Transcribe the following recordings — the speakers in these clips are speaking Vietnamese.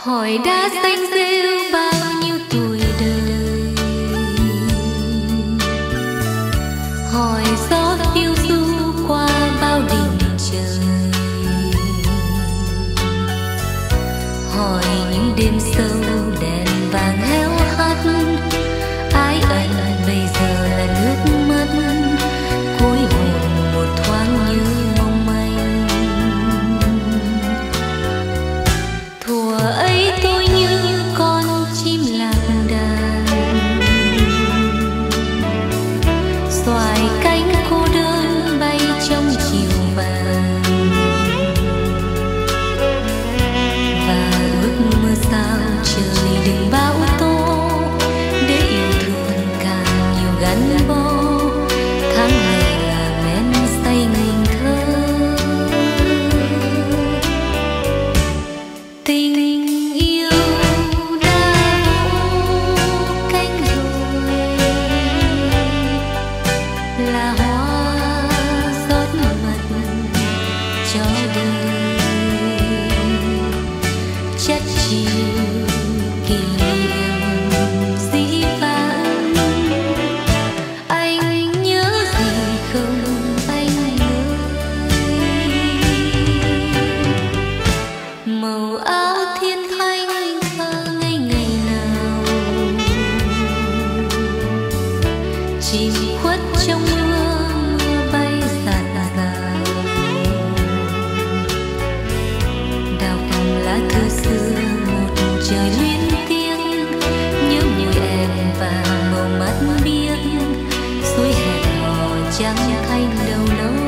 hỏi đã xanh rêu bao nhiêu tuổi đời, hỏi gió phiêu du qua bao đỉnh trời, hỏi những đêm sâu đèn vàng héo hắt, ái ân bây giờ là nước mắt, cuối hồn một thoáng như mong manh. Thuở ấy tôi như con chim lạc đàn, xoài cánh cô đơn bay trong chiều vàng, và ước mơ sao trời đừng bão tố, để yêu thương càng nhiều gắn bó. Tháng ngày là men say ngây thơ, tình yêu đã vô cánh rồi, là hoa rót mật cho đời, chất chịu kỷ niệm dĩ vãng. Anh nhớ gì không anh ơi, màu áo thiên thanh thơ ngây ngày nào, chìm khuất trong mưa, mưa bay rạt rào, đọc lá thư xưa một trời luyến tiếng, nhớ như em và màu mắt biếc, suối hẹn hò trắng thanh đầu nón.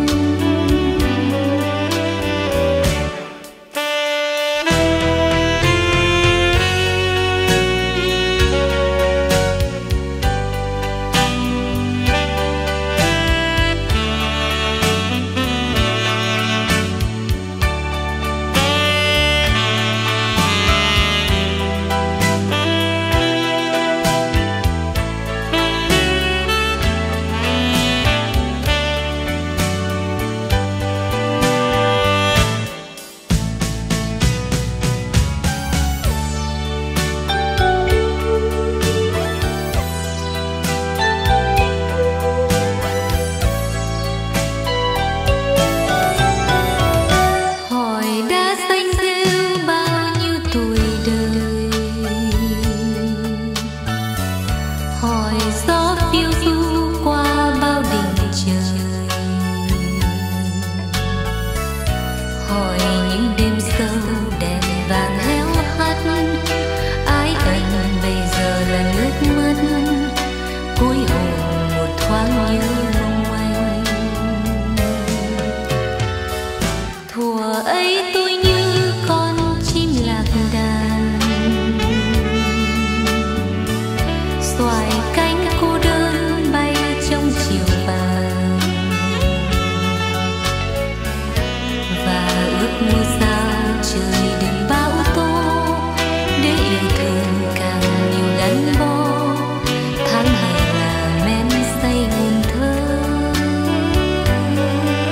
Hỏi đã xanh rêu bao nhiêu tuổi đời, hỏi gió phiêu du qua bao đỉnh trời, hỏi những đêm sâu đèn vàng héo hắt, ái ân bây giờ là nước mắt, cuối hồn một thoáng như mong manh. Thuở ấy tôi như con chim lạc đàn, xoài cánh cô đơn bay trong chiều vàng, và ước mơ sao trời đừng bão tố, để yêu thương càng nhiều gắn bó. Tháng ngày là men say ngây thơ,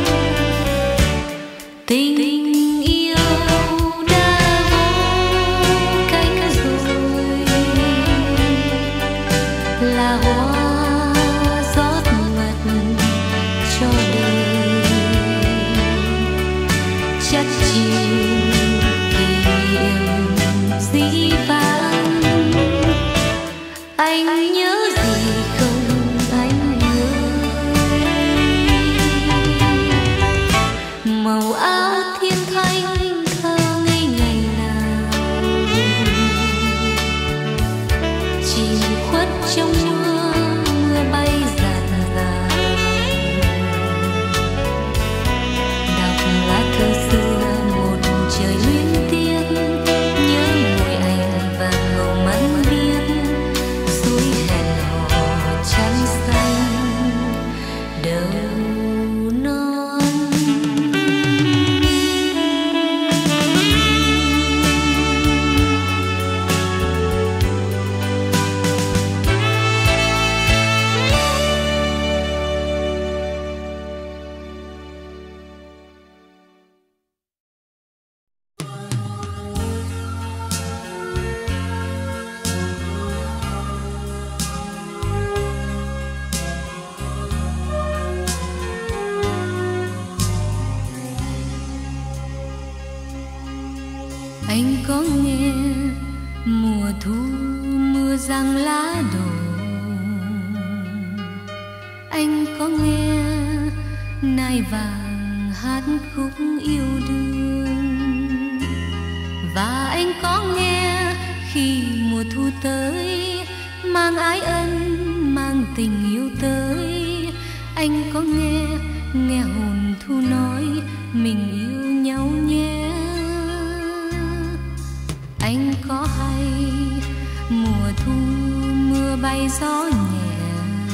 tình yêu đã vô nghe mùa thu mưa giăng lá đổ? Anh có nghe nai vàng hát khúc yêu đương? Và anh có nghe khi mùa thu tới mang ái ân mang tình yêu tới? Anh có nghe hồn thu nói mình yêu nhau nhé? Anh có hay mùa thu mưa bay gió nhẹ?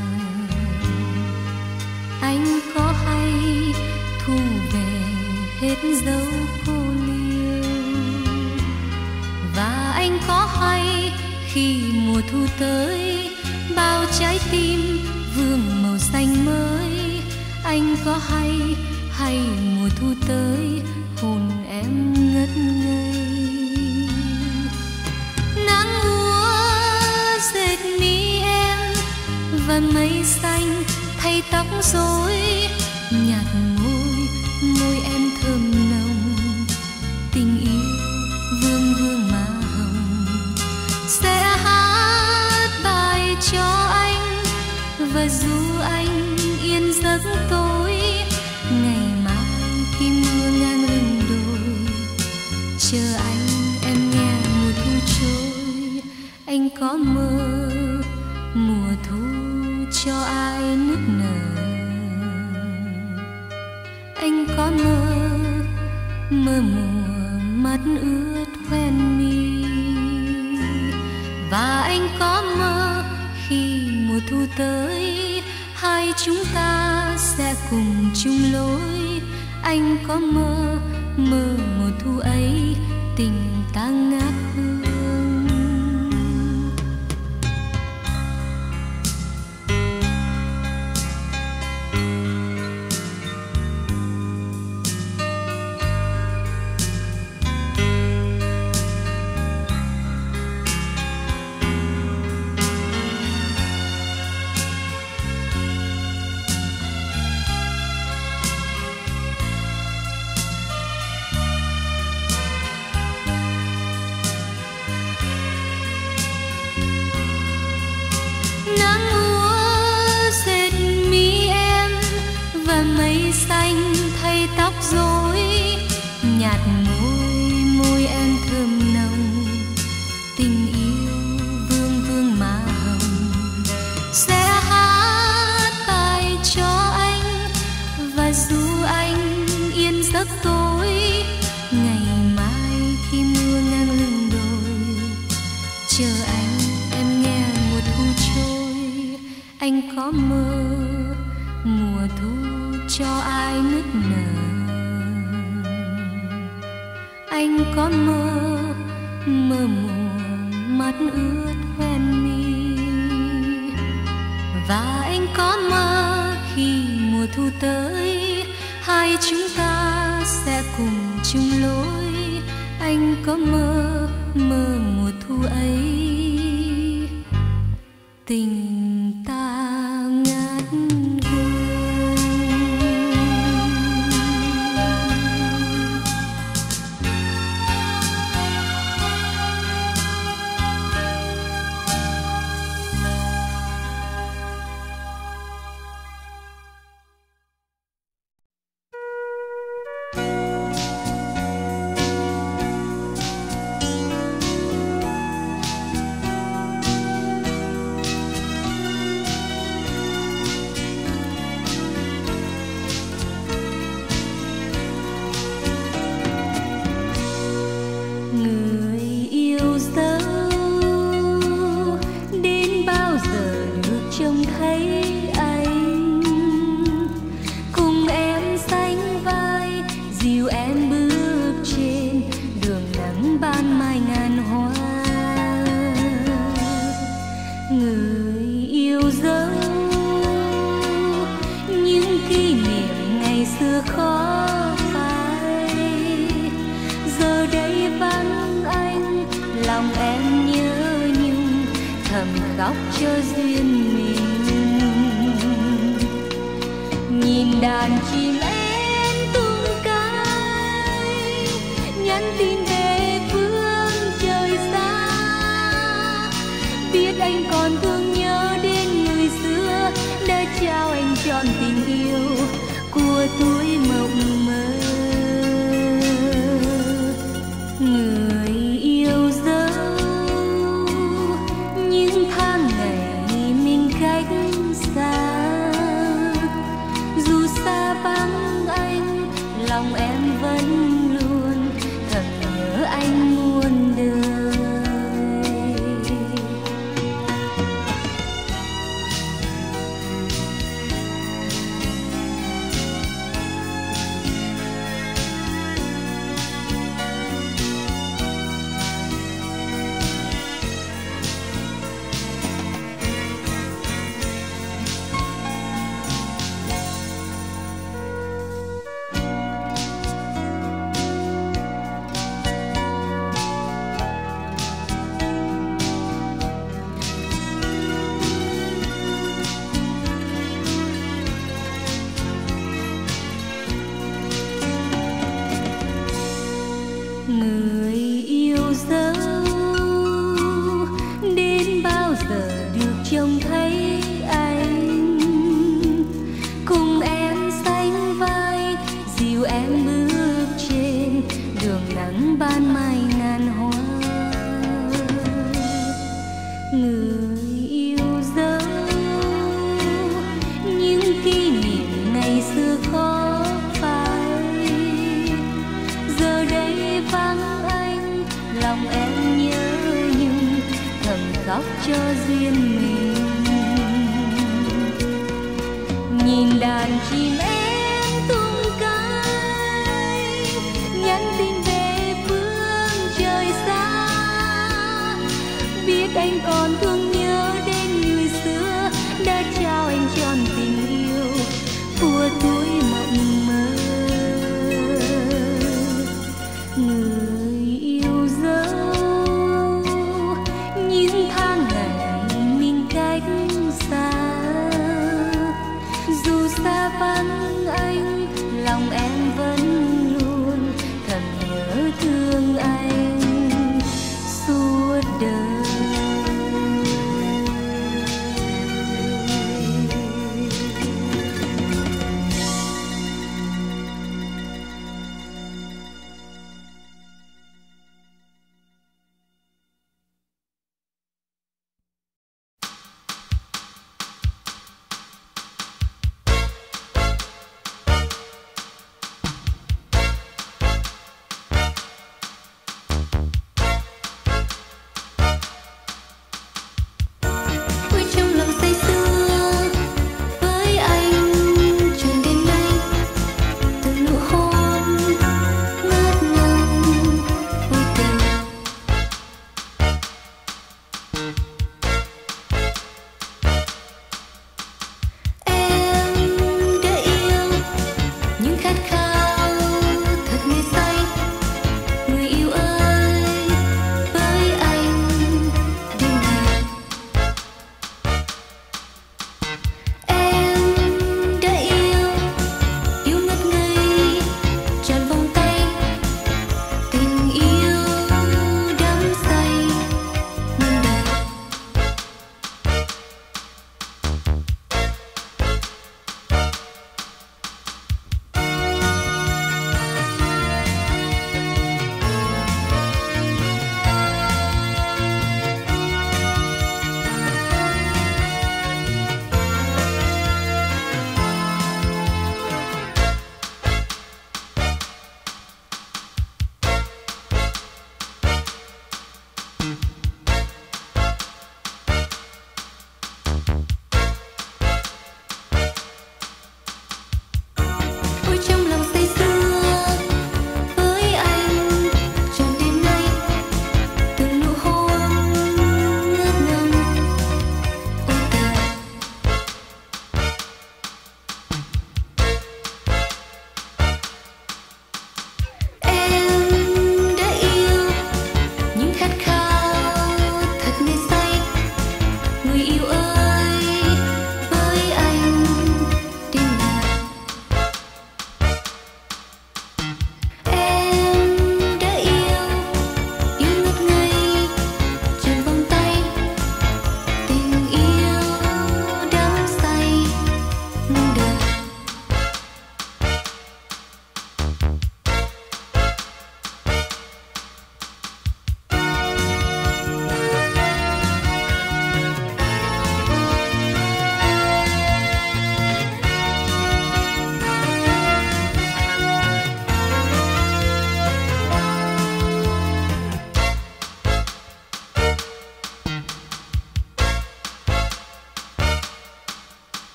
Anh có hay thu về hết dấu cô liêu? Và anh có hay khi mùa thu tới bao trái tim vương màu xanh mới? Anh có hay mùa thu tới hồn em ngất ngây? Nắng úa dệt mi em và mây xanh thay tóc rối, nhạt môi em thơm nồng, tình yêu vương vương má hồng. Sẽ hát bài cho anh và ru anh yên giấc tối, ngày mai khi mưa ngang rừng đồi chờ anh em nghe mùa thu trôi. Anh có mơ mùa thu cho ai nức nở? Anh có mơ mùa mắt ướt hoen mi? Và anh có mơ khi mùa thu tới hai chúng ta sẽ cùng chung lối? Anh có mơ mùa thu ấy tình ta ngát hương? Xanh thay tóc rối, nhạt môi em thơm nồng, tình yêu vương vương má hồng. Sẽ hát bài cho anh và ru anh yên giấc tối, ngày mai khi mưa ngang lưng đồi chờ anh em nghe mùa thu trôi. Anh có mơ mùa thu cho ai nức nở? Anh có mơ mùa mắt ướt hoen mi? Và anh có mơ khi mùa thu tới hai chúng ta sẽ cùng chung lối? Anh có mơ mùa thu ấy tình ta ngát hương. Khóc cho duyên mình, nhìn đàn chim én tung cánh nhắn tin về phương tuổi mộng mơ. Người yêu dấu những tháng ngày mình cách xa, dù xa vắng anh lòng em vẫn luôn thầm nhớ anh muôn đời. Người yêu dấu đến bao giờ được trông thấy anh cùng em sánh vai, dìu em bước trên đường nắng ban mai ngàn hoa. Người yêu dấu những kỷ niệm ngày xưa khó phai, giờ đây vắng anh lòng em nhớ nhung thầm khóc cho duyên mình. Nhìn đàn chim em tung cánh nhắn tin về phương trời xa, biết anh còn thương nhớ đến người xưa đã trao anh trọn tình yêu của tuổi mộng mơ. Người yêu dấu những tháng ngày mình cách xa, dù xa vắng anh lòng em vẫn luôn thầm nhớ thương anh suốt đời.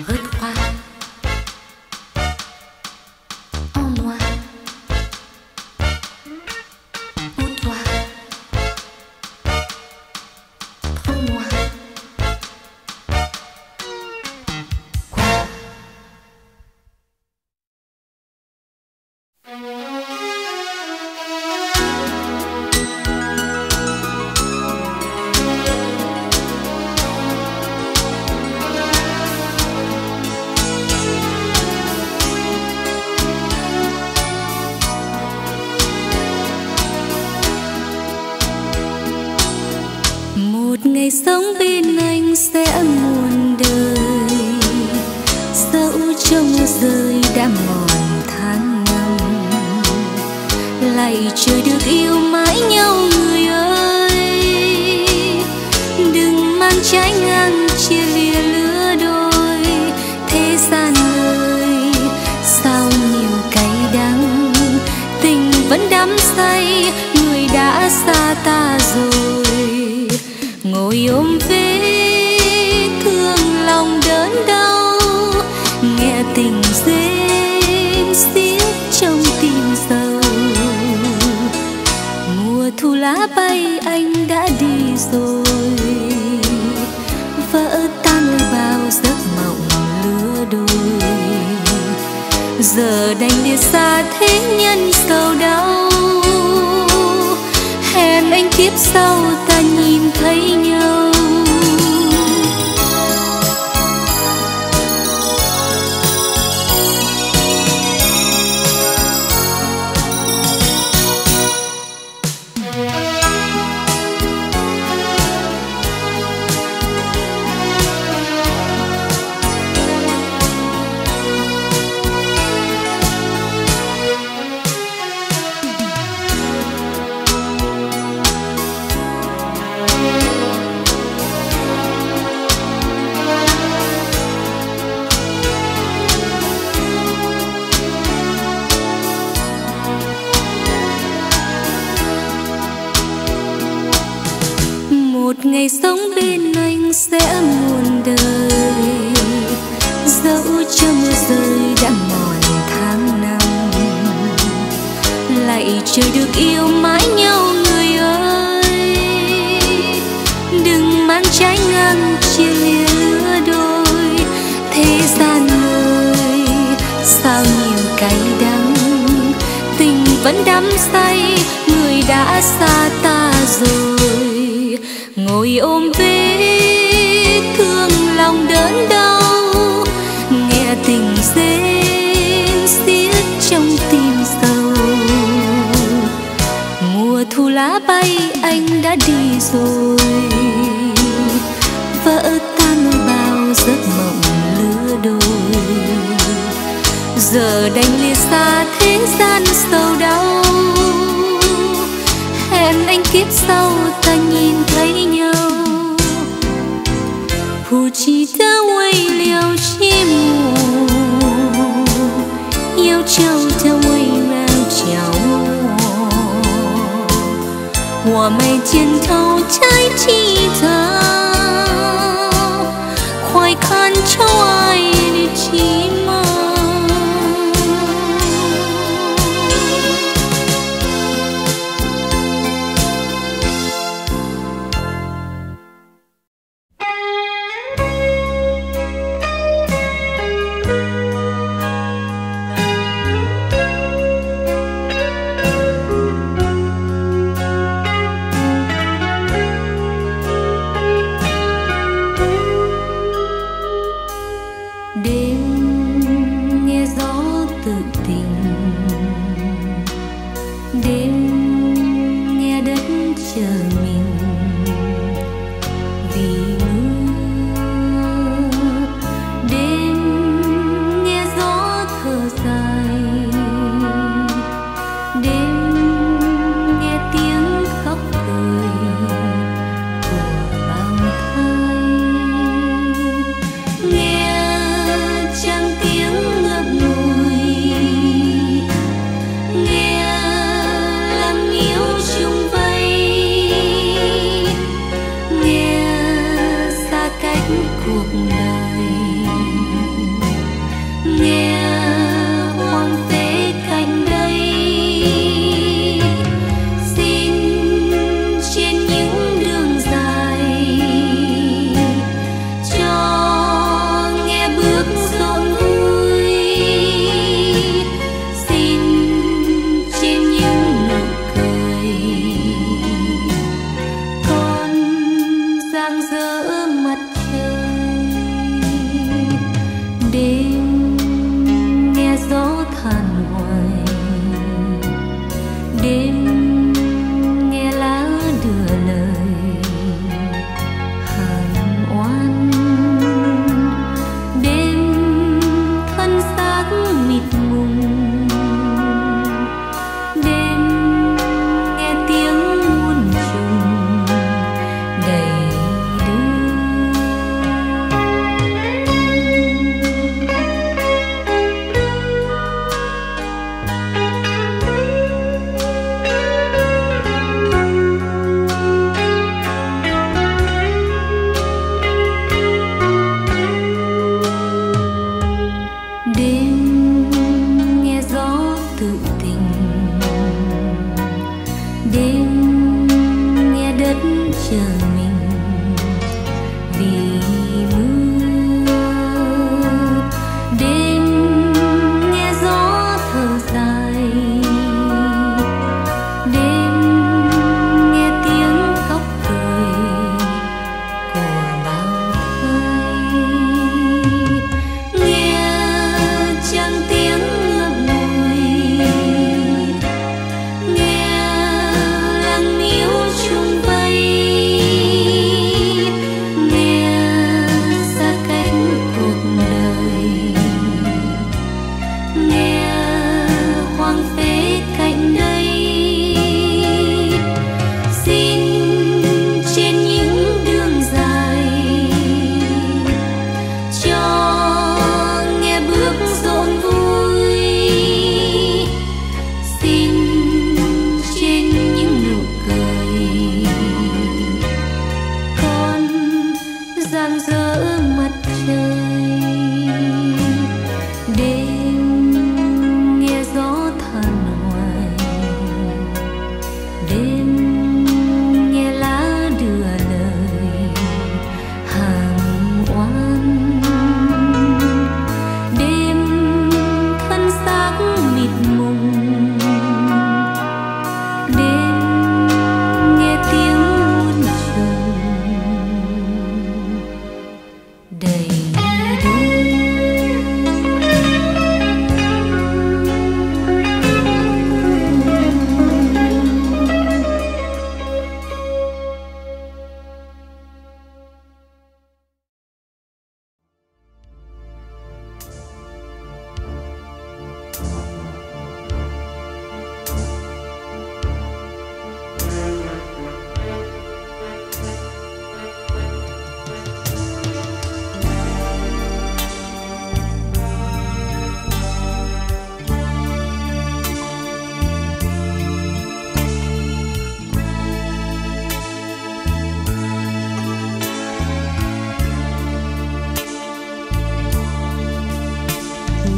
Ngày sống bên anh sẽ muôn đời, dẫu cho mưa rơi đã mòn tháng năm, lại chờ được yêu mãi nhau người ơi. Đừng mang trái ngang chia lìa lứa đôi, thế gian ơi sao nhiều cay đắng, tình vẫn đắm say, người đã xa ta rồi. Ngồi ôm vết thương lòng đớn đau, nghe tình rên xiết trong tim sầu. Mùa thu lá bay anh đã đi rồi, vỡ tan bao giấc mộng lứa đôi. Giờ đành biệt xa thế nhân sầu đau, hẹn anh kiếp sau ta nhìn thấy nhau. Một ngày sống bên anh sẽ muôn đời, dẫu cho mưa rơi đã mòn tháng năm, lại chờ được yêu mãi nhau người ơi. Đừng mang trái ngang chia lìa lứa đôi, thế gian ơi sao nhiều cay đắng, tình vẫn đắm say, người đã xa ta rồi. Ngồi ôm vết thương lòng đớn đau, nghe tình rên xiết trong tim sầu. Mùa thu lá bay anh đã đi rồi, vỡ tan bao giấc mộng lứa đôi. Giờ đành lìa xa thế gian sầu đau, hẹn anh kiếp sau ta nhìn thấy nhau. 不记得为了寂寞，要找的围绕着我没见头才记得，快看出爱的寂寞。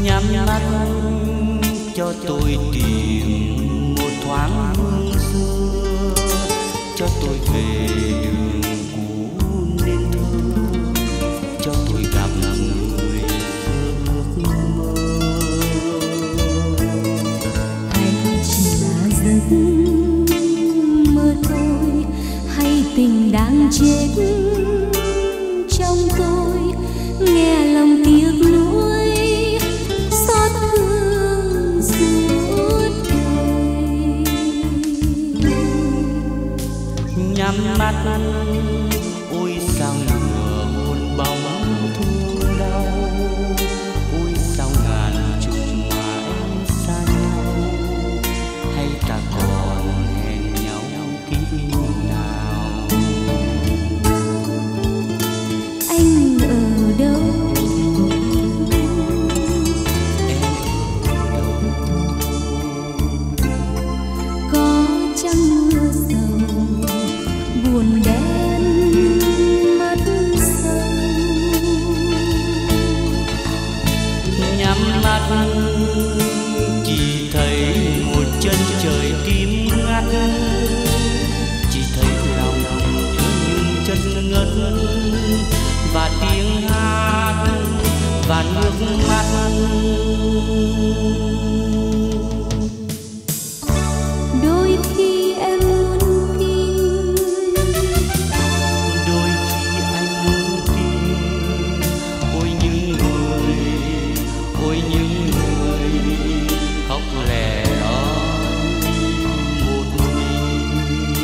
nhắm mắt cho tôi tìm một thoáng hương xưa, cho tôi về đường cũ nên thơ, cho tôi gặp người xưa ước mơ. Hay chỉ là giấc mơ thôi, hay tình đang chết trong tôi, nghe lòng tiếc nuối xót thương suốt đời. Nhắm mắt ôi sao nửa hồn bóng thương đau, ôi sao ngàn trùng mãi xa nhau, hay ta còn hẹn nhau khi nào. Anh ở đâu? Có chăng mưa sầu buồn đen mắt sâu? Nhắm mắt chỉ thấy một chân trời tím ngắt, chỉ thấy lòng nhung chân ngất, và tiếng hát và nước mắt. Đôi khi em muốn tin, Đôi khi anh muốn tin, ôi những người khóc lẻ loi một mình.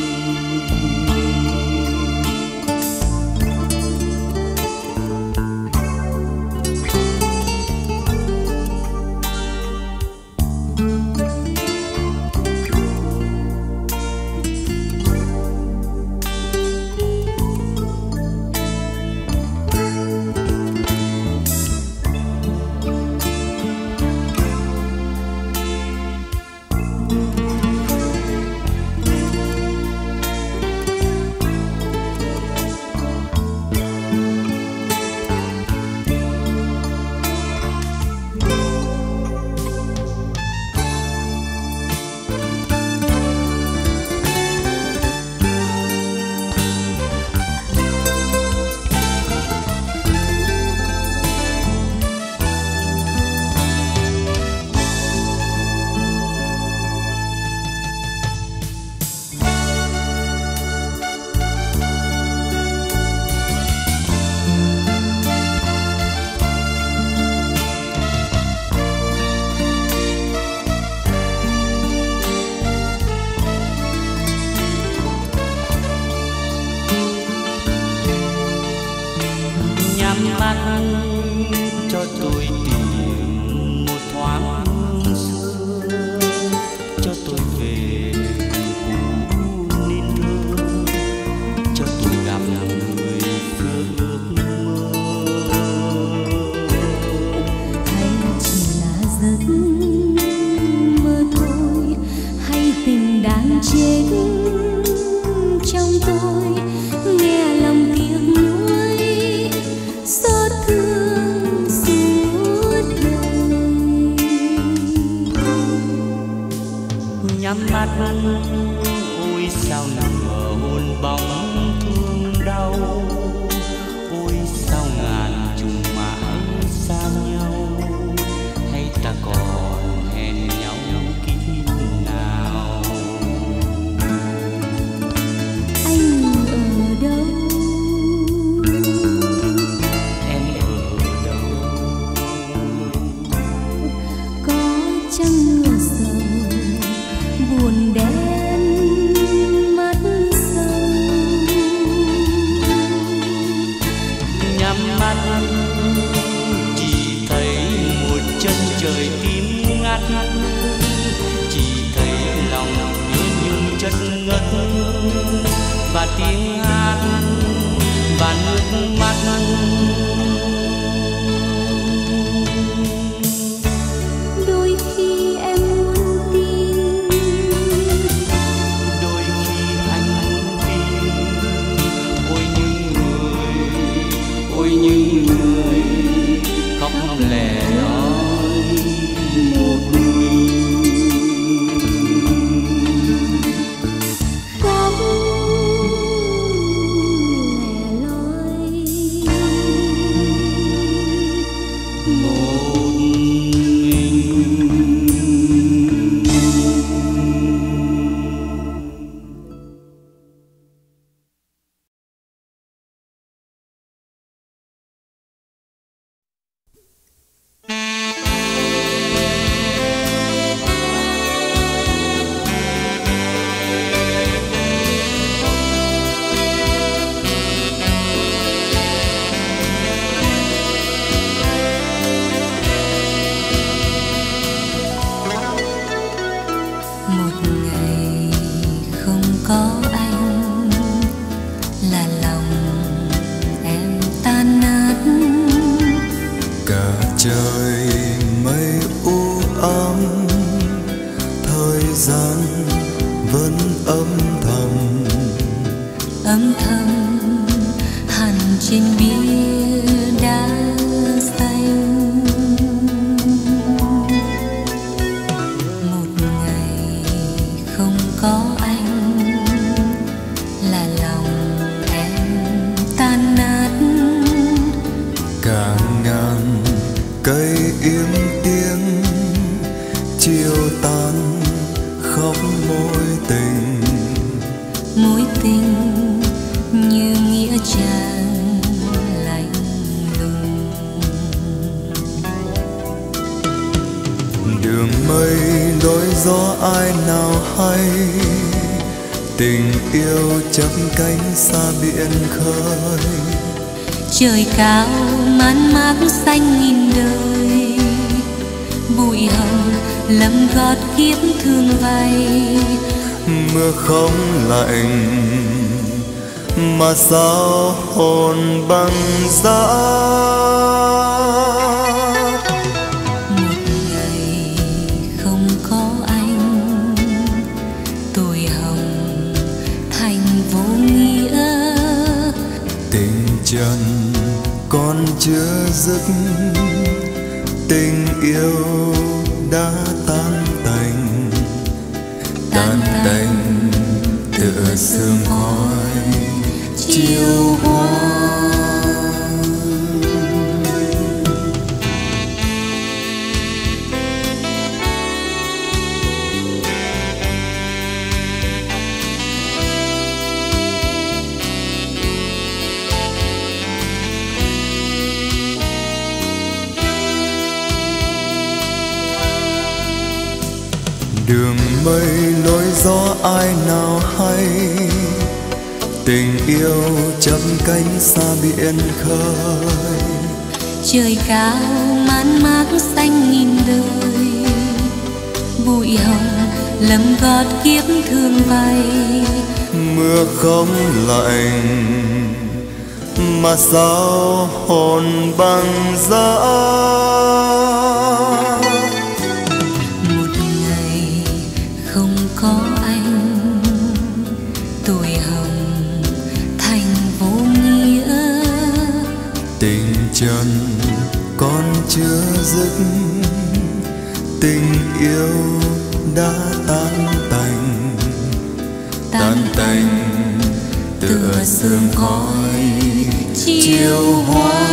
Nhắm mắt cho tôi tìm một thoáng hương xưa, cho tôi về cũ nên thơ, cho tôi gặp người xưa ước mơ. hay chỉ là giấc mơ thôi, hay tình đang chết trong tôi, nghe lòng tiếc nuối xót thương suốt đời. Nhắm mắt ôi sao nửa hồn bóng thương đau, ôi sao ngàn trùng mãi xa nhau, hay ta còn hẹn nhau khi nào. Anh ở đâu? Em ở đâu? Có chăng mưa sầu buồn đen mắt sâu? Nhắm mắt chỉ thấy một chân trời tím ngắt, chỉ thấy lòng nhớ nhung chất ngất, và tiếng hát và nước mắt. Đôi khi em muốn tin, Đôi khi anh muốn tin, ôi những người khóc lẻ loi trời mây u ám, thời gian vẫn âm thầm hằn trên bia đá xanh. Một ngày không có anh là lòng em tan nát. Cả ngàn cây im tiếng, chiều tan khóc mối tình. Mối tình như nghĩa trang lạnh lùng. Đường mây lối gió ai nào hay, tình yêu chắp cánh xa biển khơi. Trời cao man mác xanh nghìn đời, bụi hồng lầm gót kiếp thương vay. Mưa không lạnh mà sao hồn băng giá. Một ngày không có anh, tuổi hồng thành vô nghĩa. Tình trần còn chưa dứt, tình yêu đã tan tành. Tan tành tựa sương khói chiều hoa. Đường mây lối gió ai nào hay, tình yêu chắp cánh xa biển khơi. Trời cao man mác xanh nghìn đời, bụi hồng lầm gót kiếp thương vay. Mưa không lạnh mà sao hồn băng giá. Một ngày không có anh, tuổi hồng thành vô nghĩa. Tình trần còn chưa dứt, tình yêu đã tan tành. Tan tành tựa sương khói chiều hoa.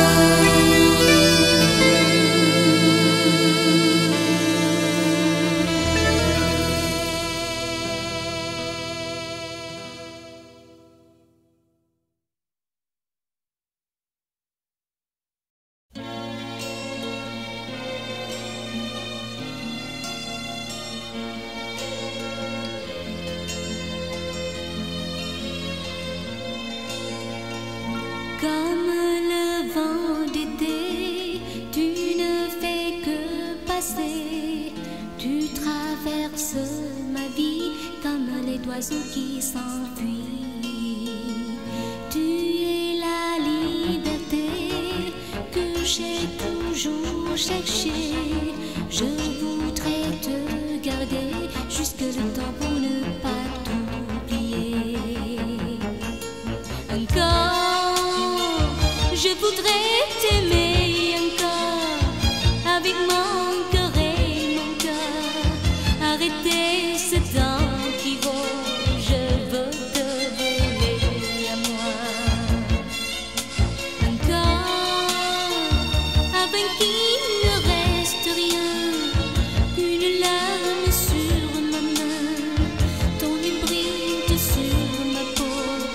Comme le vent d'été, tu ne fais que passer. Tu traverses ma vie comme les oiseaux qui s'enfuient. Tu es la liberté que j'ai toujours cherchée. Je voudrais te garder jusque le temps pour ne pas t'oublier. Encore, je voudrais t'aimer encore, avec mon cœur et mon cœur. Arrêter ce temps qui vole, je veux te voler à moi. Encore, avec qu'il ne reste rien, une larme sur ma main, ton hybride sur ma peau.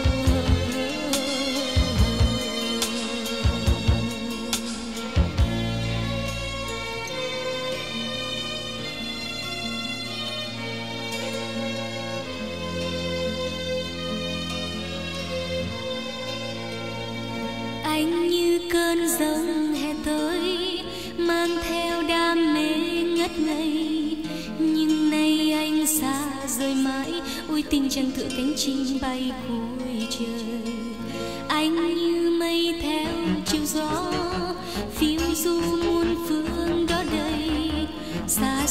Anh như cơn giông hè tới, mang theo đam mê ngất ngây. Nhưng nay anh xa rời mãi, ôi tình chẳng tựa cánh chim bay cuối trời. Anh như mây theo chiều gió, phiêu du muôn phương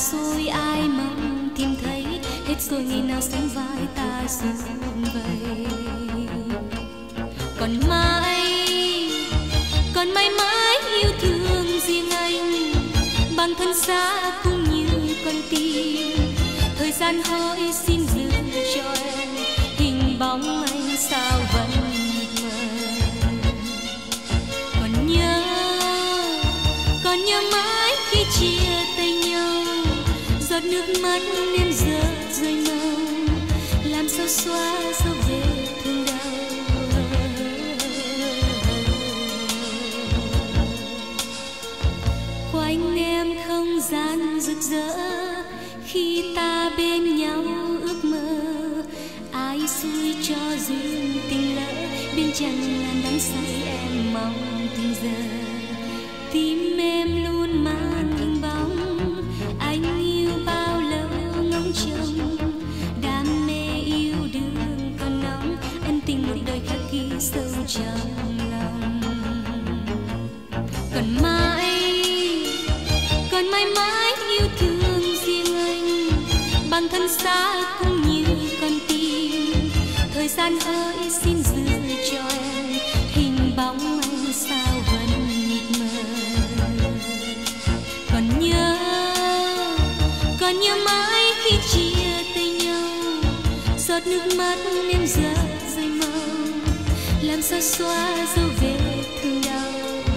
xôi ai mong tìm thấy, hết rồi ngày nào sánh vai ta xuống vậy. Còn mãi mãi yêu thương riêng anh, bằng thân xác cũng như con tim. Thời gian hỏi xin giữ cho em, hình bóng anh sao vẫn mịt mờ. Còn nhớ mãi khi chia tay nhau, giọt nước mắt em rơi mau, làm sao xóa dấu vết thương đau. Quanh em không gian rực rỡ, khi ta bên nhau ước mơ. Ai xui cho duyên tình lỡ, bên chân ngàn đắng say em mong tình giờ. Tim em luôn mang hình bóng anh yêu bao lâu ngóng trông. Đam mê yêu đương còn nóng, ân tình một đời khắc ghi sâu trong lòng. Còn mãi mãi yêu thương riêng anh, bằng thân xác cũng như con tim. Thời gian hỡi xin giữ cho em, hình bóng anh sao vẫn mịt mờ. Còn nhớ mãi khi chia tay nhau, giọt nước mắt em rơi mau, làm sao xóa dấu vết thương đau.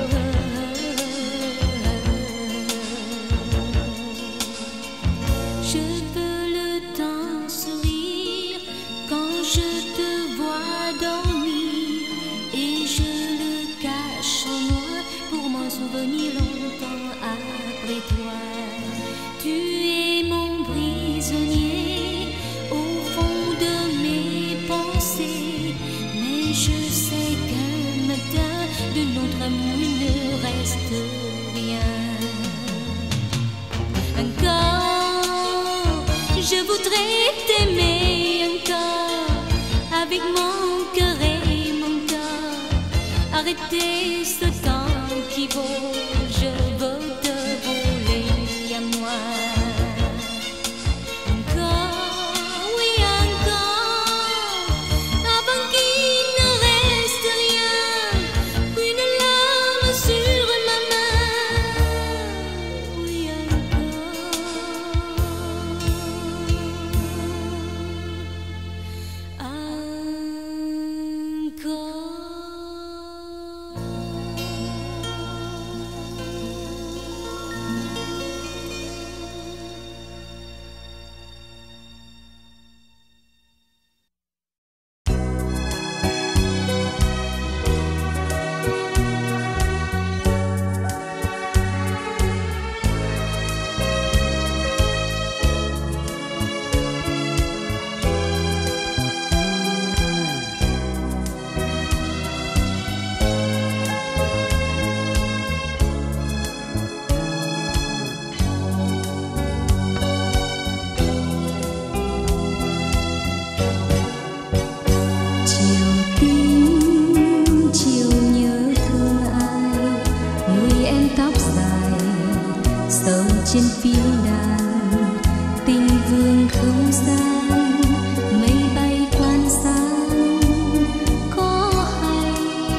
Je veux le temps sourire quand je te vois dormir, et je le cache en moi pour m'en souvenir longtemps après toi. Tu es mon prisonnier au fond de mes pensées, mais je sais qu'un matin de notre amour il ne reste rien. Encore, je voudrais t'aimer encore, avec mon cœur et mon corps. Arrêter ce temps qui vaut, je veux te voler à moi. Encore, oui encore, avant qu'il ne reste rien, une larme sur ma main. Oui trên phiêu đàn tình vương không gian, mây bay quan sang có hay.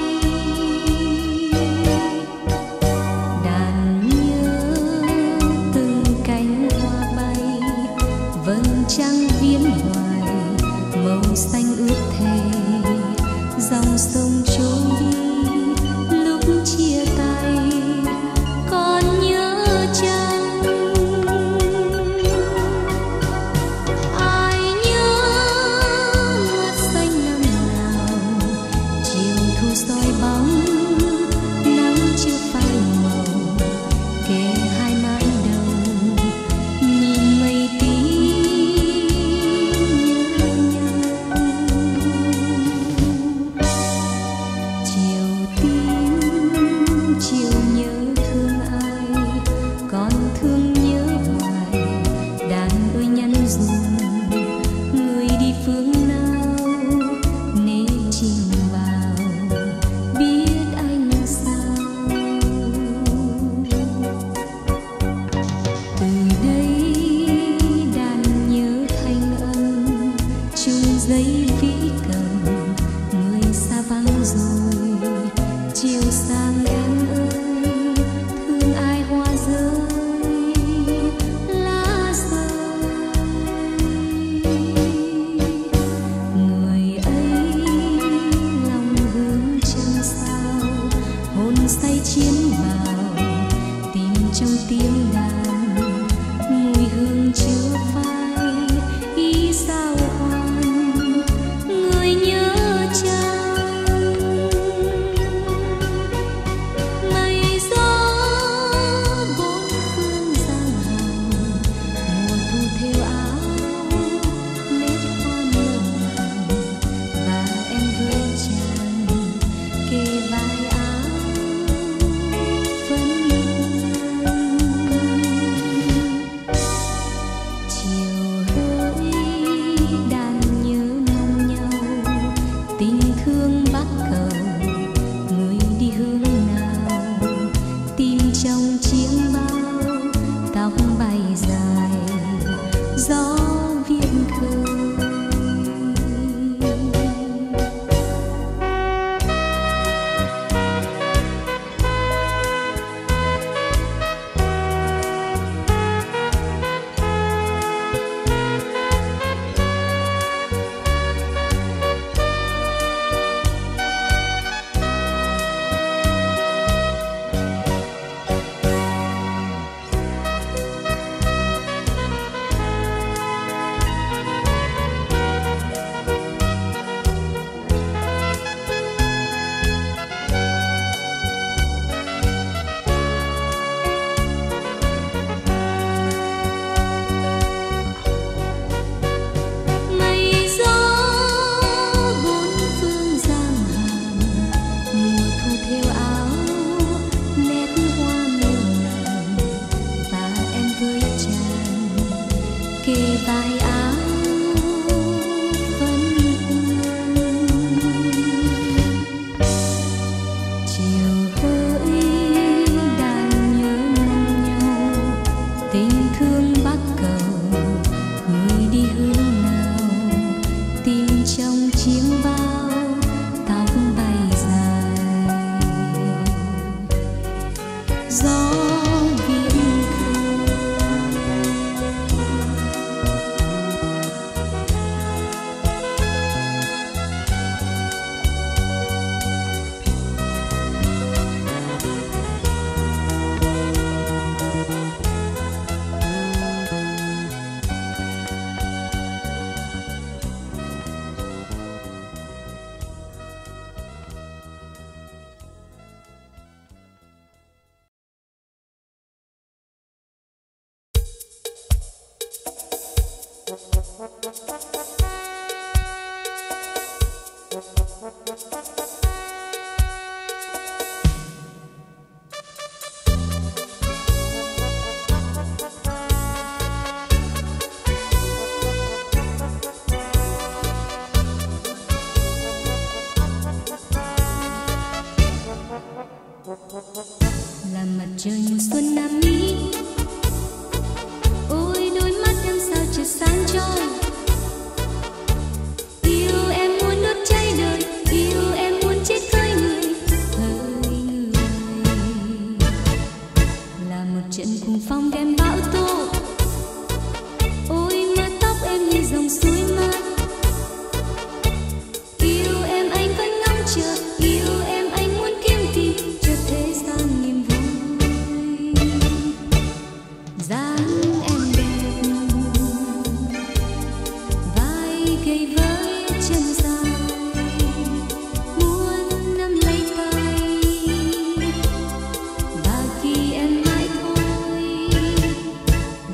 Đàn nhớ từng cánh hoa bay, vầng trăng viễn hoài màu xanh ướt thề, dòng sông trôi đi lúc chia tay. Còn nhớ chăng ai nhớ ngát xanh năm nào, chiều thu soi bóng nắng chiếu phai màu, kề hai mái đầu nhìn mây tím nhớ nhau. Chiều tím chiều nhớ thương ai, còn thương nhớ hoài. Đàn ơi nhắn dùm người đi phương nào, nế chìm vào biết anh sao. Từ đây trong tiếng đàn mùi hương chưa phai ý sao hoang người nhớ chăng mây gió bốn phương giang hào mùa thu thêu áo nét hoa nồng và em với chàng kề vai áo vẫn chiều hỡi đàn nhớ mong nhau tình thương bắt cầu người đi hướng nào tìm trong chiếc bao tóc bay dài gió viễn khơi. Mây gió bốn phương giang hàn mùa thu thêu áo nét hoa nồng nàn và em với chàng kề vai áo vẫn chiều hỡi đàn nhớ mong nhau tình thương bắt cầu người đi hướng nào tìm trong chiếc bao tóc bay dài gió viễn khơi. Là mặt trời mùa xuân Nam Mỹ ôi đôi mắt em sao chợt sáng trôi yêu em muốn đốt cháy đời yêu em muốn chết với người là một trận cuồng phong kèm bão tố ôi mái tóc em như dòng suối mát yêu em anh vẫn ngóng chờ yêu em anh muốn kiếm tìm cho thế gian niềm vui dáng em đẹp vai gầy với chân dài muốn nắm lấy tay và khi em mãi thôi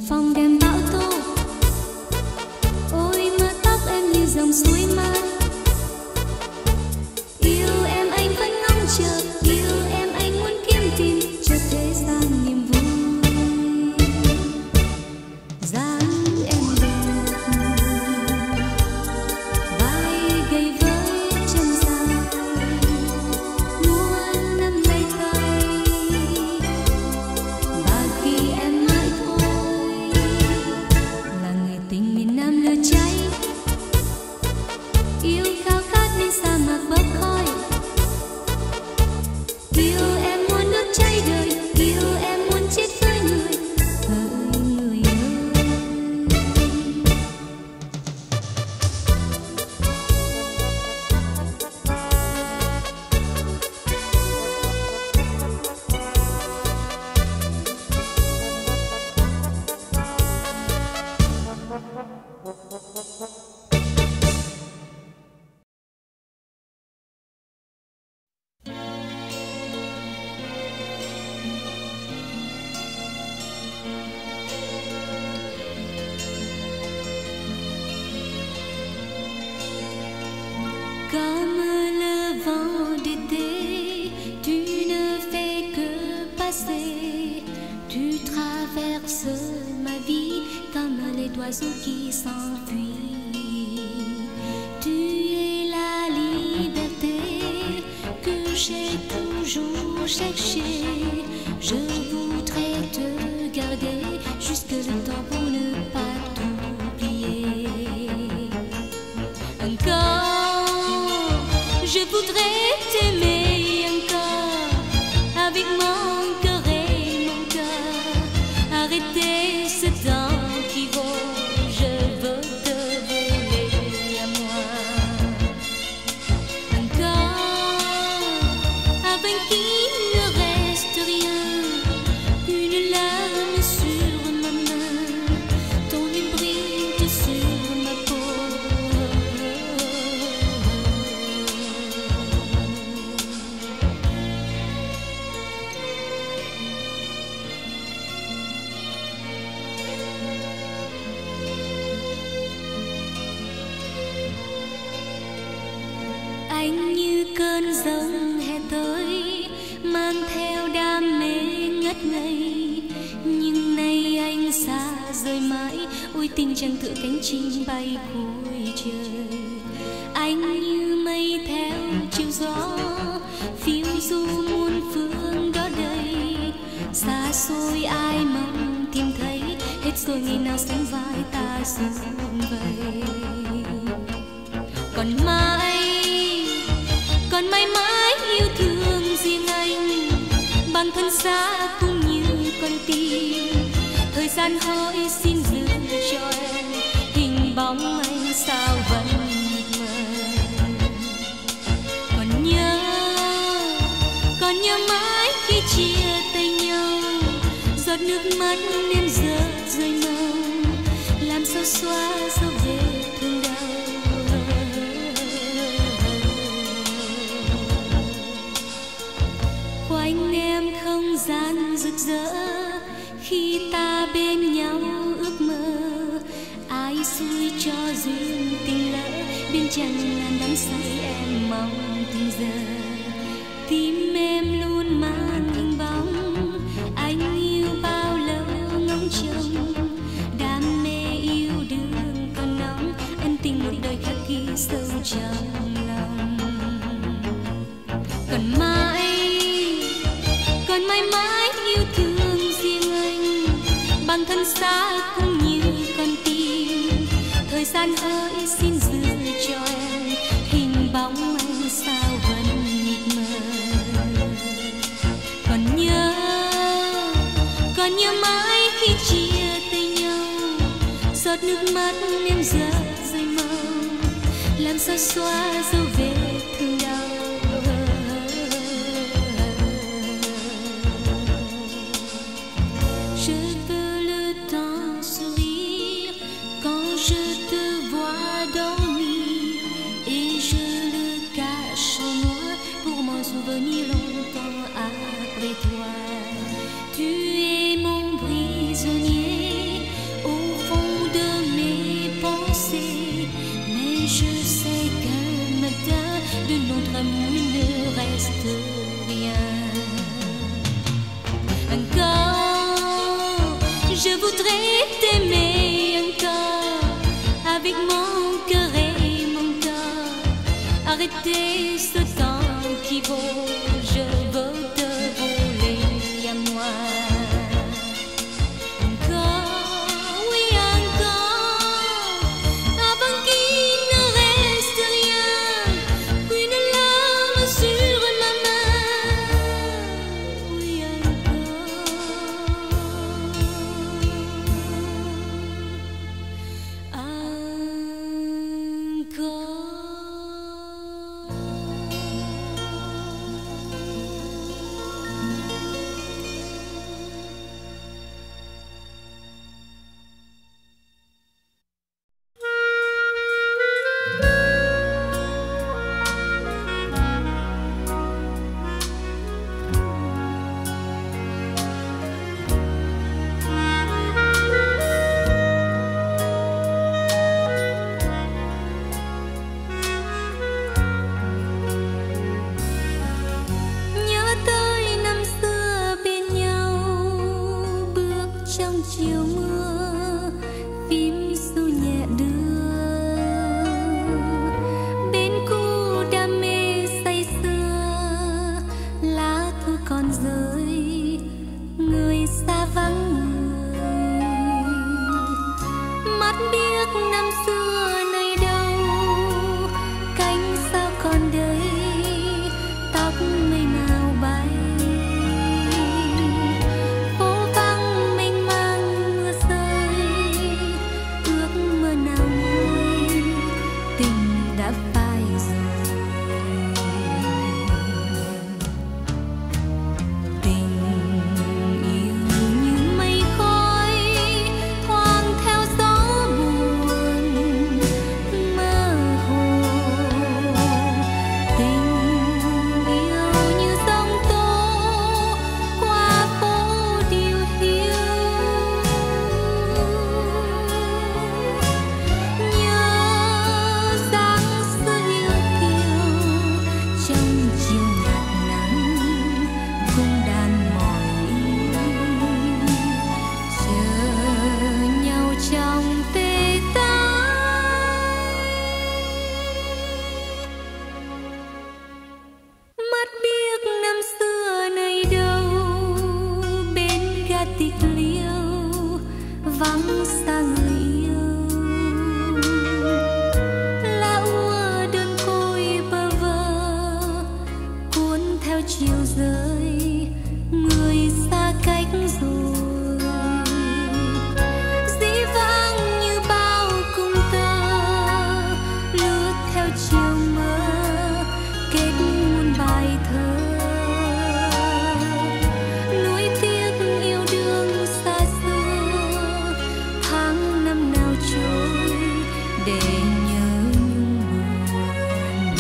phòng đêm bão tố. Ôi mưa tóc em như dòng suối mãi. Yêu em anh vẫn ngóng chờ, yêu em anh muốn kiếm tìm cho thế gian niềm vui. Dáng em đẹp, vai gầy với chân dài, muốn nắm lấy tay. Và khi em mãi thôi là người tình miền Nam lửa cháy, yêu khao khát nên sa mạc bốc khói. Yêu em muốn nước cháy đời, yêu em muốn chết với người, hỡi người ơi. Comme le vent d'été, tu ne fais que passer. Tu traverses ma vie comme les oiseaux qui s'enfuient. Tu es la liberté que j'ai toujours cherchée. Je voudrais te garder jusque le temps pour ne pas t'oublier. Encore, je voudrais t'aimer encore, avec mon cœur et mon cœur. Arrêter ce temps qui vole, je veux te voler à moi. Encore, avec qui ne reste rien, une larme sur ma main, ton hybride sur ma peau. Anh như cơn giông hè tới, mang theo đam mê ngất ngây. Nhưng nay anh xa rời mãi, ôi tình chẳng tựa cánh chim bay cuối trời. Anh như mây theo chiều gió, phiêu du muôn phương đó đây. Xa xôi ai mong tìm thấy, hết rồi ngày nào sánh vai ta sum vầy. Còn mãi mãi yêu thương riêng anh, bằng thân xác cũng như con tim. Thời gian hỡi xin giữ cho em, hình bóng anh sao vẫn mịt mờ. Còn nhớ mãi khi chia tay nhau, giọt nước mắt em rơi mau, làm sao xóa dấu vết thương đau. Quanh em không gian rực rỡ, khi ta bên nhau ước mơ. Ai xui cho duyên tình lỡ, bên chẳng ngàn đắm say em mong từng giờ. Tim em luôn mang hình bóng, anh yêu bao lâu ngóng trông. Đam mê yêu đương còn nóng, ân tình một đời khắc ghi sâu trong lòng. Còn mãi mãi yêu thương riêng anh, bằng thân xác cũng như con tim. Thời gian hỡi xin giữ cho em, hình bóng anh sao vẫn mịt mờ. Còn nhớ mãi khi chia tay nhau, giọt nước mắt em rơi mau, làm sao xóa dấu vết thương đau. Je veux le temps sourire quand je te vois dormir, et je le cache en moi pour m'en souvenir longtemps après toi. Tu es mon prisonnier, l'amour ne reste rien. Encore, je voudrais t'aimer encore, avec mon cœur et mon corps. Arrêter ce temps qui vaut, je veux te voler à moi. Encore, oui encore, avant qu'il ne reste rien, une larme sur ma main. Oui nhớ tới năm xưa bên nhau, bước trong chiều mưa, phím ru nhẹ đưa bên khu đam mê say sưa. Lá thu còn rơi, người xa vắng người, mắt biếc năm xưa nơi đâu, cánh sao còn đây, tóc mây nào bay. Phố vắng mênh mang mưa rơi, ước mơ nào nguôi, tình đã phai rồi. Tình yêu như mây khói, thoáng theo gió buồn mơ hồ. Tình yêu như giông tố qua phố điều hiu. Nhớ dáng xưa yêu kiều trong chiều nhạt nắng, cung đàn mỏi chờ nhau trong tê tái. Mắt biếc năm xưa nơi đâu, bên ga tịch liêu vắng xa người yêu. Lá úa đơn côi bơ vơ, cuốn theo chiều rơi, người xa cách rồi. Dĩ vãng như bao cung tơ, lướt theo chiều mơ, kết muôn bài thơ. Nuối tiếc yêu đương xa xưa, tháng năm nào trôi để nhớ nhung buồn.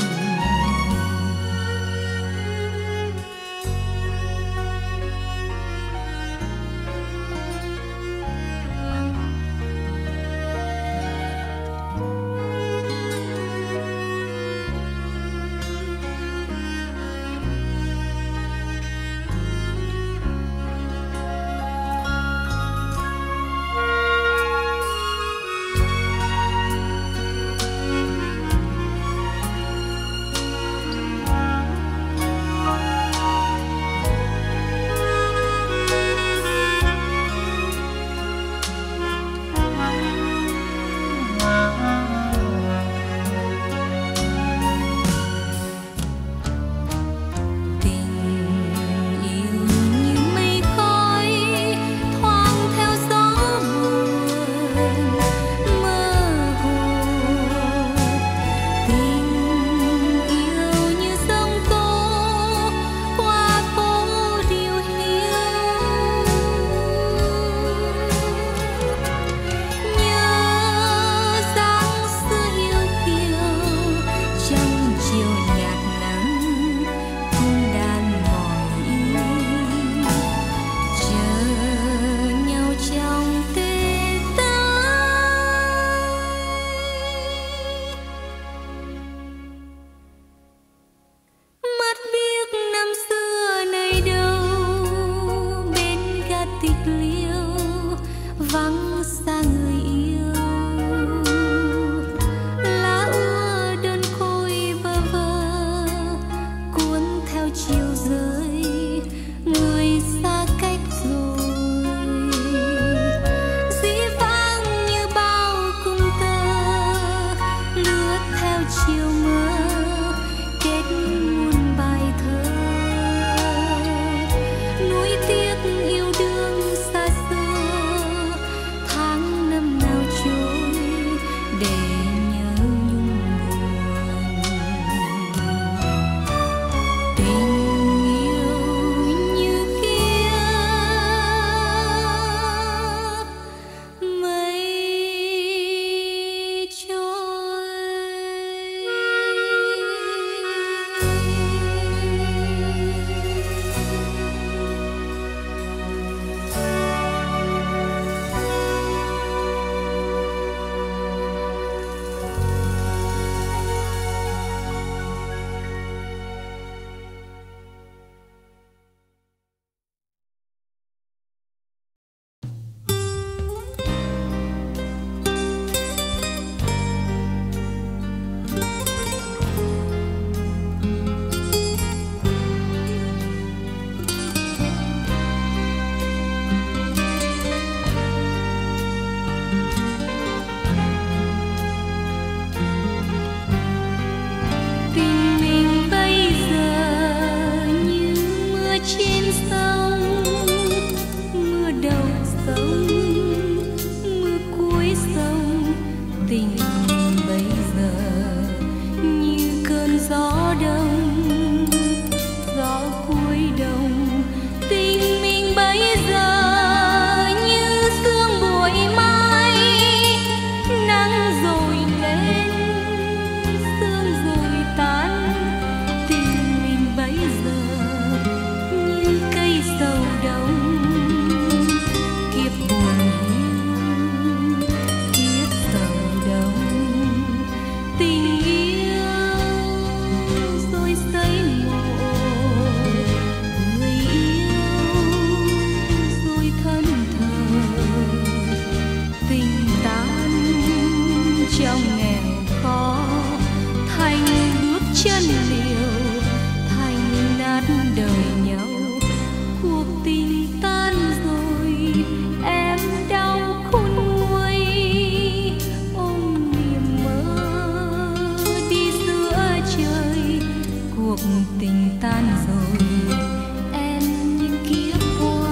tình tan rồi em như kiếp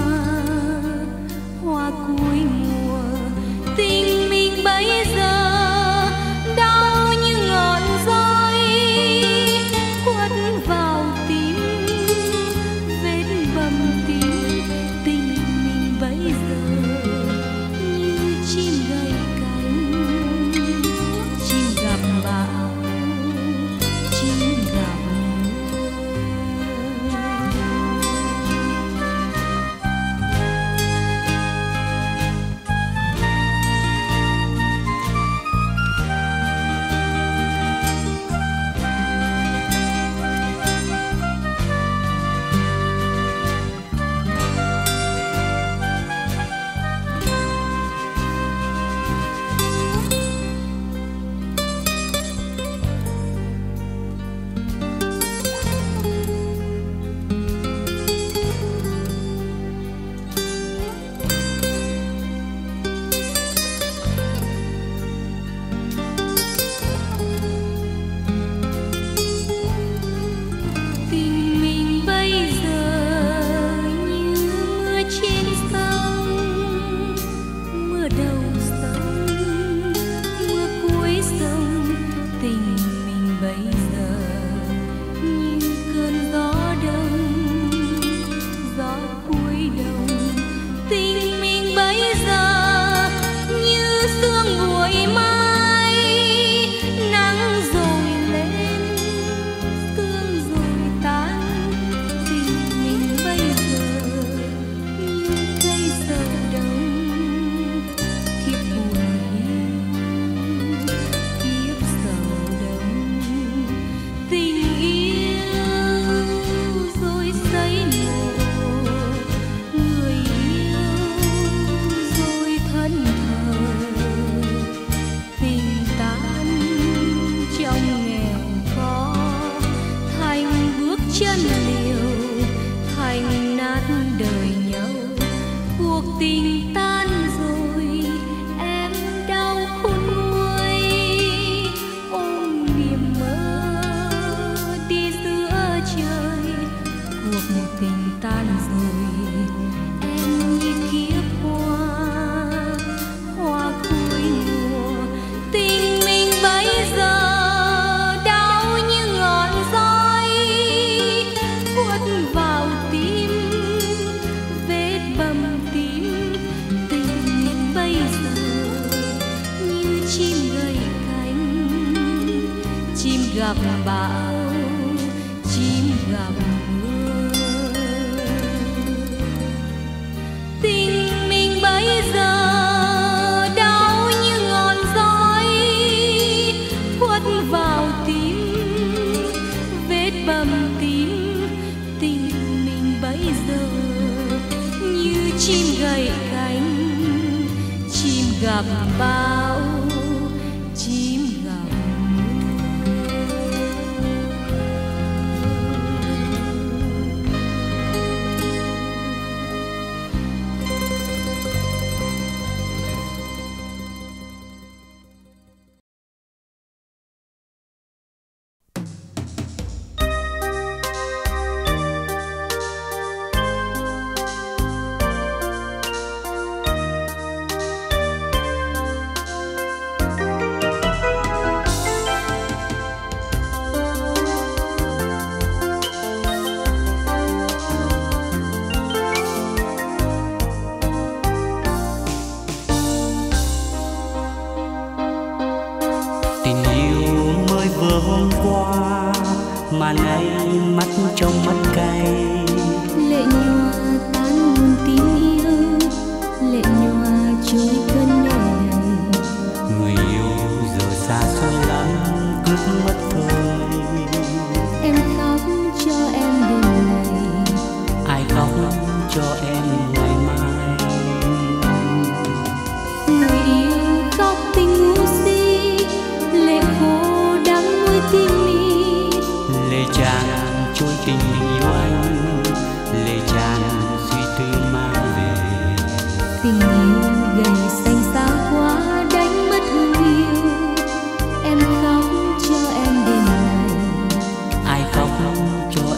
hoa cuối mùa. Tình mình bây giờ đau như ngọn roi quất vào tim, vết bầm tím. Tình mình bây giờ như chim gầy cánh, chim gặp bão, chim gặp chân liều thành nát đời nhau. Cuộc tình tan rồi em đau khôn nguôi, ôm niềm mơ đi giữa trời. Cuộc tình tan rồi em như kiếp hoa cuối mùa. Tình mình bây giờ gặp bão, chim gặp mưa. Tình mình bây giờ đau như ngọn roi quất vào tim, vết bầm tím. Tình mình bây giờ như chim gầy cánh, chim gặp bão, chim gặp mà nay mắt trong mắt cay. Lệ nhòa tan muôn tình yêu, lệ nhòa trôi cơn nhớ này. Người yêu giờ xa xôi lắm, cướp mất thôi. Em khóc cho em đêm này, ai khóc cho em ngày mai. Người yêu khóc tình ngu si, lệ khô đắng môi tim mi. Lệ tràn trôi tình yêu anh, lệ tràn suy tư mang về. Tình yêu gầy xanh xa quá đánh mất hương yêu. Em khóc cho em đêm này, ai khóc cho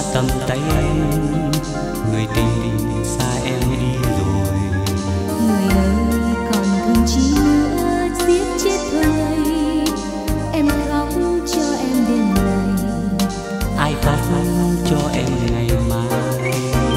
tầm tay em, người tình xa em đi rồi. Người ơi còn thương chi nữa, giết chết thời. Em khóc cho em đêm này, Ai khóc cho em ngày mai.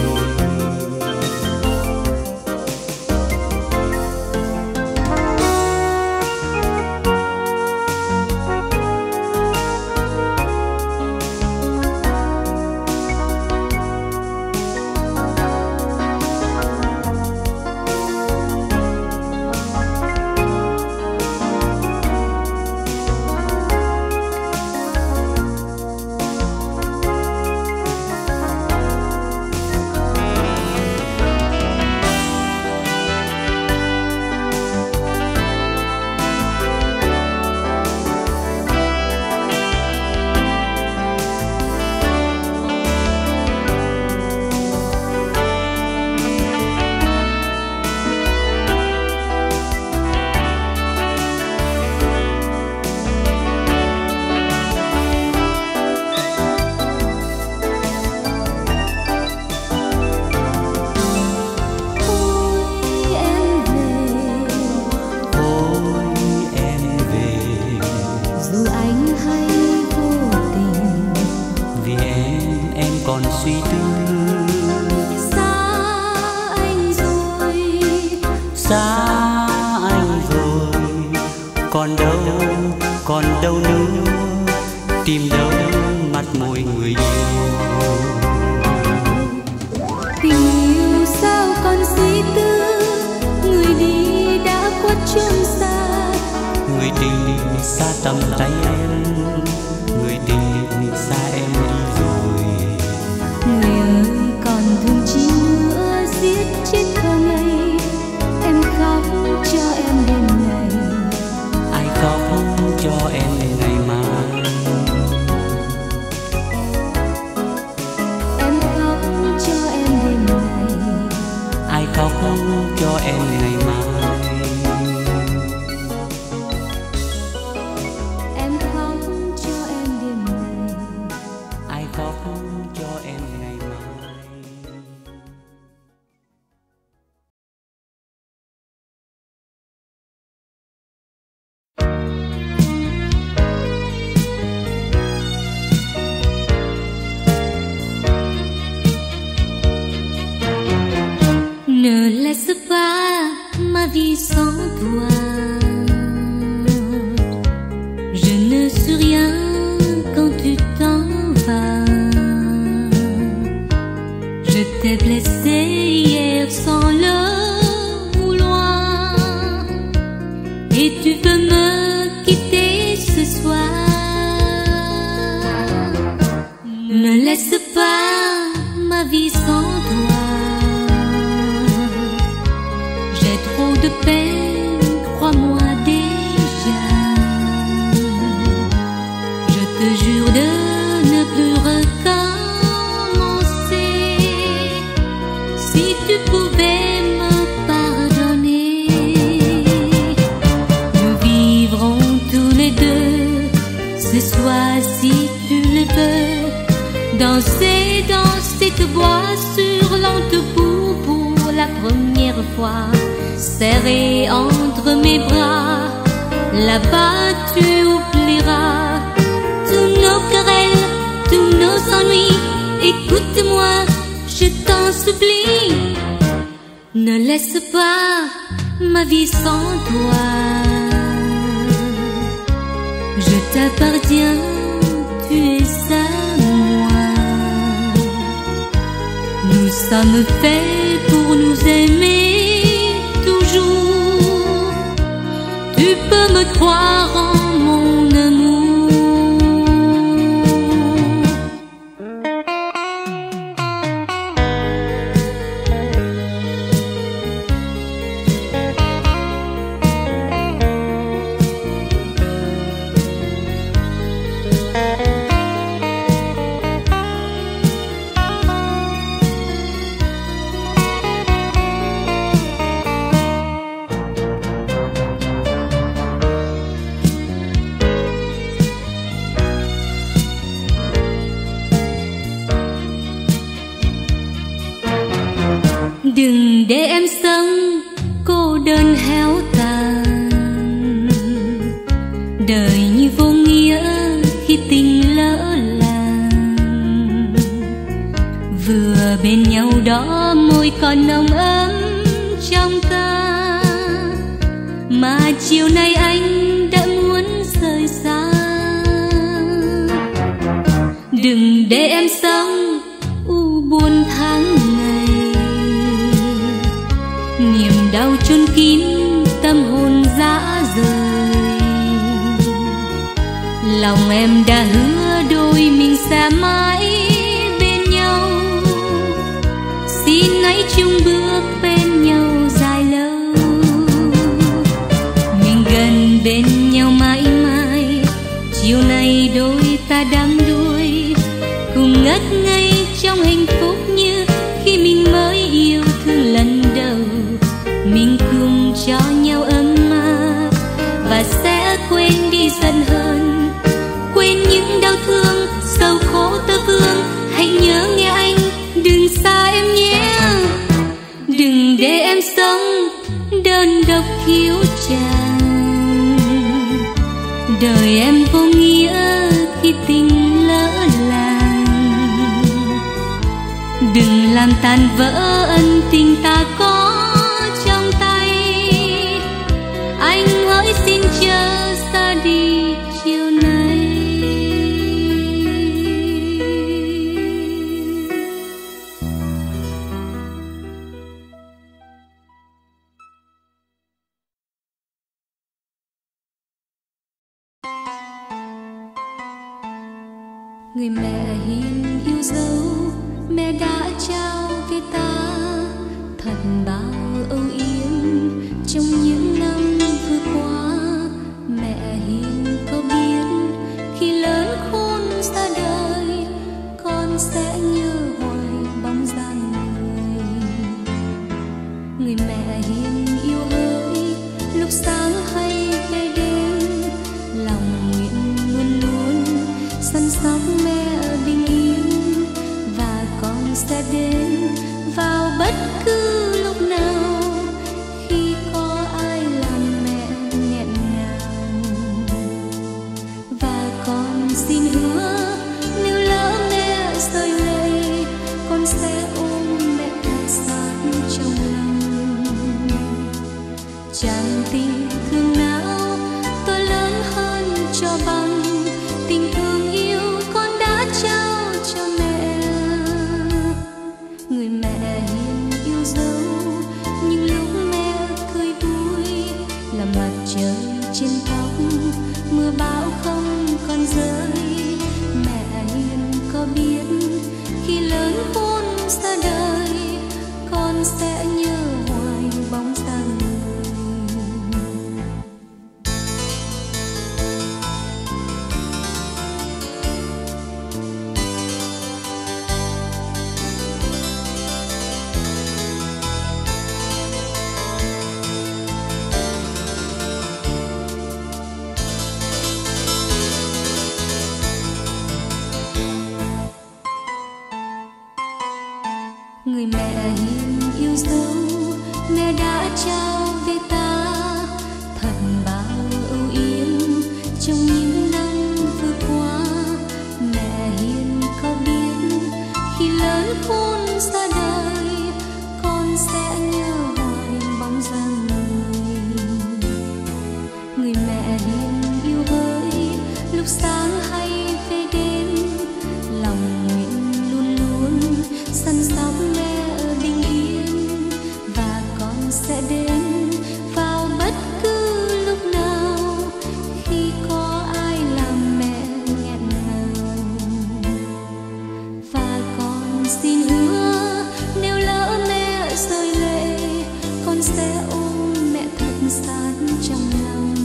Còn đâu nữa, tìm đâu mắt môi người yêu. Tình yêu sao còn suy tư, người đi đã khuất chốn xa. Người tình xa tầm tay em, người tình xa em đi rồi. Người ơi còn thương chi nữa, giết chết thơ ngây. Em khóc cho em đêm này, Ai khóc cho em ngày mai. em khóc cho em đêm này, Ai khóc cho em ngày mai. em khóc cho em đêm này, Ai khóc cho em ngày mai. ne laisse pas ma vie sans toi. Je ne suis rien quand tu t'en vas. Je t'ai blessé hier sans le vouloir, et tu veux me quitter ce soir. Ne laisse pas ma vie sans toi. J'ai trop de peine, crois-moi déjà. Je te jure de ne plus recommencer. Si tu pouvais me pardonner, nous vivrons tous les deux ce soir si tu le veux. Danser dans cette bois sur l'Antebout pour la première fois. Serré entre mes bras, là-bas tu oublieras tous nos querelles, tous nos ennuis. Écoute-moi, je t'en supplie, ne laisse pas ma vie sans toi. Je t'appartiens, tu es à moi. Nous sommes faits pour nous aimer toujours. Tu peux me croire en mon amour. Đừng để em sống cô đơn héo tàn, đời như vô nghĩa khi tình lỡ làng. Vừa bên nhau đó môi còn nồng ấm trong ta, mà chiều nay anh đã muốn rời xa. Đừng để em sống u buồn tháng ngày, niềm đau chôn kín tâm hồn dã rời. Lòng em đã hứa đôi mình sẽ mãi bên nhau, xin hãy chung bước bên nhau dài lâu. Mình gần bên nhau mãi mãi, chiều nay đôi ta đắm đuối, cùng ngất ngây trong hạnh phúc như khi mình mới yêu thương lần đầu. Mình cùng cho nhau ấm áp và sẽ quên đi giận hờn, quên những đau thương sầu khổ tơ vương. Hãy nhớ nghe anh, đừng xa em nhé. Đừng để em sống đơn độc khiếu tràn, đời em vô nghĩa khi tình lỡ làng. Đừng làm tan vỡ ân tình ta có trong tay, anh hỡi xin chớ xa đi chiều nay. Người mẹ hiền yêu dấu, mẹ đã trao về ta thật bao âu yếm trong những năm vừa qua. Mẹ hiền có biết khi lớn khôn ra đời, con sẽ nhớ hoài bóng dáng người. Người mẹ hiền yêu hỡi, lúc sáng hay về đêm, lòng nguyện luôn luôn săn sóc mẹ bình yên. Và con sẽ đến vào bất cứ lúc nào khi có ai làm mẹ nghẹn ngào. Và con xin hứa nếu lỡ mẹ rơi lệ, con sẽ ôm mẹ thật sát trong lòng. Chẳng tình thương nào tôi lớn hơn cho bằng tình thương yêu con đã trao cho mẹ. Người mẹ hiền yêu dấu, nhưng lúc mẹ cười vui là mặt trời trên tóc, mưa bão không còn rơi. Mẹ hiền có biết khi lớn khôn ra đời, con sẽ nhớ hoài bóng dáng người. Người mẹ hiền yêu dấu, mẹ đã trao về ta thật bao âu yếm trong những năm vừa qua. Mẹ hiền có biết khi lớn khôn ra đời, con sẽ nhớ hoài bóng dáng người. Người mẹ hiền yêu hỡi, lúc sáng hay về đêm, lòng nguyện luôn luôn săn sóc mẹ bình yên. Và con sẽ đến vào bất cứ lúc nào khi có ai làm mẹ nghẹn ngào. Và con xin hứa nếu lỡ mẹ rơi lệ, con sẽ ôm mẹ thật sát trong lòng.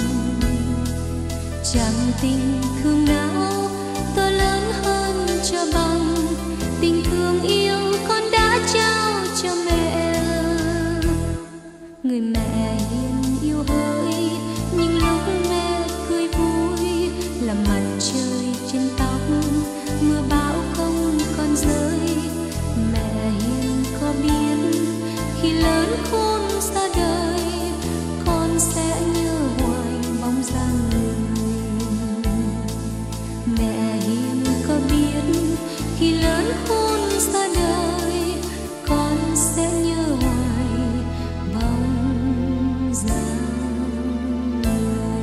Chẳng tình thương nào tôi lớn hơn cho bằng tình thương yêu con đã trao cho mẹ. Người mẹ hiền yêu hỡi, nhưng lúc mẹ cười vui là mặt trời trên tóc, mưa bão không còn rơi. Mẹ hiền có biết khi lớn khôn xa đời con sẽ nhớ hoài bóng dáng người. Mẹ hiền có biết khi lớn khôn xa đời con sẽ nhớ hoài bóng dáng người.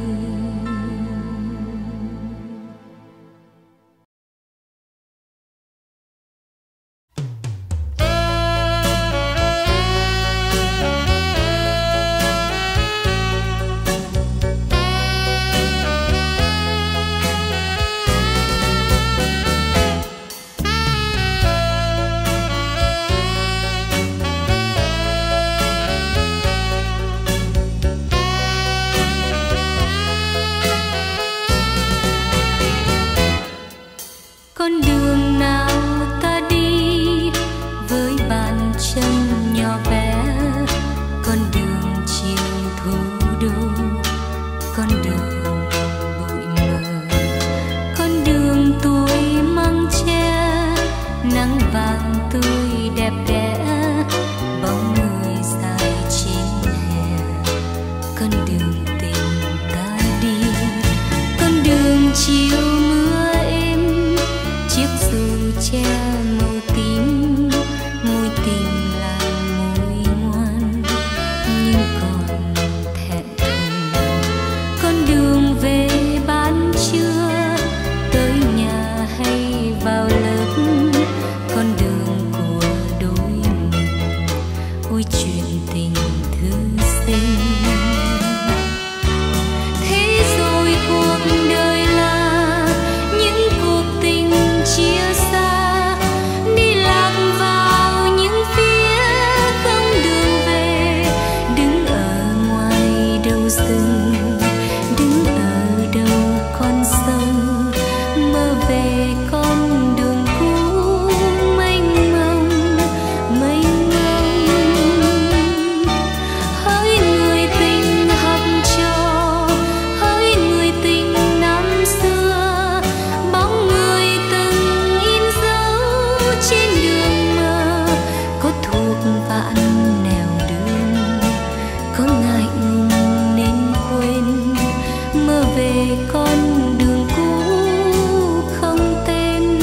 Con đường nào ta đi với bàn chân nhỏ bé, con đường chiều thủ đô, con đường bụi mờ, con đường tuổi măng tre, nắng vàng tươi đẹp đẽ, bóng người dài trên hè, con đường tình ta đi, con đường chiều mưa êm, chiếc dù che màu tím, môi tình là môi ngoan nhưng còn thẹn thùng. Con đường về ban trưa, tới nhà hay vào lớp, con đường của đôi mình, ôi chuyện tình thư sinh. Thế rồi cuộc đời là những cuộc tình chia xa, đi lạc vào những phía không đường về, đứng ở ngoài đầu rừng, đứng ở đầu con sông, mơ về con đường cũ mênh mông, mênh mông. Hỡi người tình học trò, hỡi người tình năm xưa, bóng người từng in dấu trên đường mờ, có thuộc vạn nẻo đường, có ngại ngùng nên quên, mơ về con đường cũ không tên.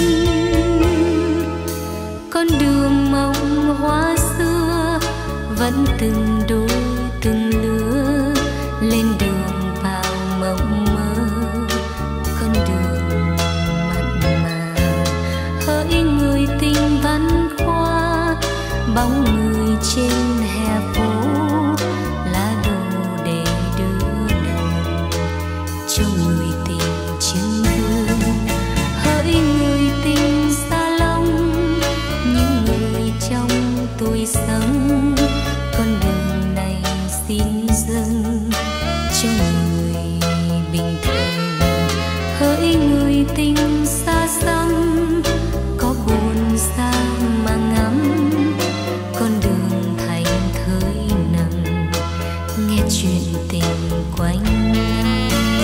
Con đường mộng hoa xưa vẫn từng đôi từng lứa, lên đường vào mộng mơ, con đường mặn mà. Hỡi người tình văn khoa, bóng người trên hè phố, lá đồ để đưa đón cho người tình chứng vương. Hỡi người tình salon, những người trong tôi sống, con đường này xin dâng cho người bình thường. Hỡi người tình xa xăm, có buồn xa mà ngắm, con đường thành thới nằm, nghe chuyện tình quanh năm.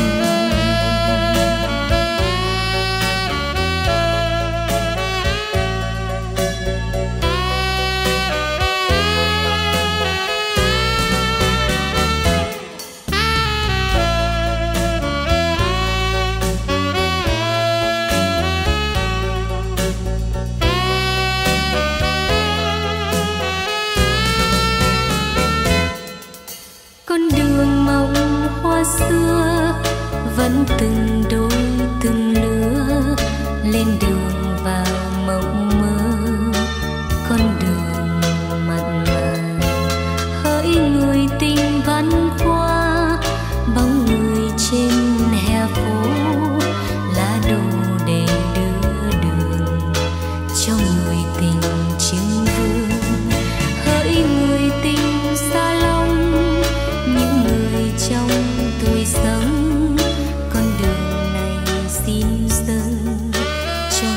Con đường mộng hoa xưa vẫn từng đôi từng lứa, lên đường vào mộng mơ, con đường mặn mà. Hỡi người tình văn khoa, bóng người trên hè phố, lá đồ để đưa đường cho người tình chứng vương. Hỡi người tình salon, những người trong tôi sống, con đường này xin dâng cho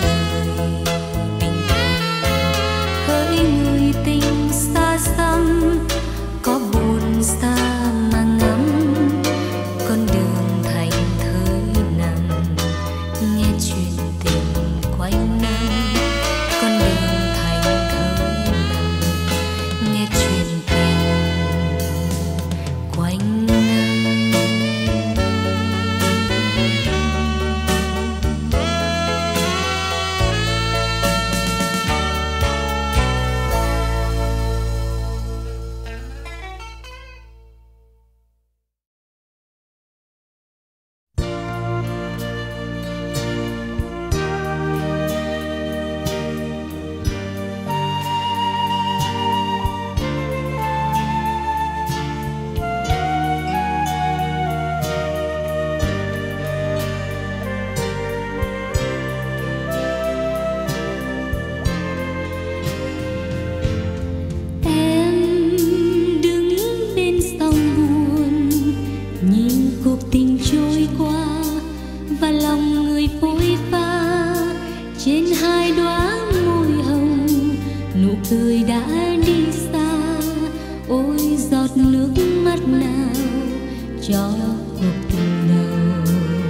người đã đi xa, ôi giọt nước mắt nào cho cuộc tình đầu.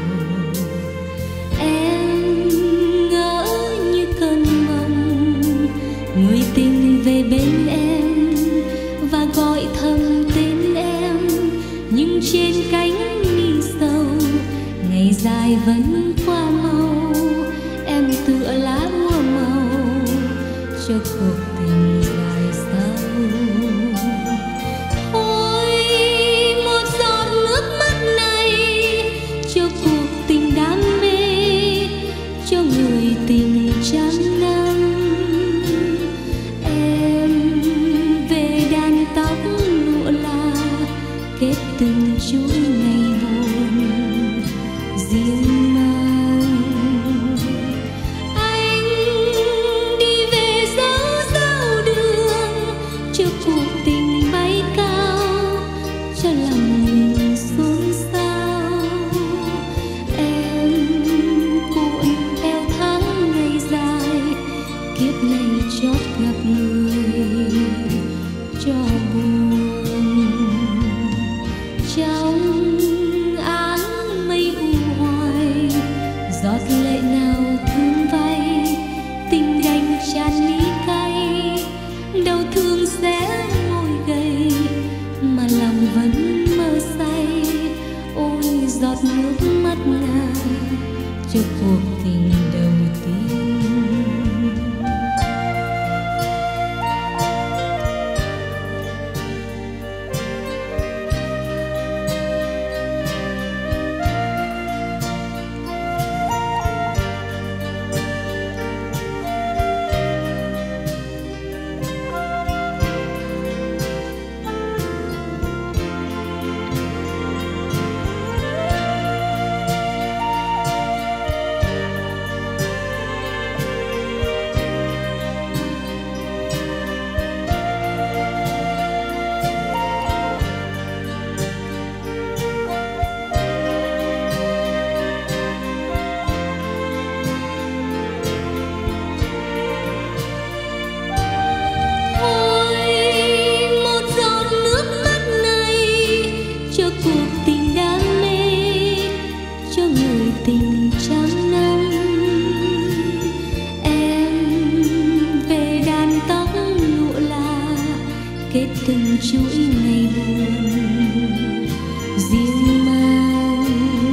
Em ngỡ như cơn mộng, người tình về bên em và gọi thầm tên em, nhưng trên cánh mi sầu ngày dài vẫn qua mau. Em tựa lá úa màu cho cuộc tình dài sau. Ôi một giọt nước mắt này cho cuộc tình đam mê, cho người tình trăm năm. Em về đàn tóc lụa là kết từng chuỗi ngày buồn riêng mang. Anh đi về dấu dấu đường cho cuộc tình bay cao, cho lòng mình xôn xao. Em cuộn theo tháng ngày dài, kiếp này chót gặp người cho buồn. Trong áng mây u hoài, giọt lệ nào thương vay, tình đành tràn ly cay. Đau thương sẽ ngồi gầy mà lòng vẫn mơ say. Ôi giọt nước mắt ngàn cho cuộc tình đầu tiên. Tình trăm năm. Em về đàn tóc lụa là kết từng chuỗi ngày buồn riêng mang.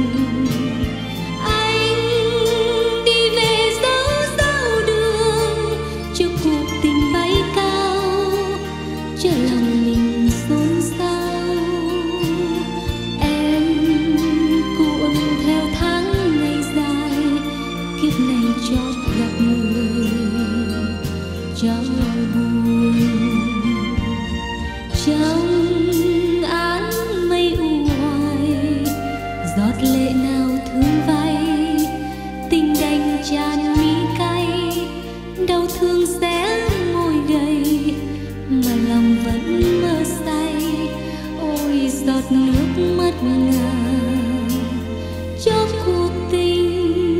Anh đi về dấu dấu đường cho cuộc tình bay cao, cho lòng mình xôn xao. Em cuộn theo tháng kiếp này chót gặp người cho buồn. Trong áng mây u hoài, giọt lệ nào thương vay, tình đành tràn mi cay. Đau thương sẽ ngồi gầy mà lòng vẫn mơ say. Ôi giọt nước mắt ngàn cho cuộc tình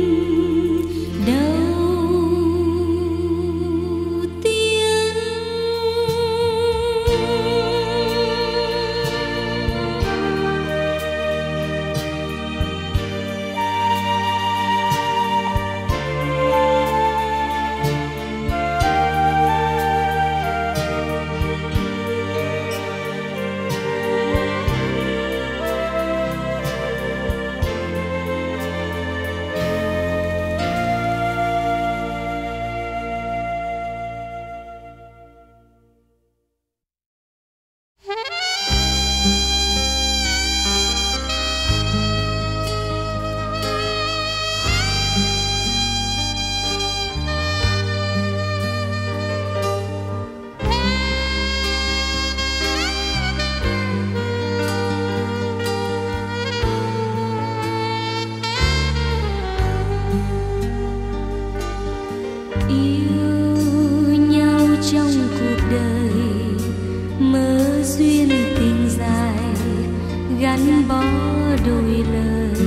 gắn bó đôi lời.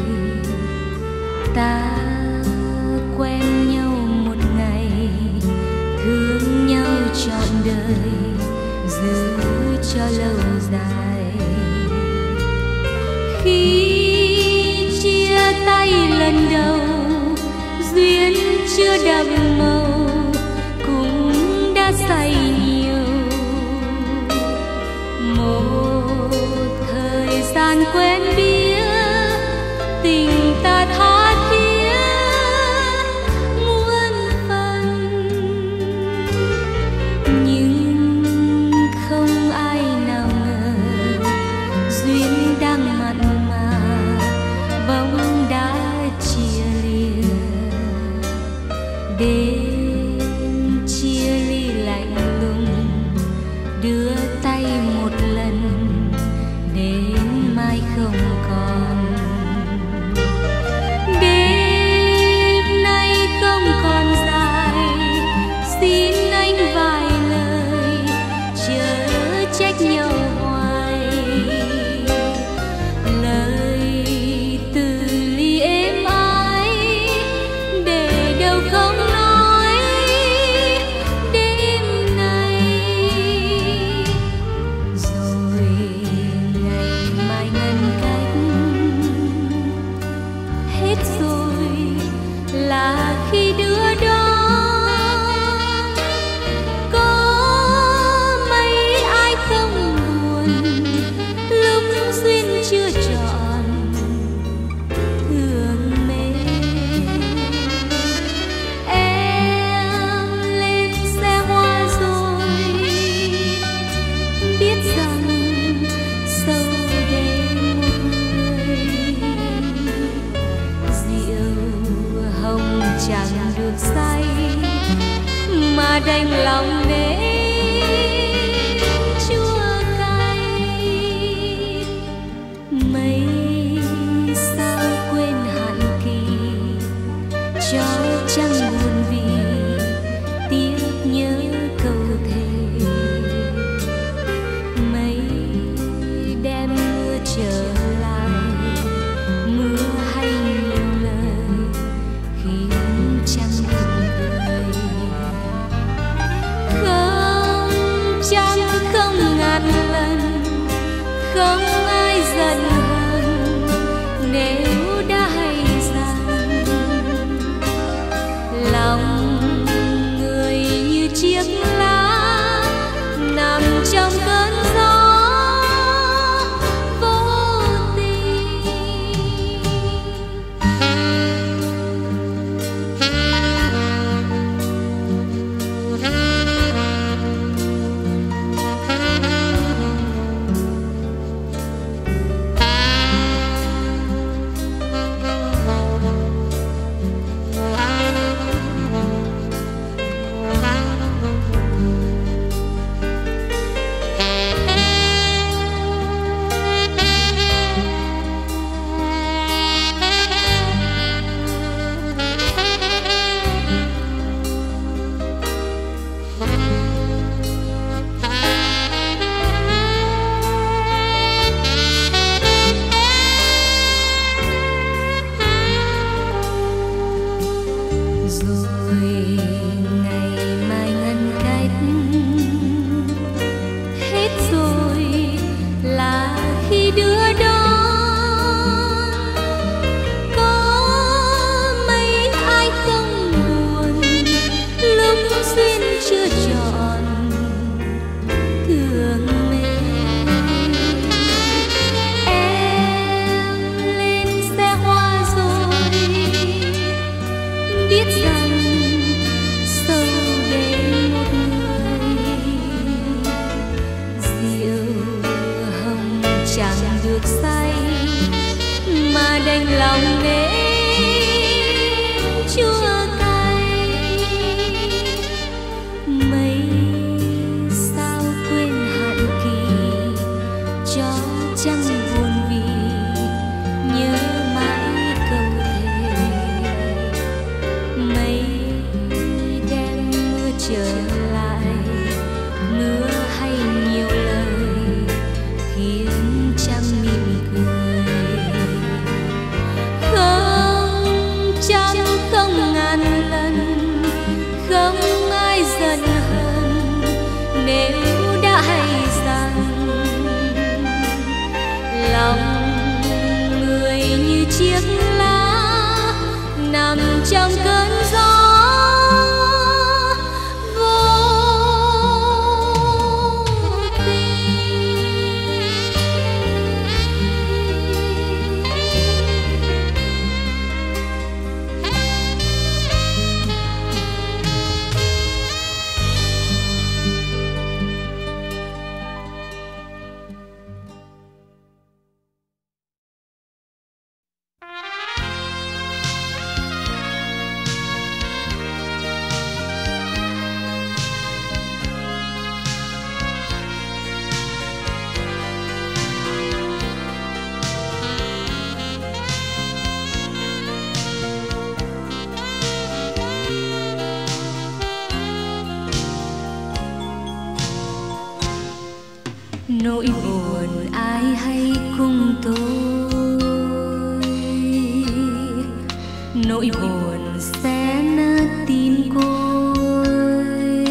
Ta quen nhau một ngày, thương nhau trọn đời giữ cho lâu dài. Khi chia tay lần đầu, duyên chưa đậm màu cũng đã say nhiều. Một thời gian quen biết, tình ta tha thiết muôn phần, nhưng không ai nào ngờ duyên đang mặn mà bỗng đã chia lìa. Đêm chia ly lạnh lùng, đưa tay một lần đến mai không còn. Đêm nay không còn dài, xin anh vài lời chớ trách nhau hoài. Lời từ ly êm ái để đâu không nói đêm nay. Rồi ngày mai ngăn cách, hết rồi là khi đứa đó có mấy ai không buồn lúc duyên chưa trọn thương mến. Em lên xe hoa rồi biết rằng sâu đêm một người. Rượu hồng chẳng được say mà đành lòng nếm chua cay. Mấy sao quên hạn kỳ, cho chẳng buồn vì tiếc nhớ câu thề. Mấy đêm mưa trở lại, mưa hay nhiều lời khiến chẳng buồn cười. Không chẳng không ngàn lần, không ai giận hờn nếu đã hay rằng lòng người như chiếc lá nằm trong cơn gió vô tình. Rồi ngày mai ngăn cách, hết rồi là khi đứa đó có mấy ai không buồn lúc duyên chưa trọn thương mến. Em lên xe hoa rồi biết rằng sâu đêm một người. Rượu hồng chẳng được say mà đành lòng nếm chua cay. Mấy sao quên hạn kỳ, cho chẳng buồn vì nhớ mãi câu thề. Mấy đêm mưa trở lại, mưa hay nhiều lời khiến chẳng mỉm cười. Không nếu đã hay rằng lòng người như chiếc lá nằm trong cơn gió nỗi buồn ai hay cùng tôi, nỗi buồn sẽ nát tim côi.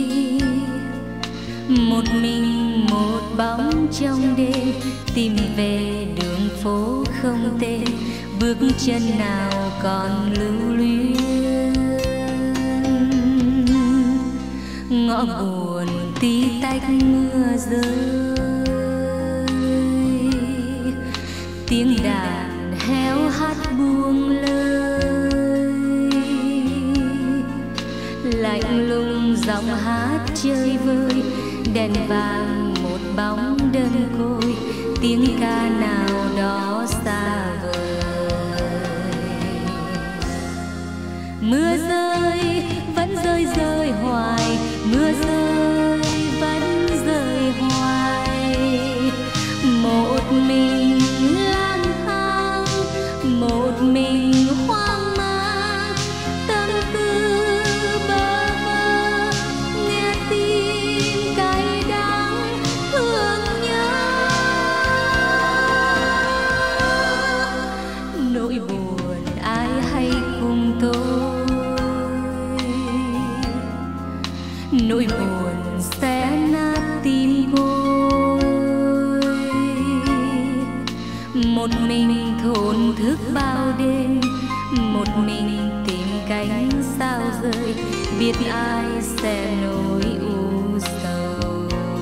Một mình một bóng trong đêm tìm về đường phố không tên, bước chân nào còn lưu luyến. Ngõ buồn tí tách mưa rơi, tiếng đàn héo hắt buông lời, lạnh lùng giọng hát chơi vơi. Đèn vàng một bóng đơn côi, tiếng ca nào đó xa vời. Mưa rơi vẫn rơi rơi hoài, mưa rơi vẫn rơi hoài. Một mình lang thang, một mình hoang mang, tâm tư bơ vơ, nghe tim cay đắng thương nhớ. Nỗi buồn ai hay cùng tôi, nỗi buồn sẽ nát tim tôi. Một mình thổn thức bao đêm, một mình tìm cánh sao rơi, biết ai sẽ nỗi u sầu.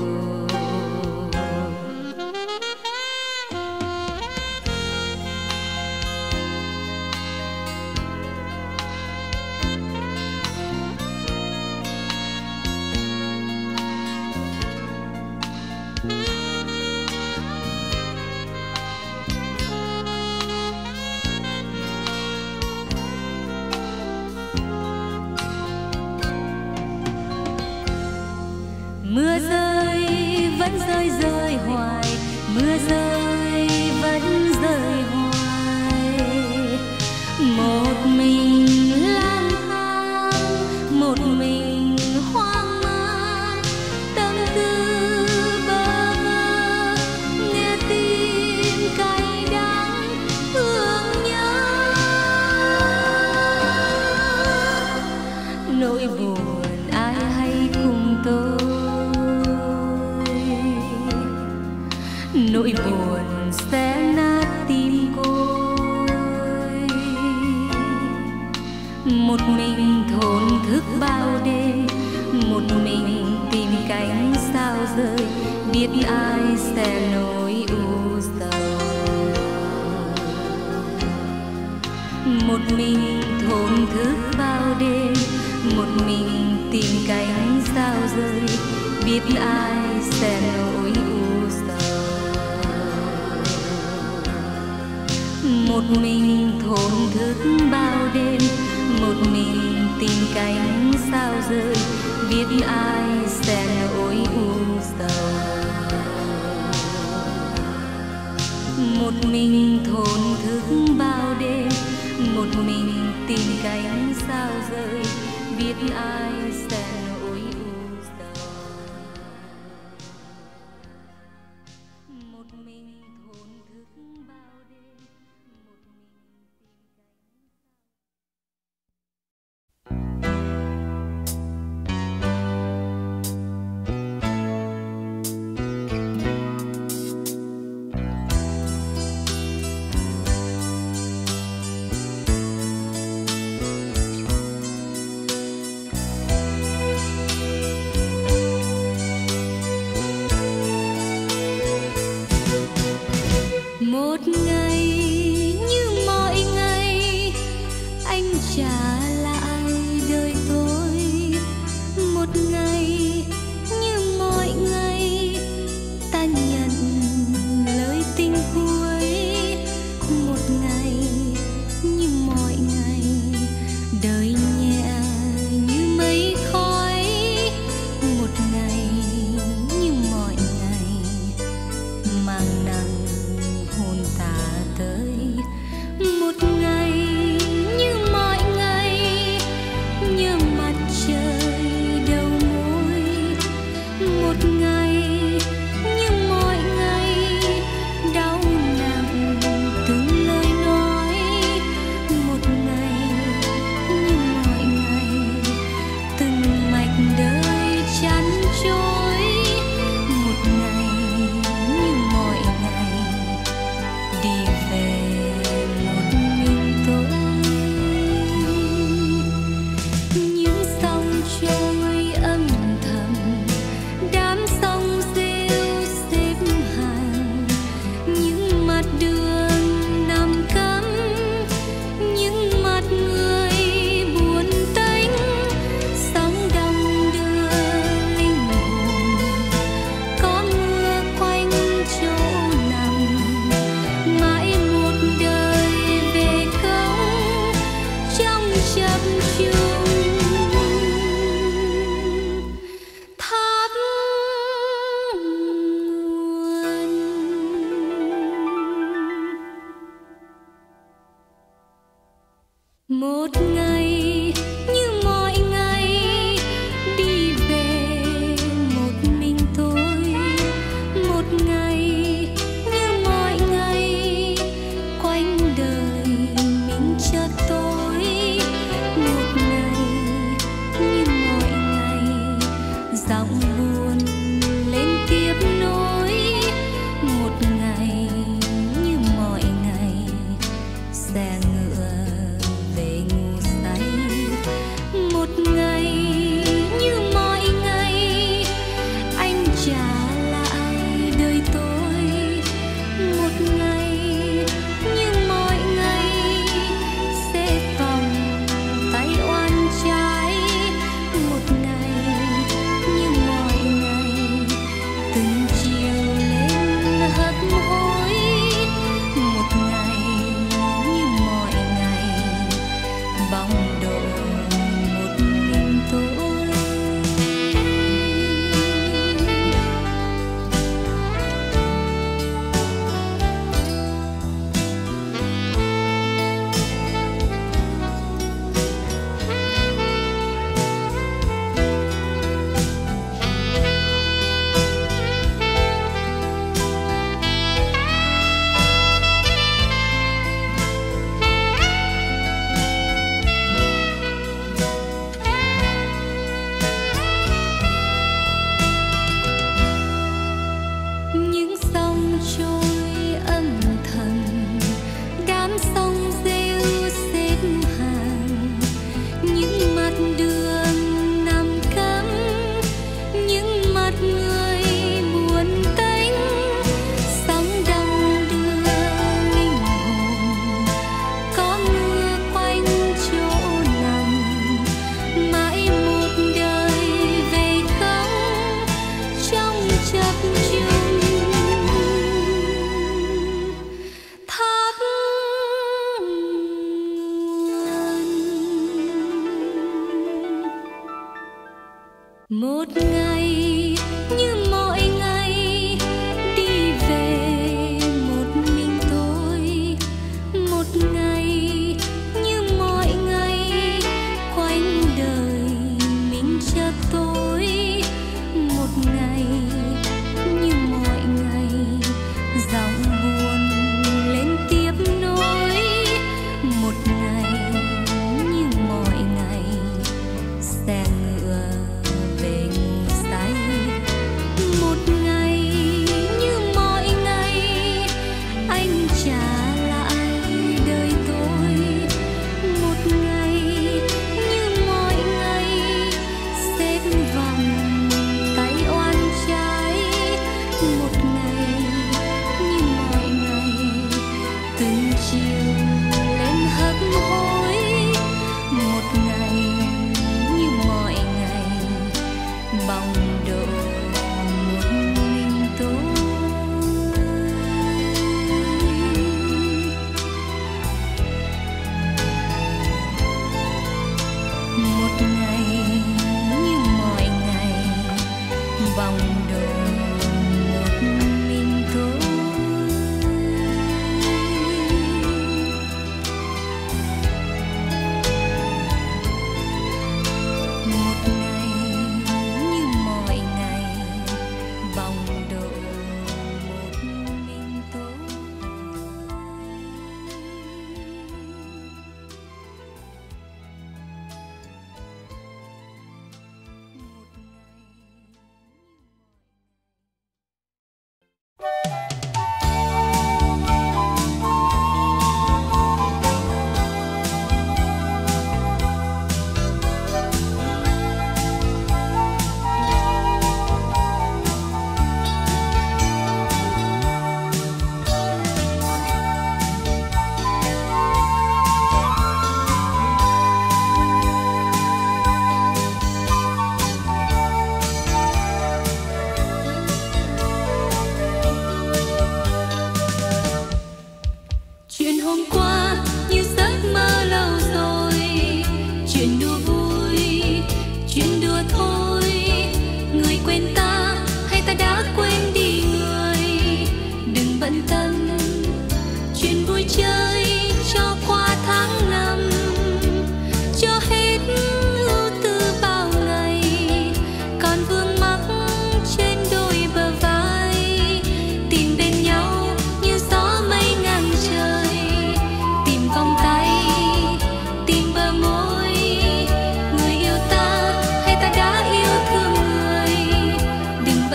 Mưa rơi vẫn rơi rơi hoài, mưa rơi vẫn rơi hoài. Một mình lang thang, một mình hoang mang, tâm tư bơ vơ, nghe tim cay đắng thương nhớ. Nỗi buồn ai hay cùng tôi, nỗi buồn sẽ nát tim côi. Một mình thổn thức bao đêm, một mình tìm cánh sao rơi, biết ai sẽ nỗi u sầu. Một mình thổn thức bao đêm, một mình tìm cánh sao rơi, biết ai sẽ nỗi u sầu. Một mình thổn thức bao đêm, một mình tìm cánh sao rơi, biết ai sẽ nỗi u sầu. Một mình thổn thức bao đêm, một mình tìm cánh sao rơi, biết ai sẽ nỗi u sầu. Một mình thổn thức bao đêm, một mình tìm cánh. buồn lên tiếp nối, một ngày như mọi ngày xe ngựa về ngủ say, một ngày như mọi ngày anh trả lại đời tôi, một ngày như mọi ngày sẽ vòng tay oan trái, một ngày như mọi ngày từng chiều lên hấp hối, một ngày như mọi ngày bóng độ một mình tôi. Những sông trôi âm thầm, đám sông rêu xếp hàng, những mặt đường nằm cấm, những mặt người buồn tênh, sóng đông đưa linh hồn, có mưa quanh chỗ nằm, mãi một đời về không trong chập chững. Tháp nguồn một ngày như mọi ngày đi về một mình tôi, một ngày như mọi ngày quanh đời mình chợt tối, một ngày như mọi ngày giọng buồn lên tiếp nối, một ngày như mọi ngày xe ngựa về ngủ say, một ngày như mọi ngày anh trả lại đời tôi, một ngày như mọi ngày xếp vòng tay oan trái, một ngày như mọi ngày từng chiều lên hấp hối, một ngày như mọi ngày bóng độ một mình tôi. Một ngày như mọi ngày bóng độ một mình tôi. Một ngày như mọi ngày bóng độ một mình tôi.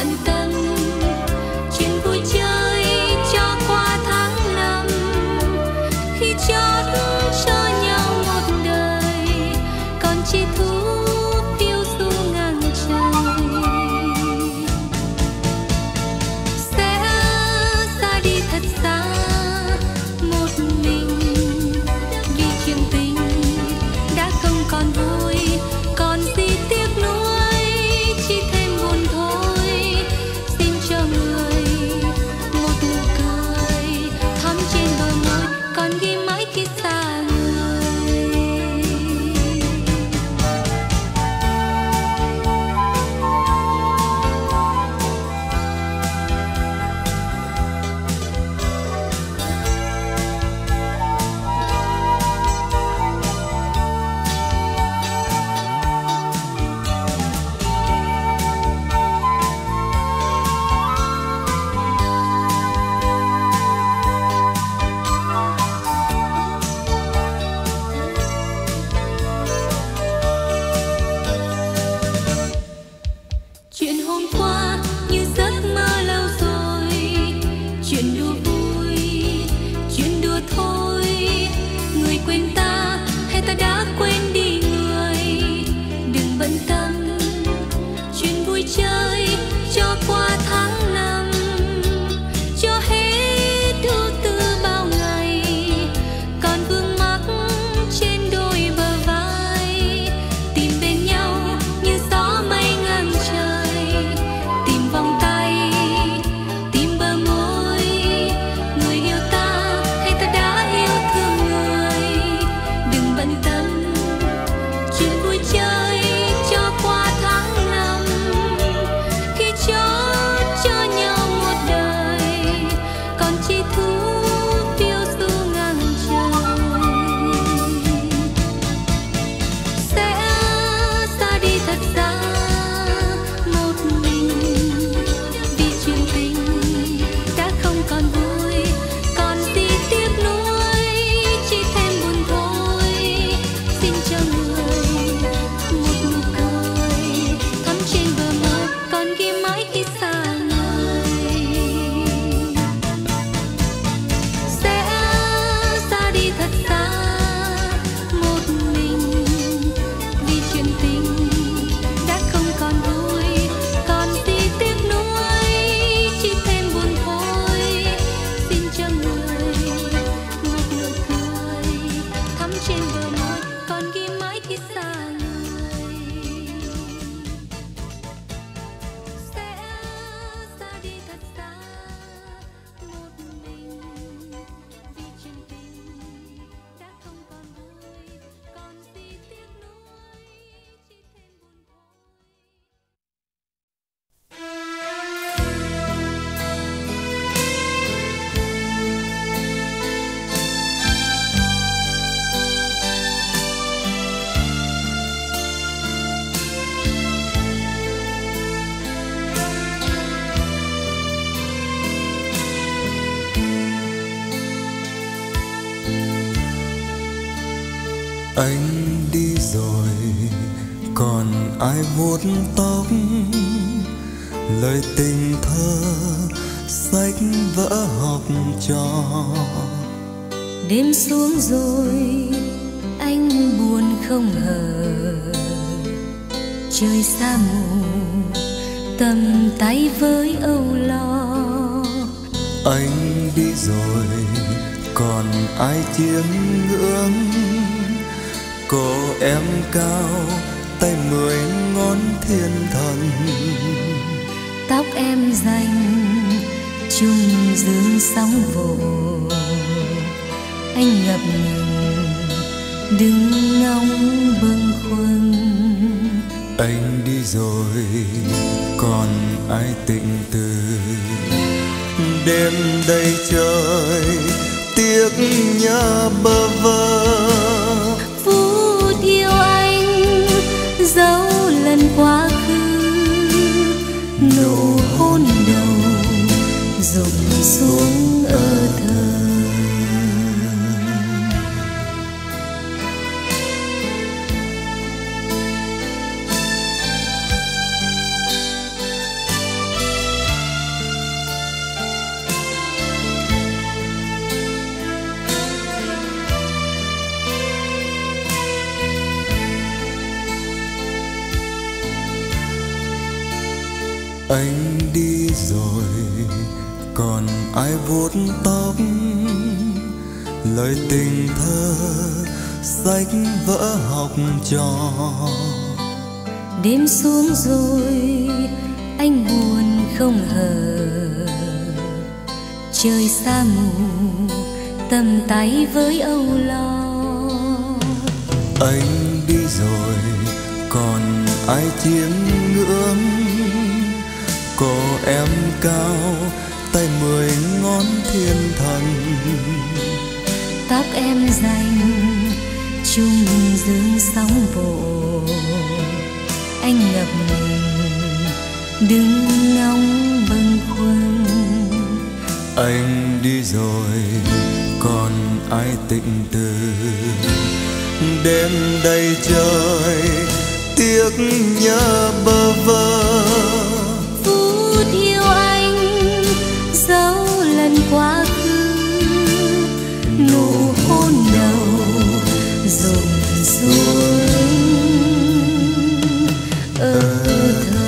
bận tâm chuyện vui chơi cho qua tháng năm, khi chót cho nhau một đời còn chi thú phiêu du ngang trời. Sẽ ra đi thật xa một mình vì chuyện tình đã không còn vui, còn gì tiếc nuối, chỉ thêm buồn thôi. Xin cho người một nụ cười thắm trên bờ môi, còn ghi mãi khi xa người. Chuyện hôm qua như giấc mơ lâu rồi, chuyện đùa vui, chuyện đùa thôi. Người quên ta hay ta đã quên đi người, đừng bận tâm chuyện vui chơi cho qua tháng năm, cho hết ưu tư bao ngày, còn vương mắc trên đôi bờ vai. Tìm bên nhau như gió mây ngang trời, tìm vòng tay, tìm bờ môi. Người yêu ta hay ta đã yêu thương người, đừng bận tâm chuyện vui chơi cho qua tháng năm, khi chót cho nhau một đời còn chi thú phiêu du ngang trời. Sẽ ra đi thật xa một mình vì chuyện tình đã không còn vui, còn gì tiếc nuối, chỉ thêm buồn thôi. Xin cho người một nụ cười thắm trên bờ môi, còn ghi mãi khi xa người. Sẽ ra đi thật xa một mình vì chuyện tình đã không còn vui, còn gì tiếc nuối, chỉ thêm buồn thôi. Xin cho người một nụ cười thắm trên bờ môi, còn ghi mãi khi xa người. Sẽ ra đi thật xa một mình vì chuyện tình đã không còn vui, còn gì tiếc nuối, chỉ thêm buồn thôi. Anh đi rồi còn ai vuốt tóc, lời tình thơ sách vỡ học trò. Đêm xuống rồi anh buồn không hờ, trời xa mù tầm tay với âu lo. Anh đi rồi còn ai chiêm ngưỡng, cô em cao tay 10 ngón thiên thần. Tóc em dành chung dương sóng vỗ, anh ngập ngừng đứng ngóng bâng khuâng. Anh đi rồi còn ai tịnh từ, đêm đầy trời tiếc nhớ bơ vơ. Phút yêu anh dấu lần quá khứ, nụ hôn đầu rụng xuống ở thờ. Anh đi rồi còn ai vuốt tóc, lời tình thơ sách vỡ học trò. Đêm xuống rồi anh buồn không hờ, trời xa mù tầm tay với âu lo. Anh đi rồi còn ai chiêm ngưỡng, cô em cao tay 10 ngón thiên thần. Tóc em dành chung dương sóng vỗ, anh ngập đứng ngóng bâng khuâng. Anh đi rồi còn ai tịnh từ, đêm đầy trời tiếc nhớ bơ vơ. Phút yêu anh dấu lần quá khứ, nụ hôn đầu rụng xuống ở thơ.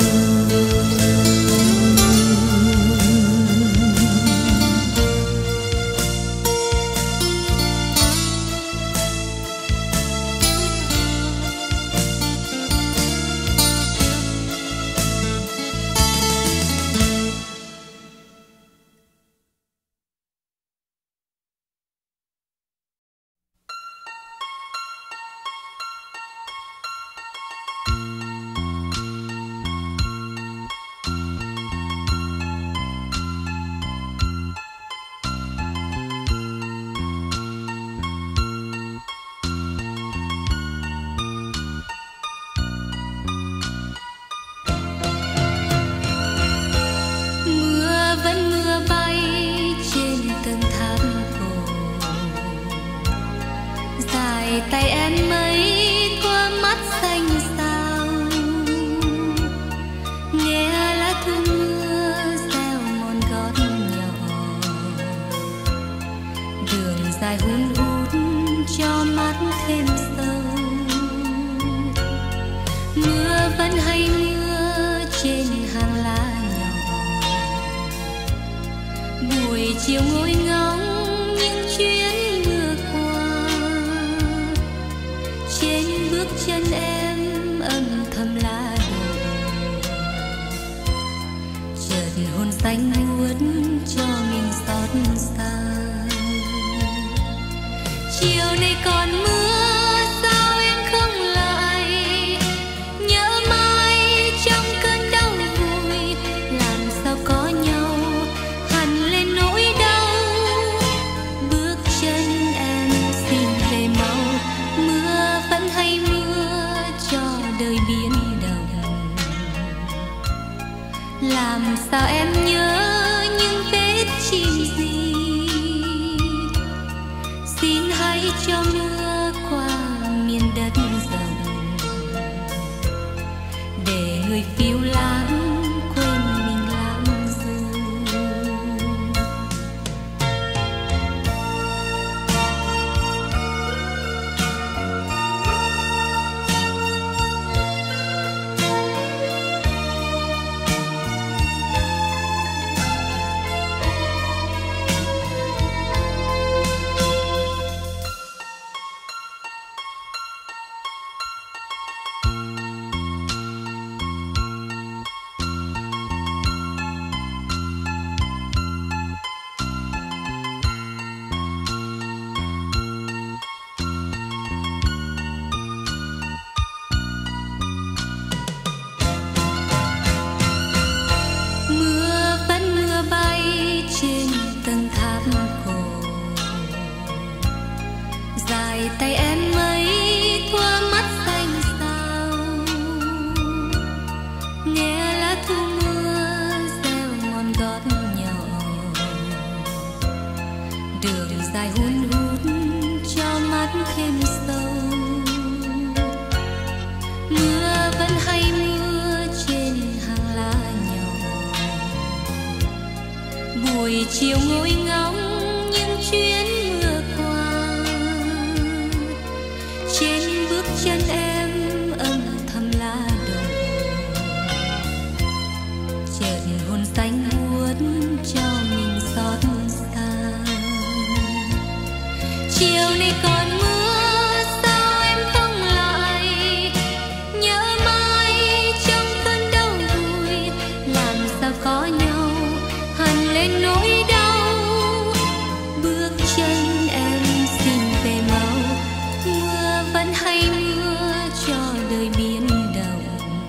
Tay em mấy qua mắt xanh sao, nghe lá thu mưa reo mòn gót nhỏ, đường dài hun hút cho mắt thêm sâu. Mưa vẫn hay mưa trên hàng lá nhỏ, buổi chiều ngồi ngóng những chuyến mưa qua. Trên bước chân em âm thầm lá đổ, chợt hồn xanh buốt cho mình xót xa. Chiều nay còn mưa sao em không lại, nhớ mãi trong cơn đau vui. Làm sao có nhau hằn lên nỗi đau, bước chân em xin về mau. Mưa vẫn hay mưa cho đời biến động, làm sao em nhớ những vết chim gì. Xin hãy cho mưa qua miền đất rộng, để người phiêu lãng quên mình lãng du. Tay em mấy qua mắt xanh sao, nghe lá thu mưa reo mòn gót nhỏ, đường dài hun hút cho mắt thêm sâu. Mưa vẫn hay mưa trên hàng lá nhỏ, buổi chiều ngồi ngóng những chuyến mưa qua. Trên bước chân em âm thầm lá đổ, hồn xanh buốt cho mình xót xa. Chiều nay còn mưa sao em không lại, nhớ mãi trong cơn đau vui, làm sao có nhau hằn lên nỗi đau. Bước chân em xin về mau, mưa vẫn hay mưa cho đời biến động.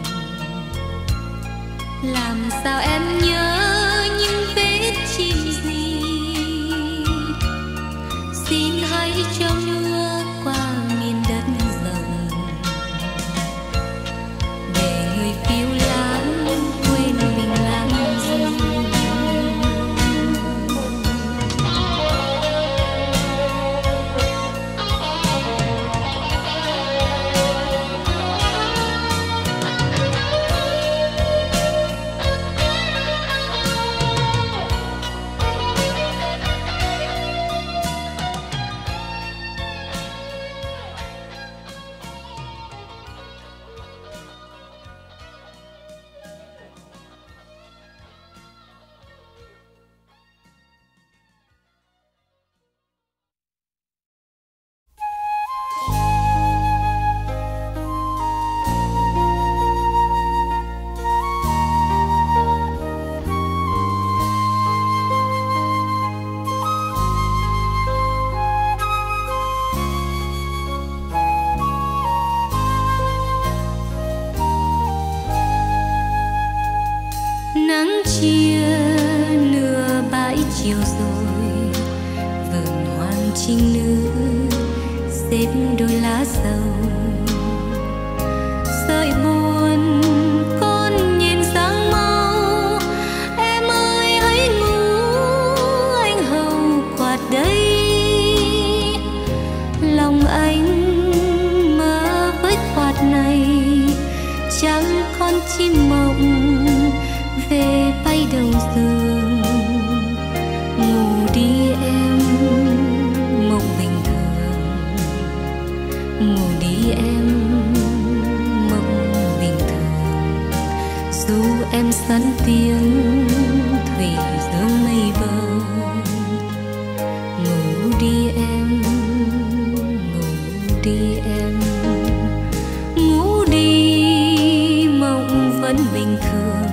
Làm sao em nhớ những vết chim gì, xin hãy cho mưa qua miền đất rộng, để người phiêu lãng quên mình làm gì. Nắng chia nửa bãi chiều rồi, vườn hoàng trinh nữ xếp đôi lá dầu. Sợi buồn con nhìn sáng mau, em ơi hãy ngủ anh hầu quạt đây. Lòng anh mơ với quạt này, chẳng con chim mộng về bay đầu giường. Ngủ đi em mộng bình thường, ngủ đi em mộng bình thường. Dù em sẵn tiếng thủy dương mây bờ, ngủ đi em, ngủ đi em, ngủ đi mộng vẫn bình thường.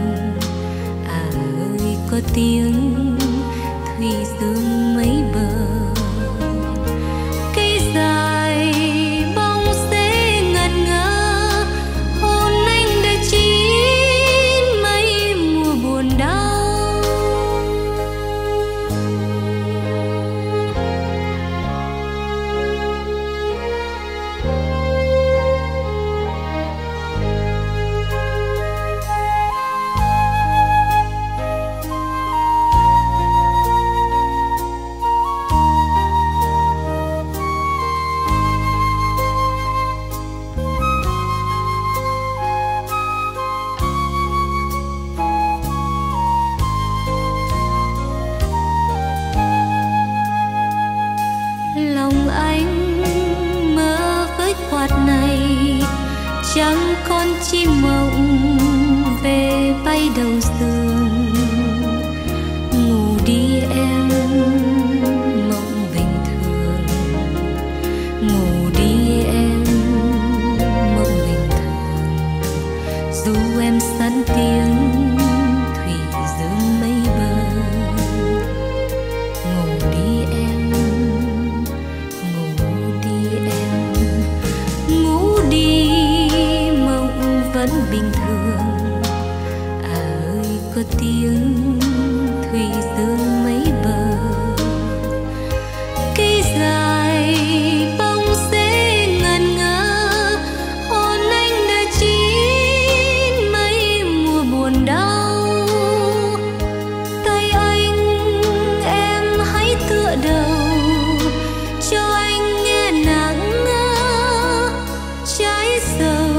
Có tiếng thủy dương mấy bờ, cây dài bóng xế ngẩn ngơ, hồn anh đã chín mấy mùa buồn đau. Chẳng con chim mộng về bay đầu giường. Ngủ đi em mộng bình thường, ngủ đi em mộng bình thường. Dù em sẵn tiếng thủy dương mây bờ, ngủ đi em, ngủ đi em, ngủ đi vẫn bình thường. Ơi có tiếng thủy dương mấy bờ, cây dài bóng xế ngẩn ngơ, hồn anh đã chín mấy mùa buồn đau. Tay anh em hãy tựa đầu cho anh nghe nắng trái sầu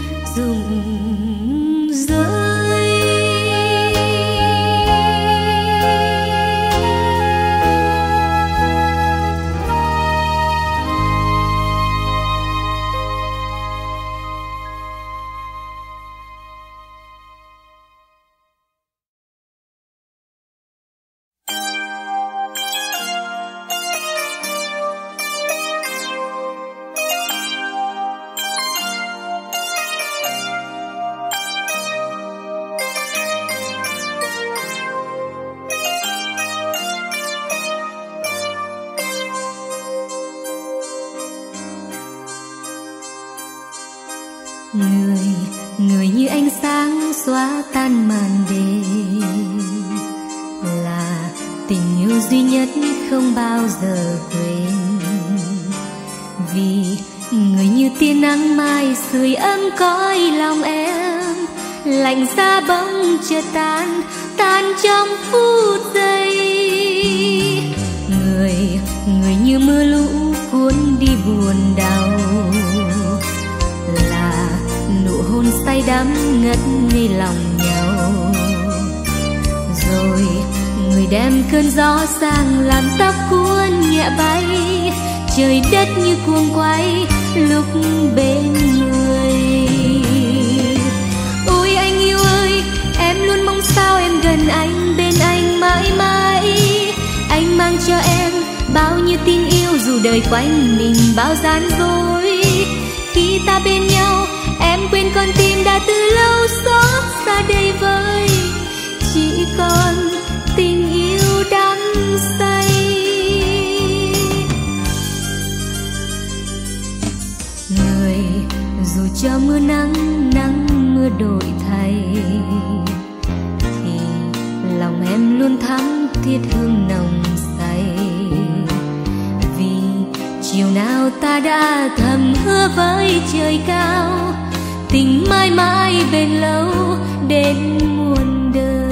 rụng rơi. điều duy nhất không bao giờ quên. Vì người như tia nắng mai sưởi ấm cõi lòng em, lạnh giá bỗng chợt tan trong phút giây. Người như mưa lũ cuốn đi buồn đau, là nụ hôn say đắm ngất ngây lòng nhau. Rồi người đem cơn gió sang làm tóc cuốn nhẹ bay, trời đất như cuồng quay lúc bên người. Ôi anh yêu ơi, em luôn mong sao em gần anh, bên anh mãi mãi. Anh mang cho em bao nhiêu tin yêu dù đời quanh mình bao gian dối. Khi ta bên nhau em quên con tim đã từ lâu xót xa đây với, chỉ còn tình yêu đắm say. Người dù cho mưa nắng mưa đổi thay, thì lòng em luôn thắm thiết hương nồng say. Vì chiều nào ta đã thầm hứa với trời cao, tình mãi mãi bền lâu đến muôn đời.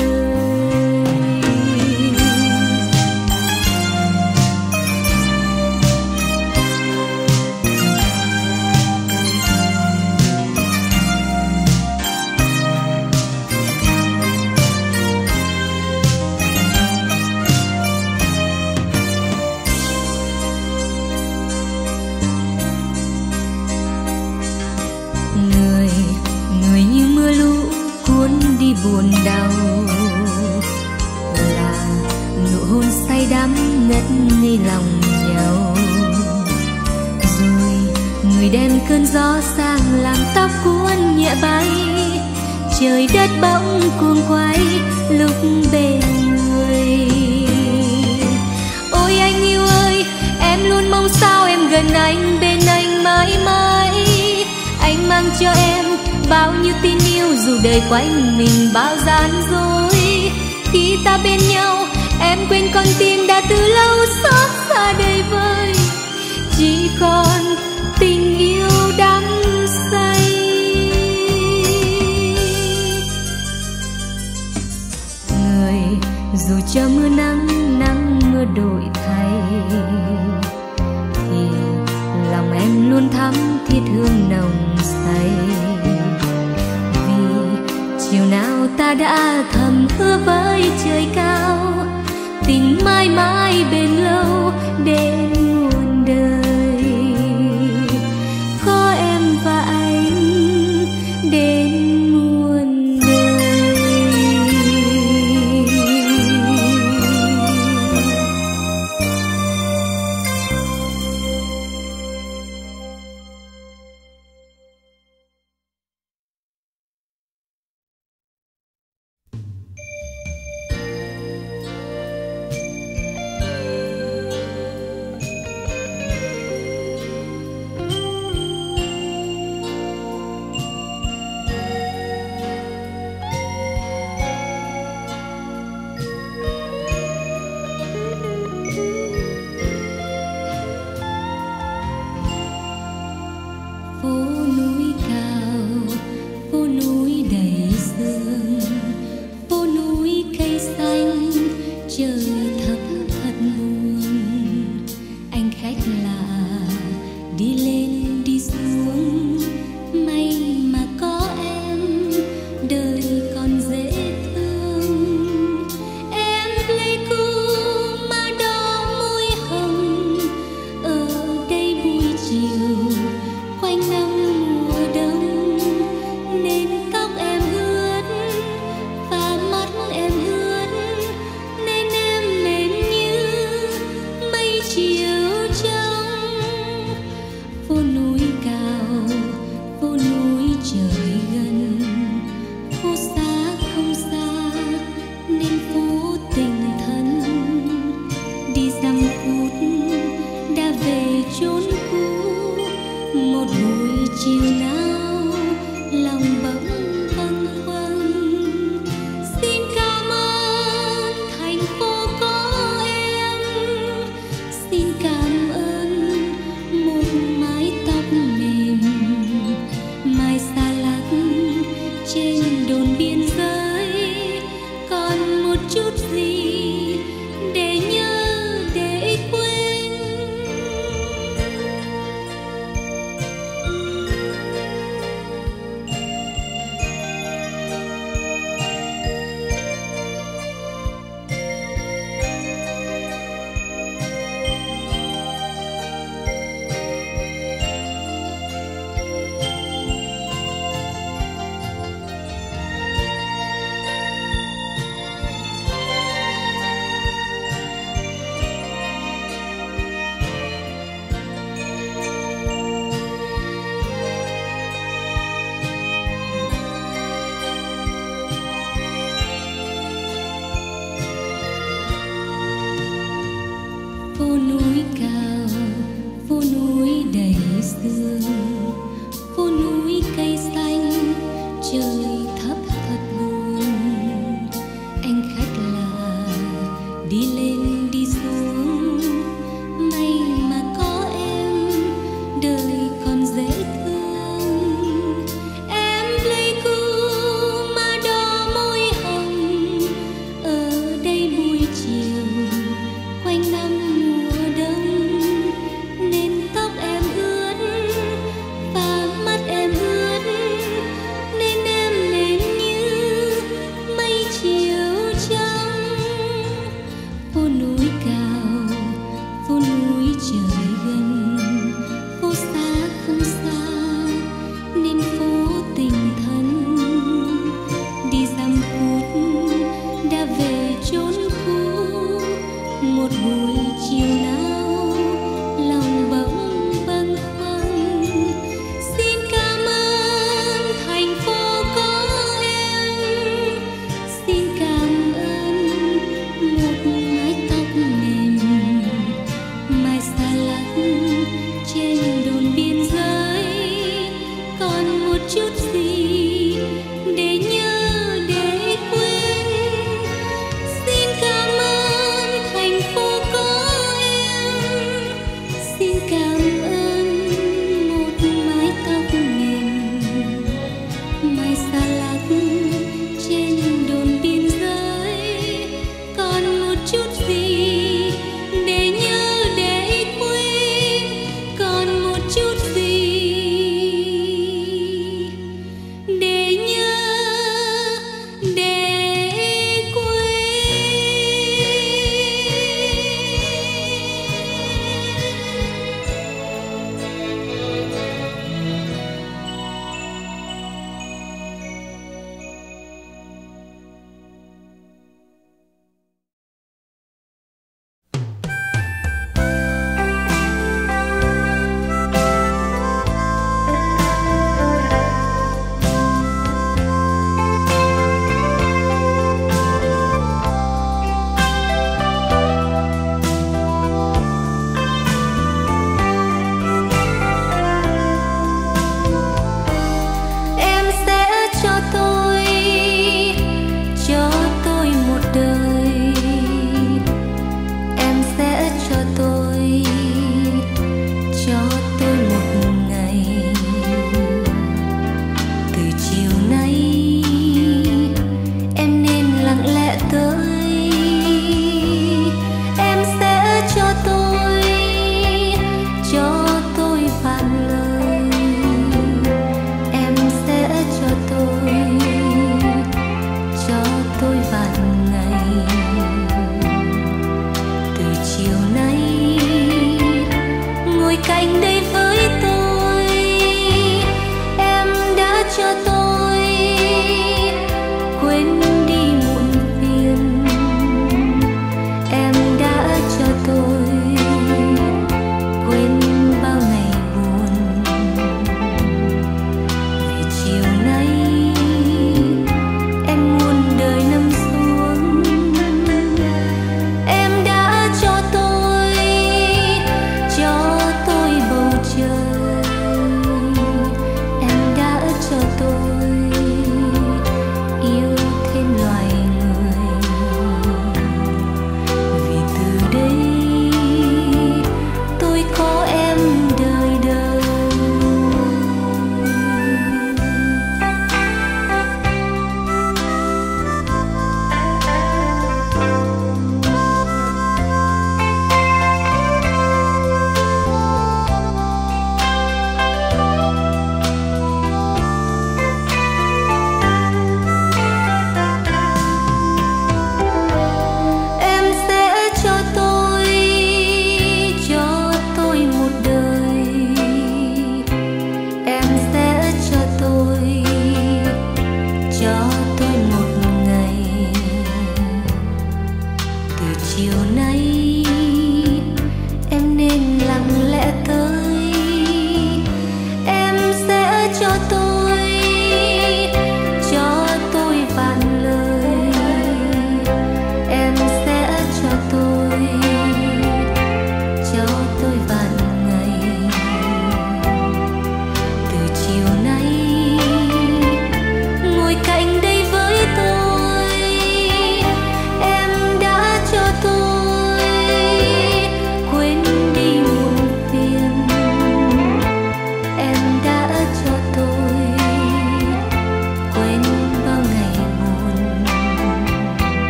Người như mưa lũ cuốn đi buồn đau, là nụ hôn say đắm ngất ngây lòng nhau. Rồi người đem cơn gió sang làm tóc cuốn nhẹ bay, trời đất bỗng cuồng quay lúc bên người. Ôi anh yêu ơi, em luôn mong sao em gần anh, bên anh mãi mãi. Anh mang cho em bao nhiêu tin yêu dù đời quanh mình bao gian dối. Khi ta bên nhau em quên con tim đã từ lâu xót xa đây với, chỉ còn tình yêu đắm say. Người dù cho mưa nắng mưa đổi thay, thì lòng em luôn thắm thiết hương nồng say. Vì chiều nào ta đã thầm hứa với trời cao, tình mãi mãi bền lâu đến muôn đời. Có em và anh đến muôn đời. chút gì để nhớ để quên. Phố núi cao, phố núi đầy sương, phố núi cây xanh, trời thấp thật buồn. Anh khách là đi lên đi xuống, may mà có em, đời còn dễ thương. Em Pleiku mà đỏ môi hồng, ở đây buổi chiều quanh năm mùa đông, nên tóc em ướt và mắt em ướt, nên em lên như mây chiều trắng. Phố núi cao, phố núi trời gần, phố xa không xa nên phố tình thân. Đi dăm phút đã về chốn cũ, một buổi chiều nào lòng bỗng bâng khuâng. Xin cảm ơn thành phố có em, xin cảm ơn một mái tóc mềm mai xa lắc trên đồn biên giới. Còn một chút gì để nhớ để quên. Xin cảm ơn thành phố có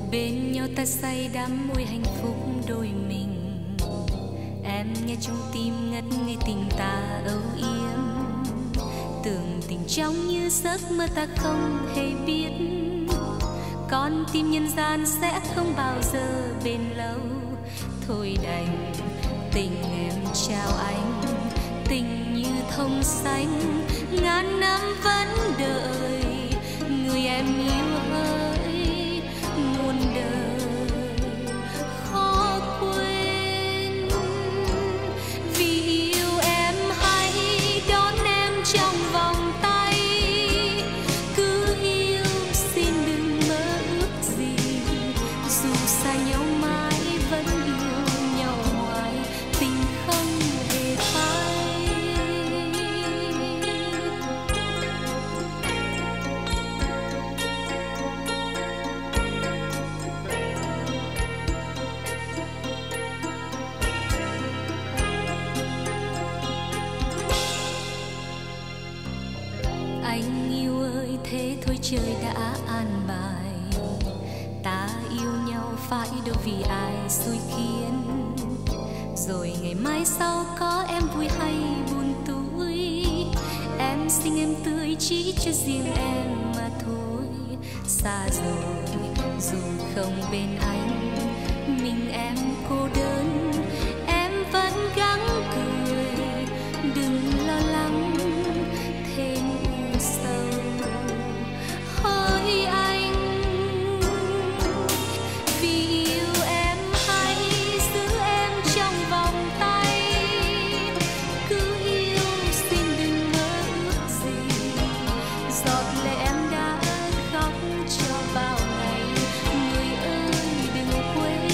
Bên nhau ta say đắm môi hạnh phúc đôi mình. Em nghe trong tim ngất ngây tình ta âu yếm. Tưởng tình trong như giấc mơ ta không hề biết. Con tim nhân gian sẽ không bao giờ bền lâu. Thôi đành tình em trao anh, tình như thông xanh, ngàn năm vẫn đợi người em yêu hỡi muôn đời khó quên. Vì yêu em hãy đón em trong vòng tay, cứ yêu xin đừng mơ ước gì, dù xa nhau mãi vẫn yêu nhau hoài, tình không hề phai. Anh yêu ơi, thế thôi trời đã an bài, ta yêu nhau phải đâu vì ai xui khiến. Rồi ngày mai sau có em vui hay buồn tủi, em xinh em tươi chỉ cho riêng em mà thôi. Xa rồi dù không bên anh, mình em cô đơn, em vẫn gắng cười, đừng lo lắng thêm u sầu. Hỡi anh, vì yêu em hãy giữ em trong vòng tay, cứ yêu xin đừng mơ ước gì, giọt lệ em đã khóc cho bao ngày, người ơi đừng quên.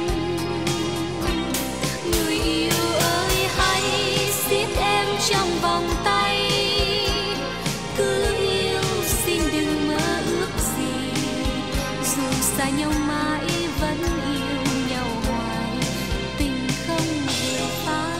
Người yêu ơi hãy siết em trong vòng tay, cứ yêu xin đừng mơ ước gì, dù xa nhau mãi vẫn yêu nhau hoài, tình không hề phai.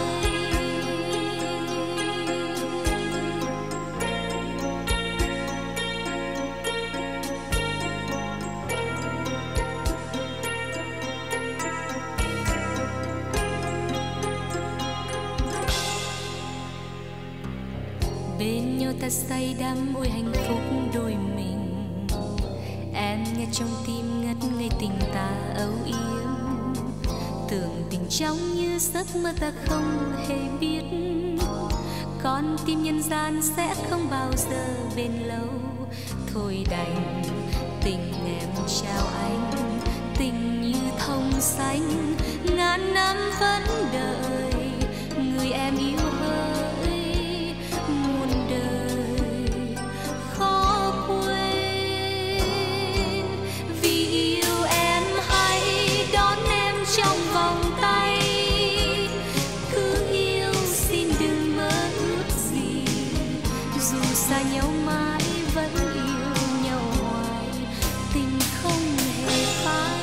Bên nhau ta say đắm ôi hạnh phúc đôi mình. Em nghe trong tim ngất ngây tình ta âu yếm. Tưởng tình trong như giấc mơ ta không hề biết. Con tim nhân gian sẽ không bao giờ bền lâu. Thôi đành tình em trao anh, tình như thông xanh, ngàn năm vẫn đợi người em yêu hỡi muôn đời khó quên. Vì yêu em hãy đón em trong vòng tay, cứ yêu xin đừng mơ ước gì, dù xa nhau mãi vẫn yêu nhau hoài, tình không hề phai.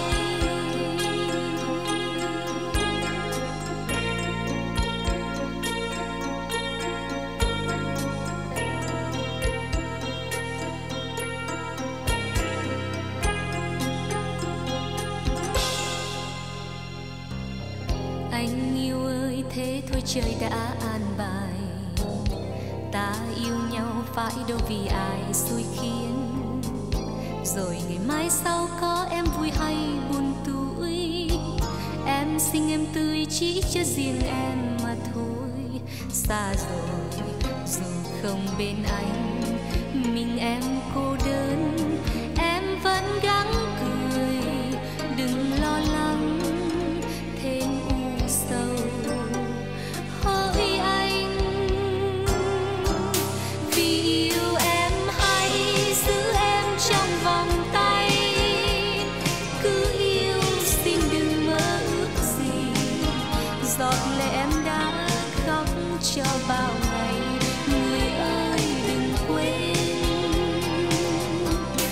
Anh yêu ơi, thế thôi trời đã an bài, ta yêu nhau phải đâu vì ai xui khiến. Rồi ngày mai sau có em vui hay buồn tủi, em xinh em tươi chỉ cho riêng em mà thôi. Xa rồi dù không bên anh, mình em cô đơn, em vẫn gắng cười, đừng lo lắng thêm u sầu. Hỡi anh, vì yêu em hãy giữ em trong vòng tay, cứ yêu xin đừng mơ ước gì, giọt lệ em đã khóc cho bao ngày, người ơi đừng quên.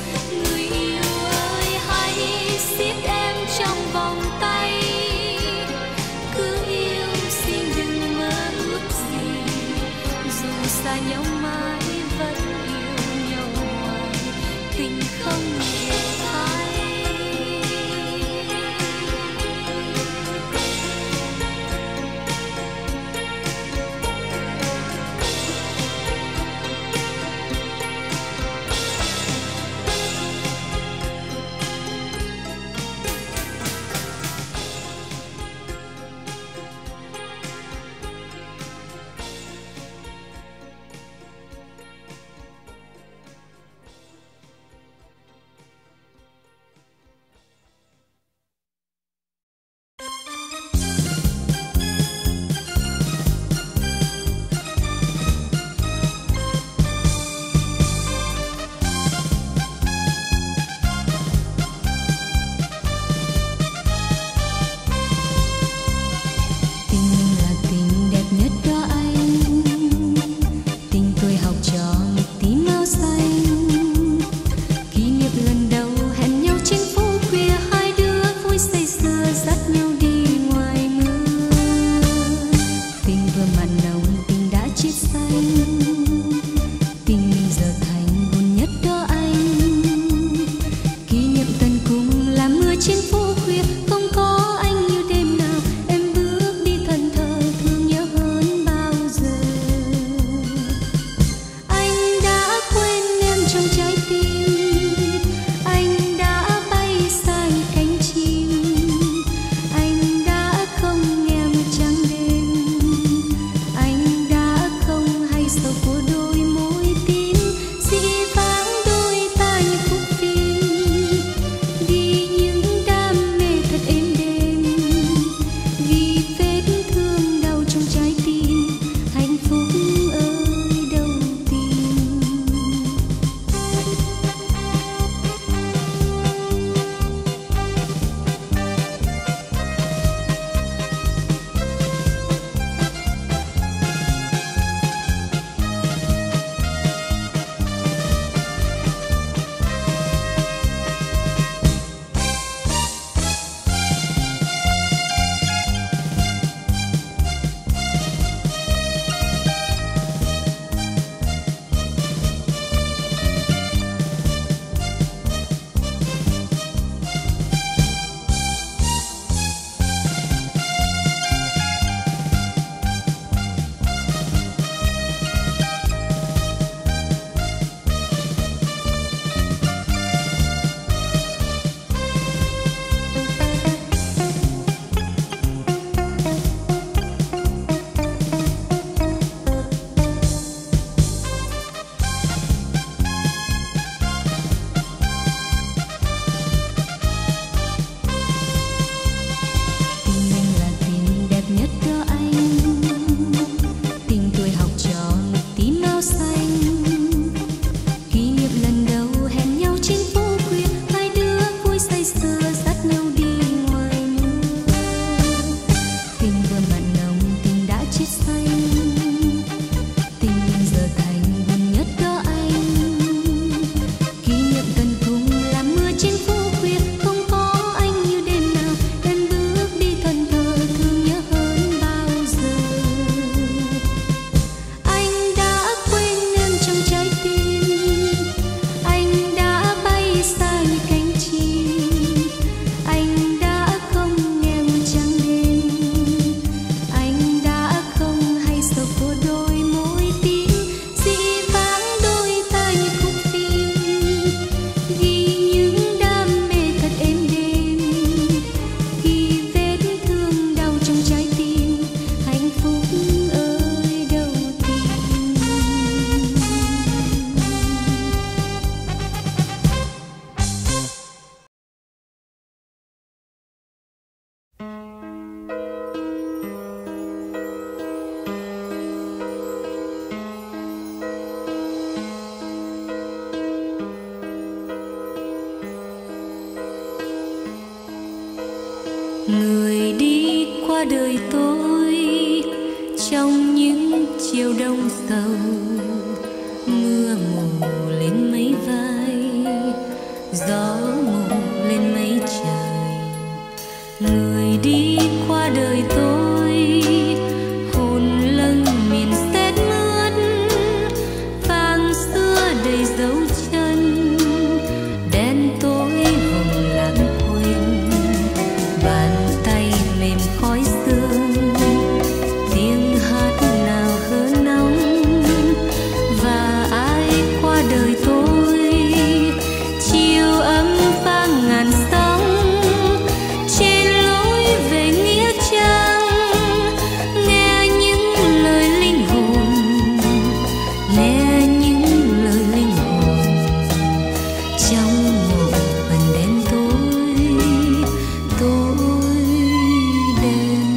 người đi qua đời tôi trong những chiều đông sầu, mưa mù lên mấy vai, gió mù lên mấy trời. Người đi qua đời tôi hồn lâng miền sét mướt, vàng xưa đầy dấu chân, đen tối vùng lãng quên. Bàn tay mềm khói sương, tiếng hát nào hớ nóng. Và ai qua đời tôi, chiều ấm vang ngàn sóng. Trên lối về nghĩa trang, nghe những lời linh hồn, nghe những lời linh hồn. Trong một phần đen tối, tối đen.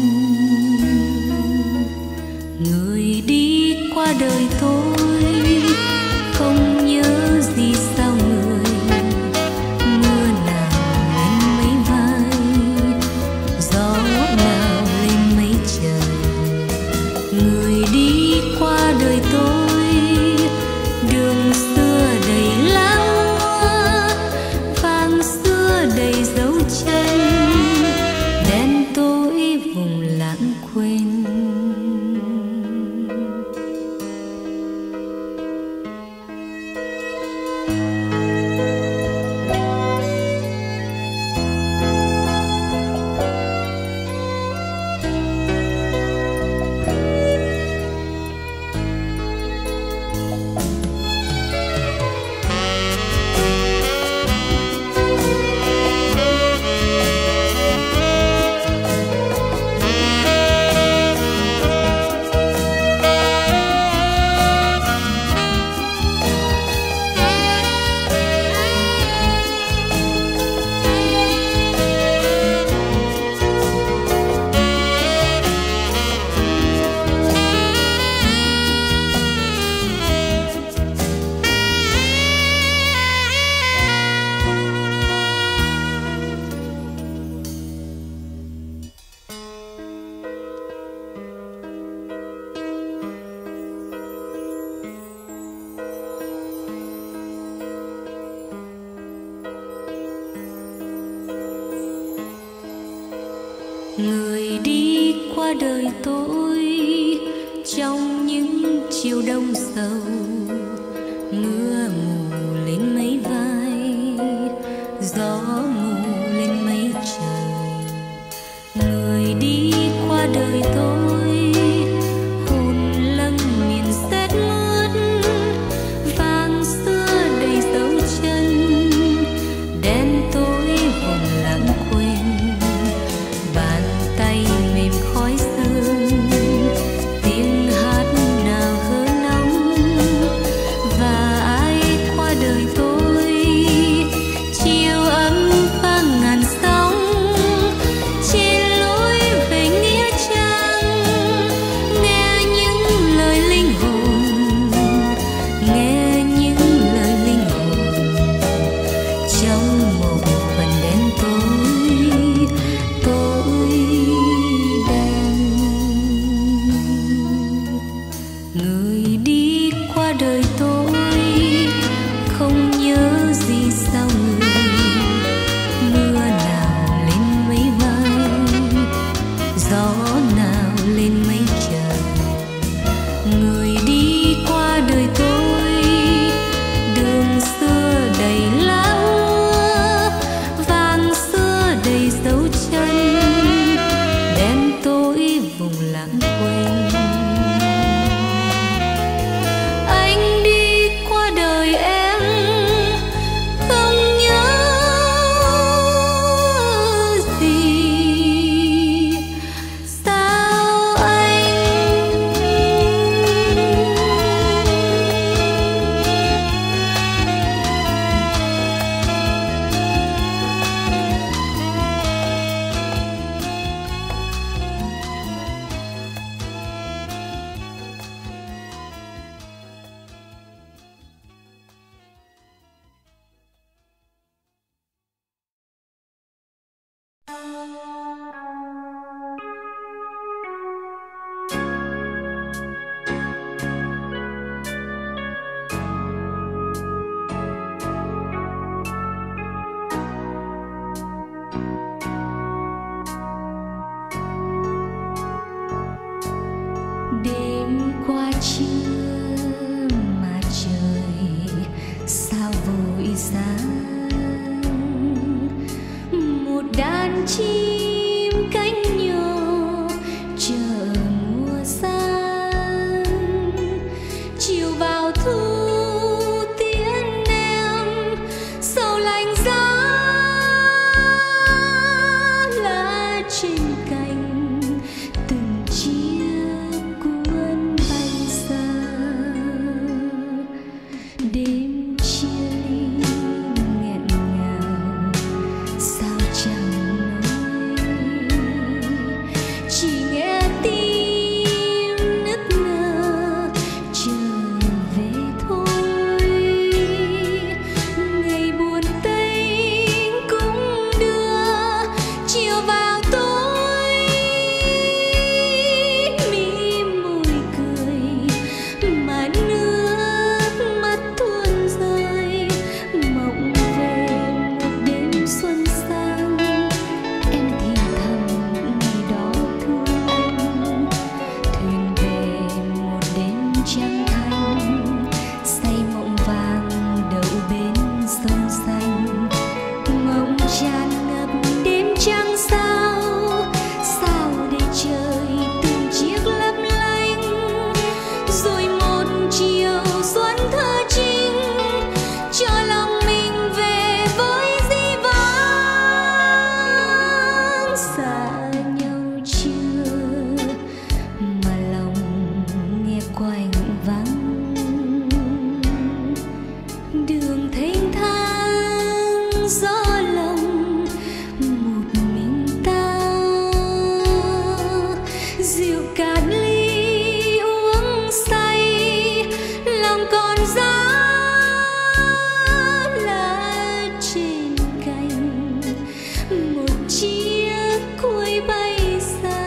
Người đi qua đời tôi không nhớ gì sao người. Mưa nào lên mấy vai, gió nào lên mấy trời. Người đi qua đời tôi, đường xưa đầy lãng hoa, vàng xưa đầy dấu chân, đen tối vùng lãng quên. Người đi qua đời tôi trong những chiều đông sầu, mưa mù lên mấy vai, gió mù lên mấy trời. Người đi qua đời tôi hồn lâng miền sét mướt, vàng xưa đầy dấu chân, đen tối vùng lãng quên. Bàn tay mềm khói sương, tiếng hát nào hớ nóng. Và ai qua đời tôi, chiều ấm vang ngàn sóng. Trên lối về nghĩa trang, trưa mà trời sao vội sáng, một đàn chim cánh nhỏ chờ mùa sang. Chiều vào thu tiễn em sầu lạnh giá lá trên cành, từng chiếc cuốn bay xa. Đêm chia ly nghẹn ngào sao chẳng nói, chỉ nghe tim nức nở trở về thôi. Ngày buồn tênh cũng đưa chiều vào tối, mỉm môi cười mà nước mắt tuôn rơi. Mộng về một đêm xuân sang, em thì thầm ngày đó thương anh. Thuyền về một đêm trăng thanh, say mộng vàng đậu bên sông xanh. Mộng tràn ngập đêm trăng sao, sao để trời từng chiếc lấp lánh. Rồi một chiều xuân thơ trinh, cho lòng mình về với dĩ vãng. Xa nhau chưa mà lòng nghe quạnh vắng, đường thênh thang gió lồng một mình ta. Rượu cạn ly uống say, lòng còn giá lá trên cành, một chiếc cuối bay xa.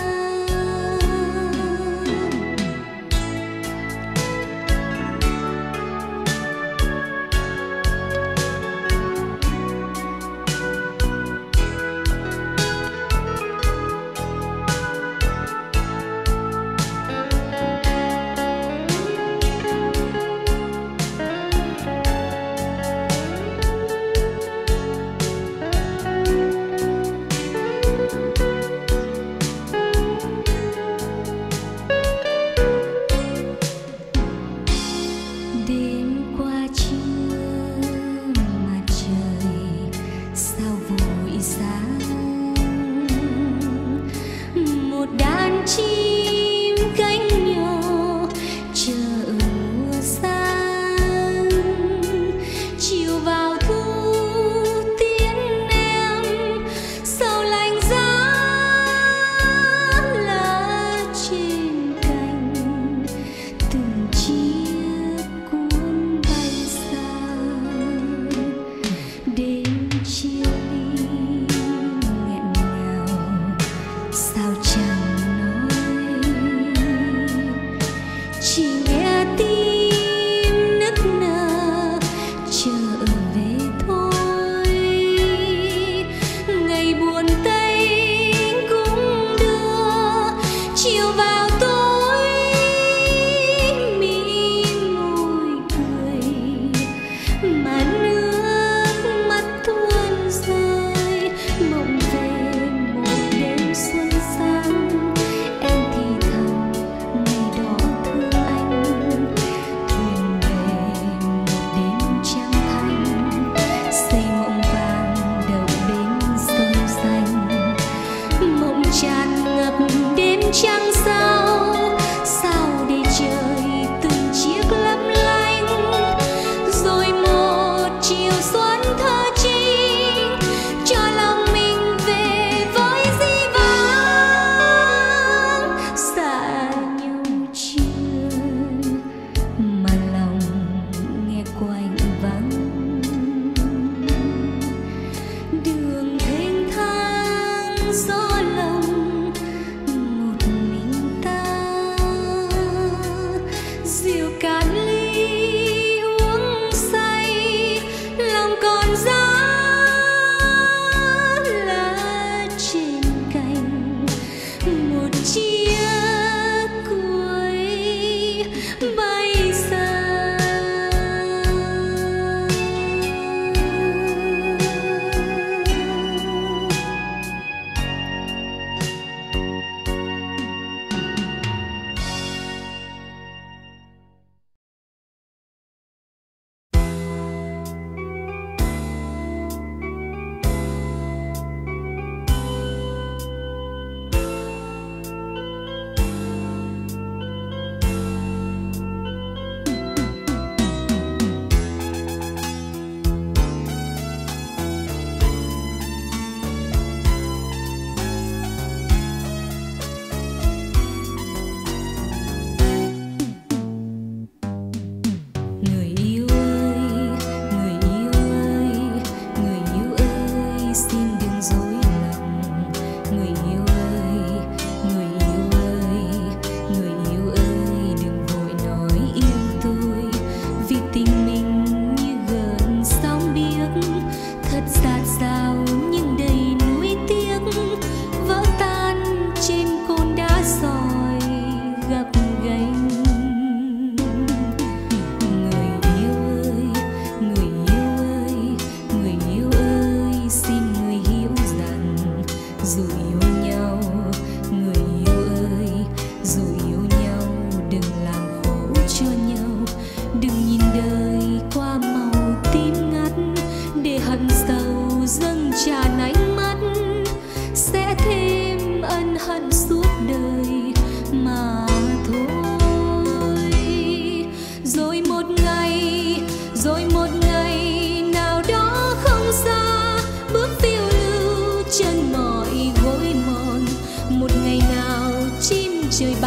Đêm qua trưa mà trời sao vội sáng, một đàn chim cánh nhỏ chờ mùa sang. Chiều vào thu tiễn em sầu lạnh giá lá trên cành, từng chiếc cuốn bay xa. Đêm chia ly nghẹn ngào sao chẳng nói, chỉ nghe tim nức nở trở về thôi. Ngày buồn tênh cũng đưa chiều vào tối, mỉm môi cười mà nước mắt tuôn rơi. Mộng về một đêm xuân sang, em thì thầm ngày đó thương anh. Thuyền về một đêm trăng thanh, xây mộng vàng đậu bên sông xanh. Mộng tràn ngập đêm trăng sao, sao để trời từng chiếc lấp lánh. Rồi một chiều xuân thơ trinh, cho lòng mình về với dĩ vãng. Xa nhau chưa mà lòng nghe quạnh vắng, đường thênh thang gió lồng một mình ta. Rượu cạn ly uống say, lòng còn giá lá trên cành, một chiếc cuối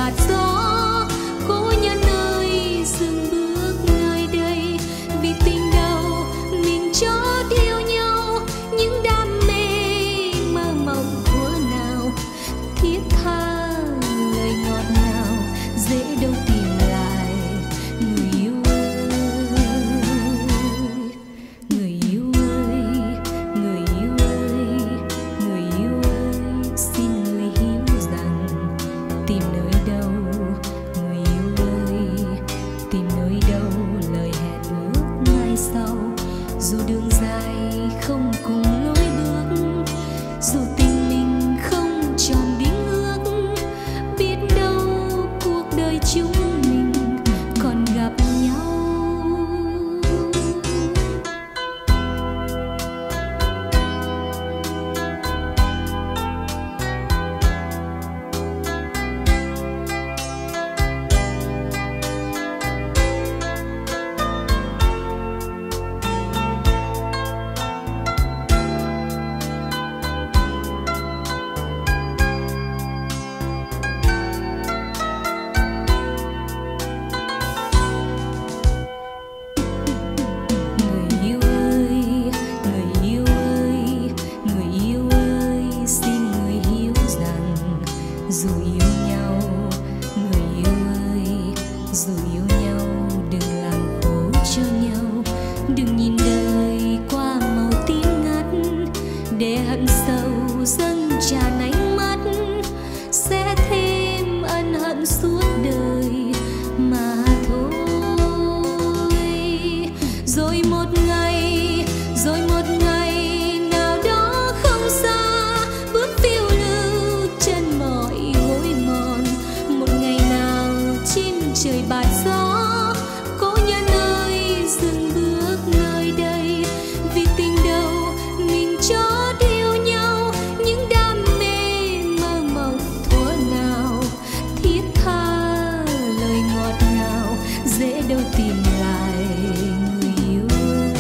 bạt gió. Cô nhân ơi dừng bước nơi đây, vì tình đầu mình chót yêu nhau. Những đam mê mơ mộng thuở nào, thiết tha lời ngọt ngào, dễ đâu tìm lại. Người yêu ơi, người yêu ơi, người yêu ơi, người yêu ơi, xin người hiểu rằng tìm nơi đâu. Người yêu ơi, tìm nơi đâu lời hẹn ước mai sau. Dù đường dài không cùng lối bước, dù tình mình không tròn đính ước, biết đâu cuộc đời chúng mình còn gặp nhau. Người yêu ơi, người yêu ơi, người yêu ơi, xin người hiểu rằng dù yêu nhau, người yêu ơi, dù yêu nhau đừng làm khổ cho nhau. Đừng nhìn đời qua màu tím ngắt, để hận sâu dâng tràn ánh mắt, sẽ thêm ân hận suốt đời mà thôi. Rồi một ngày nào đó không xa, bước phiêu lưu chân mỏi gối mòn. Một ngày nào chim trời bạt gió, cô nhân ơi dừng bước nơi đây, vì tình đầu mình chót yêu nhau. Những đam mê mơ mộng thuở nào, thiết tha lời ngọt ngào, dễ đâu tìm lại. Người yêu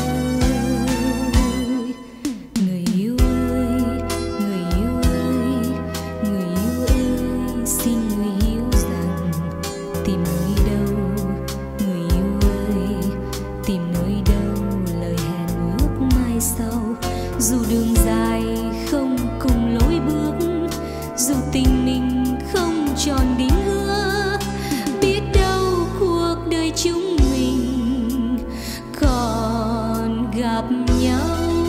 ơi, người yêu ơi, người yêu ơi, người yêu ơi, xin người hiểu rằng tìm nơi đâu. Người yêu ơi, tìm nơi đâu lời hẹn ước mai sau. Dù đường dài không cùng lối bước, dù tình mình không tròn đính ước, biết đâu cuộc đời chúng mình còn gặp nhau.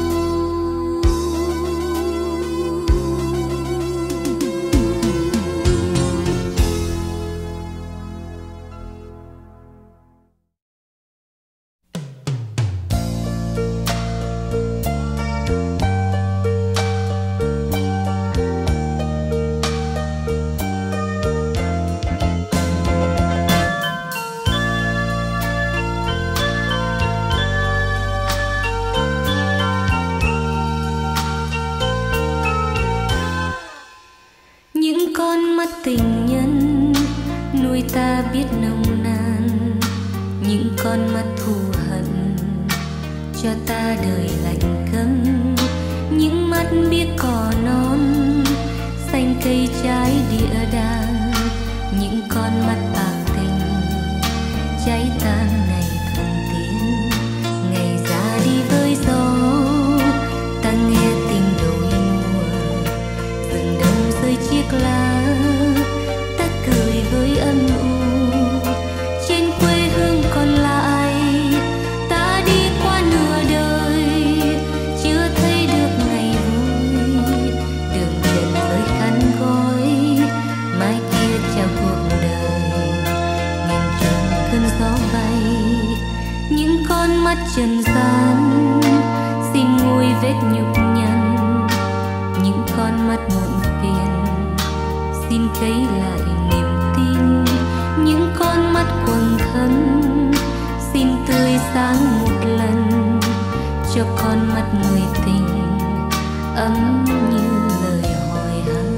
Những con mắt tình nhân nuôi ta biết nồng nàn, những con mắt thù hận cho ta đời lạnh câm. Những mắt biết cỏ non xanh cây trái địa đàng, những con mắt bạc tình cháy tan ngày thuần tiến. Ngày ra đi với gió, ta nghe tình đôi mùa, rừng đông rơi chiếc lá, ta cười với âm u. Trên quê hương còn lại, ta đi qua nửa đời, chưa thấy được ngày vui. Đường trần rơi khăn gói, mai kia chào cuộc đời, nghìn trùng cơn gió bay. Những con mắt trần gian xin nguôi vết nhục nhằn, những con mắt muộn phiền xin cấy lại niềm tin. Những con mắt quầng thâm xin tươi sáng một lần, cho con mắt người tình ấm như lời hỏi han.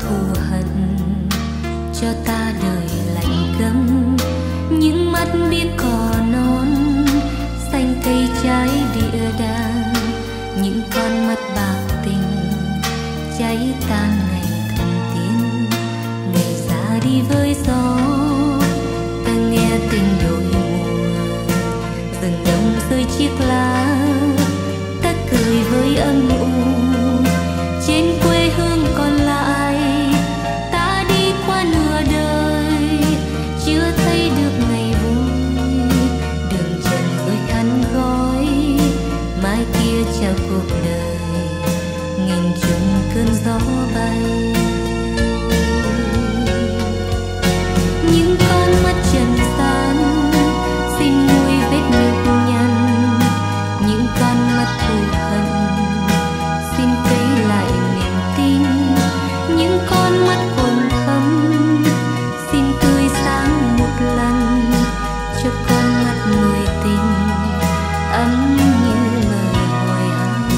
thù hận cho ta đời lạnh câm. Những mắt biết cỏ non xanh cây trái địa đàng, những con mắt bạc tình cháy tan ngày thần tiên. Ngày ra đi với gió ta nghe tình đổi mùa, rừng đông rơi chiếc lá ta cười với âm u. Trên quê hương còn lại ta đi qua nửa đời, chưa thấy được ngày vui. Đường trần rồi khăn gói, mai kia chào cuộc đời nghìn trùng cơn gió bay. Những con mắt trần gian xin nguôi vết nhục nhằn, những con mắt thù hận xin cây lại niềm tin. Những con mắt hồn thâm xin tươi sáng một lần cho con mắt người tình ấm như lời hỏi han.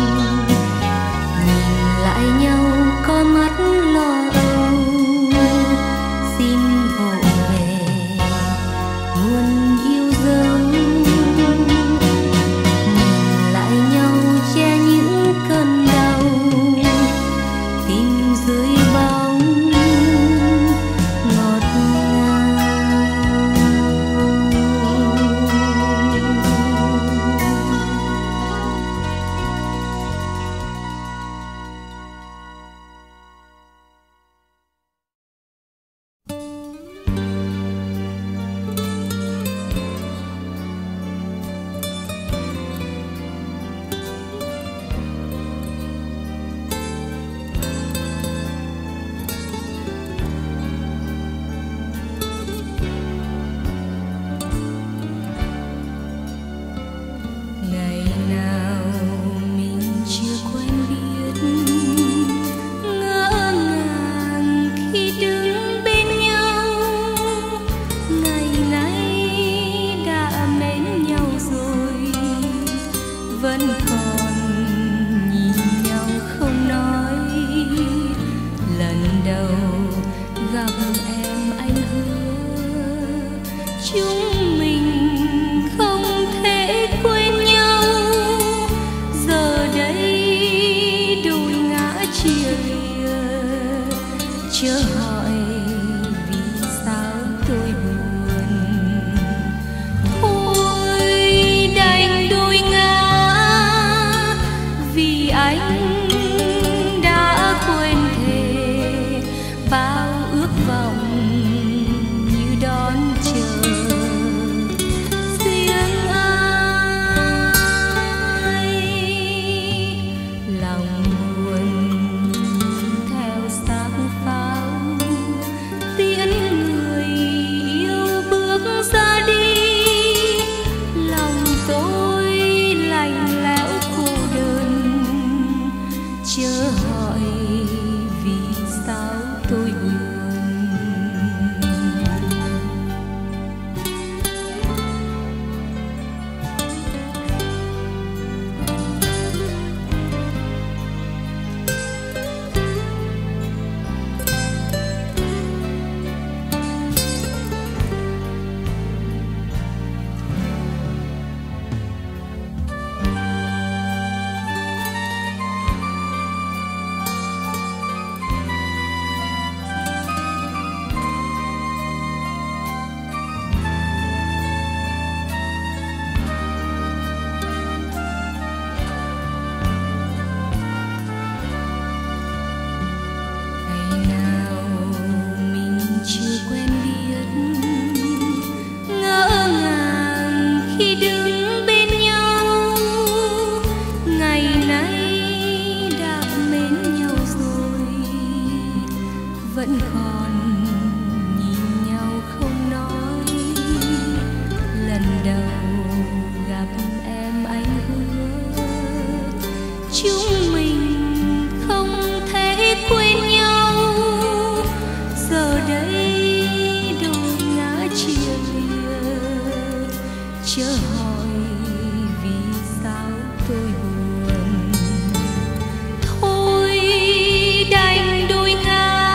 Nhìn lại nhau có mắt lo âu xin vỗ về muôn yêu dấu. Nhìn lại nhau che những cơn đau tim dưới bóng ngọt ngào. Ngày nào mình chưa quen biết, ngỡ ngàng khi đứng bên nhau. Ngày nay đã mến nhau rồi, vẫn còn nhìn nhau không nói. Lần đầu gặp em anh hứa chúng mình không thể quên nhau. Giờ đây đôi ngã chia lìa, chớ hỏi vì sao tôi buồn. Thôi đành đôi ngã vì anh đã quên thề bao ước vọng như đón chờ riêng ai. Lòng buồn theo xác pháo tiễn người yêu bước ra đi. Lòng tôi lạnh lẽo cô đơn, chớ hỏi vì sao tôi buồn. Ngày nào mình chưa quen biết, ngỡ ngàng khi đứng bên nhau. Ngày nay đã mến nhau rồi, vẫn còn nhìn nhau không nói. Lần đầu gặp em anh hứa chúng mình không thể quên nhau. Giờ đây đôi ngã chia lìa, chớ hỏi vì sao tôi buồn. Thôi đành đôi ngã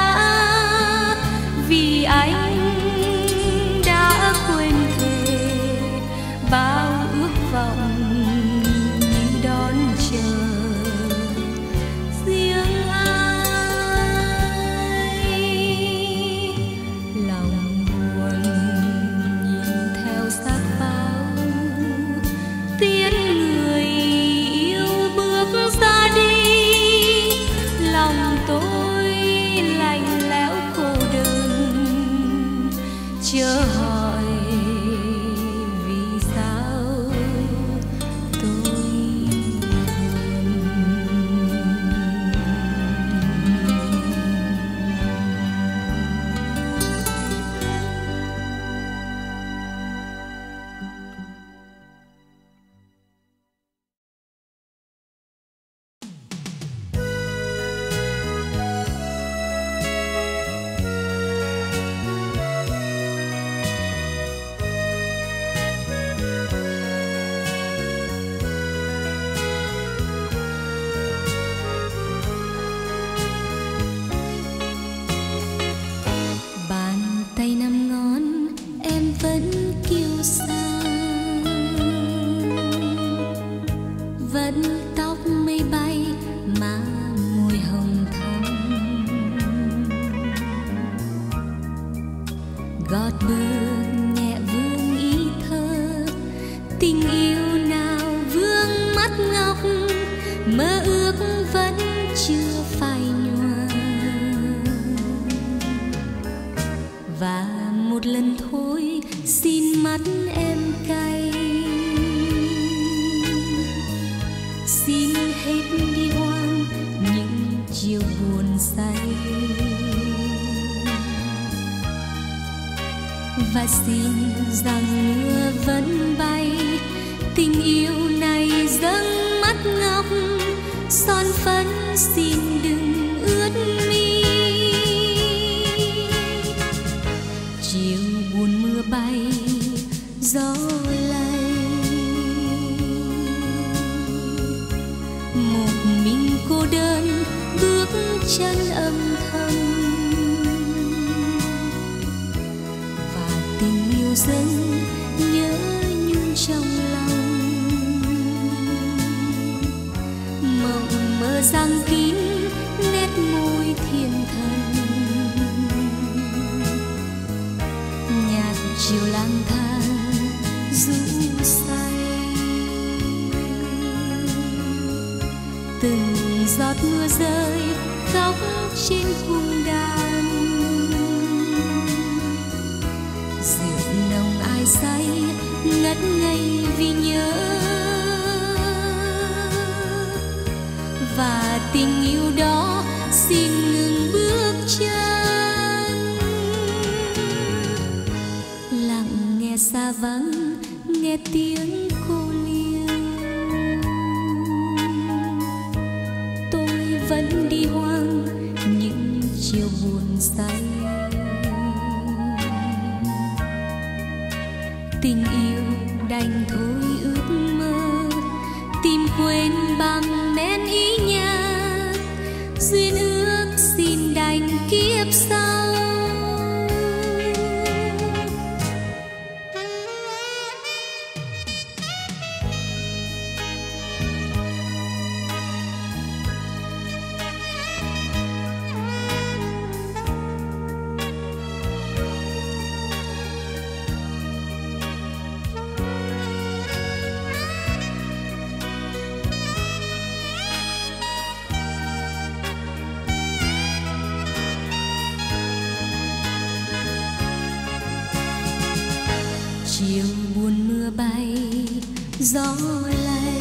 chớ hỏi vì sao tôi tay năm ngón em vẫn kiêu sa, vẫn tóc mây bay má môi hồng thắm, gót bước nhẹ vương ý thơ, tình yêu nào vương mắt ngọc, mơ ước vẫn chưa phai nhòa. Và một lần thôi xin mắt em cay, xin hết đi hoang những chiều buồn say, và xin rằng mưa vẫn bay, tình yêu này dâng mắt ngọc, son phấn xin đừng ướt mi. Chiều buồn mưa bay gió lay, một mình cô đơn bước chân âm thầm, và tình yêu dâng nhớ nhung trong lòng, mộng mơ giăng kín nét môi thiên thần, nhạt chiều lang thang rũ say, từng giọt mưa rơi khóc trên cung đàn, rượu nồng ai say ngất ngây vì nhớ, và tình yêu đó xin ngừng bước chân. Lặng nghe xa vắng nghe tiếng cô liêu, tôi vẫn đi hoang những chiều buồn say. Tình yêu đành thôi ước mơ, tìm quên bằng nén ý nhạc, duyên ước xin đành kiếp sau. Chiều buồn mưa bay gió lay,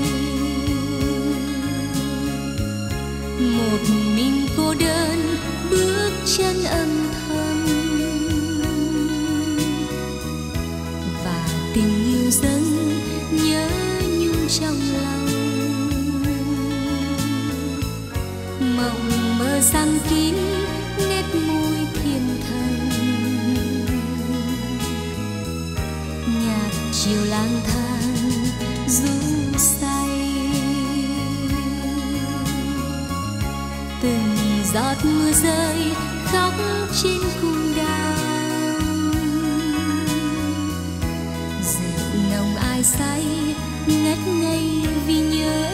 một mình cô đơn bước chân âm thầm, và tình yêu dâng nhớ nhung trong lòng, mộng mơ giăng kín nét môi thiên thần, nhạt chiều lang thang rũ say, từng giọt mưa rơi khóc trên cung đàn, rượu nồng ai say ngất ngây vì nhớ,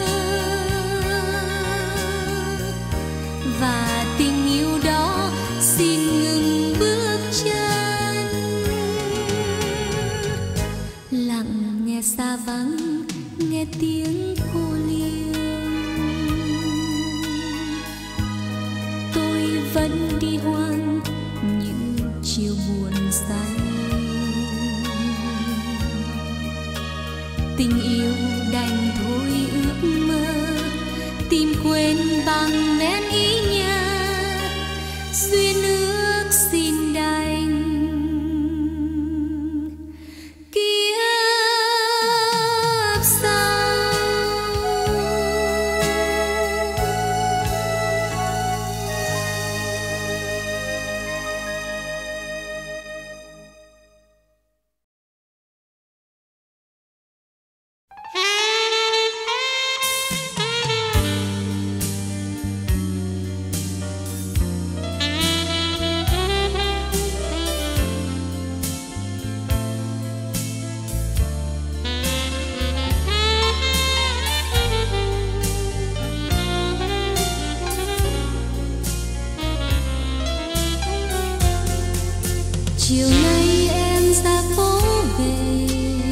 và tình yêu đó xin ngừng bước chân. Lặng nghe xa vắng nghe tiếng cô liêu, tôi vẫn đi hoang những chiều buồn say. Tình yêu đành thôi ước mơ, tìm quên bằng nén ý nhớ, duyên ước xin đành kiếp sau. Chiều nay em ra phố về,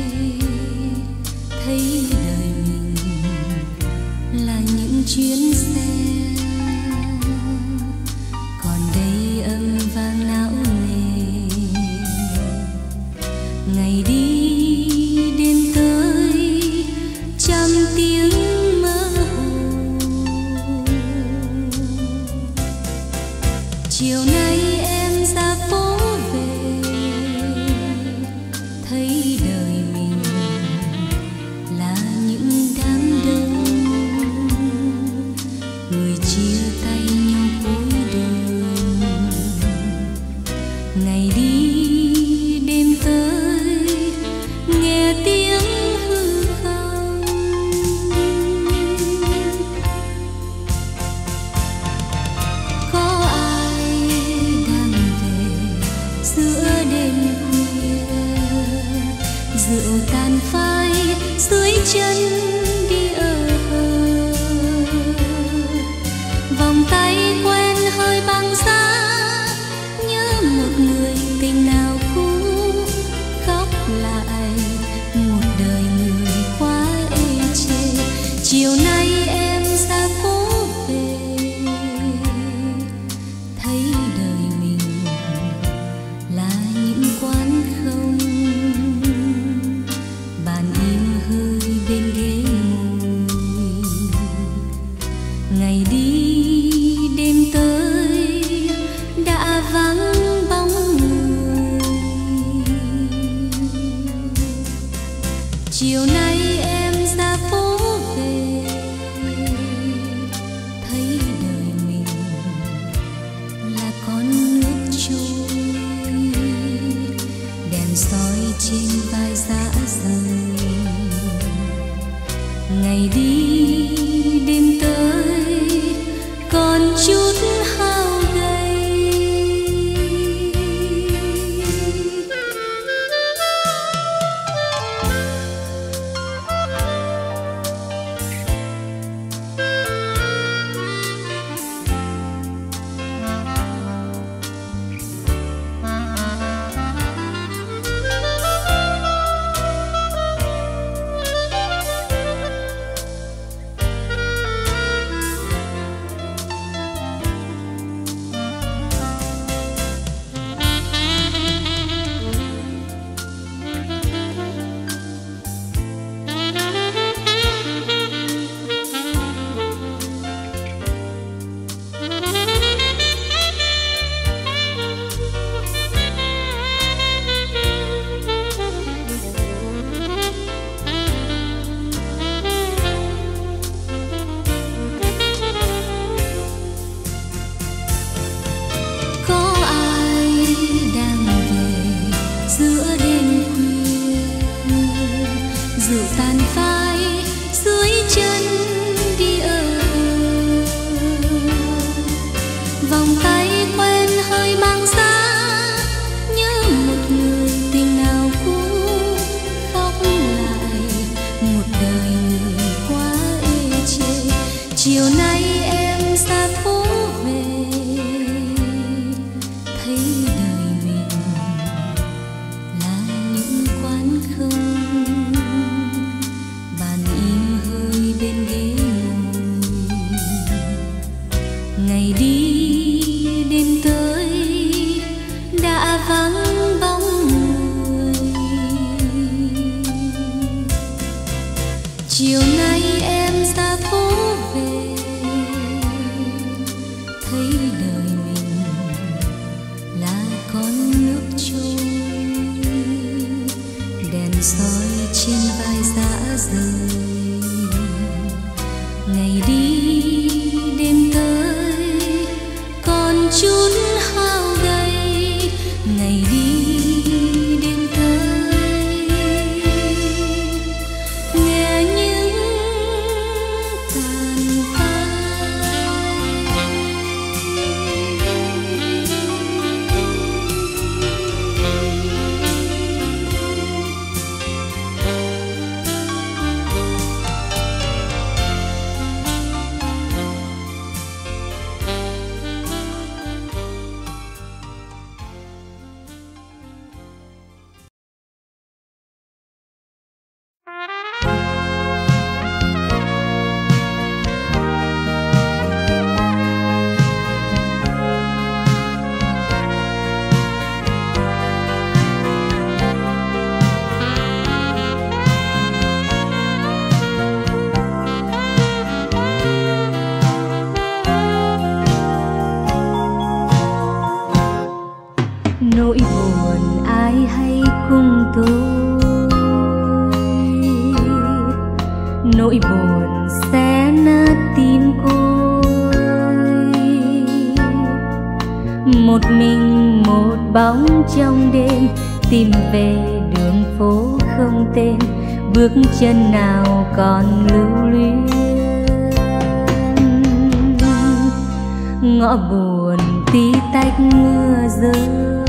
thấy đời mình là những chuyến xe, còn đây âm vang não nề. Ngày đi đêm tới trăm tiếng mơ hồ. Chiều nay em ra phố về, thấy đời mình là những đám đông, người chia tay nhau cuối đường. Ngày đi đêm tới nghe tiếng hư không. Có ai đang về giữa đêm khuya, rượu tàn phai dưới chân đi ở hờ. Vòng tay quen hơi băng giá, nhớ một người tình nào cũ, khóc lại một đời người quá ê chề. Chiều nay em ra phố về, thấy đời mình là những quán không, bàn im hơi bên ghế ngồi. Ngày đi đêm tới đã vắng bóng người. Chiều nay em ra phố về, thấy đời mình là con nước trôi, đèn soi trên vai dã rời. Ngày đi đêm tới còn chút hao gầy. rượu tàn phai dưới chân đi ở vòng tay quen hơi mang giá nhớ một người tình nào cũ khóc lại một đời người quá ê chề. Chiều nay em ra phố về thấy đời mình là những quán không nỗi buồn ai hay cùng tôi, nỗi buồn xé nát tim côi. Một mình một bóng trong đêm tìm về đường phố không tên, bước chân nào còn lưu luyến. Ngõ buồn tí tách mưa rơi,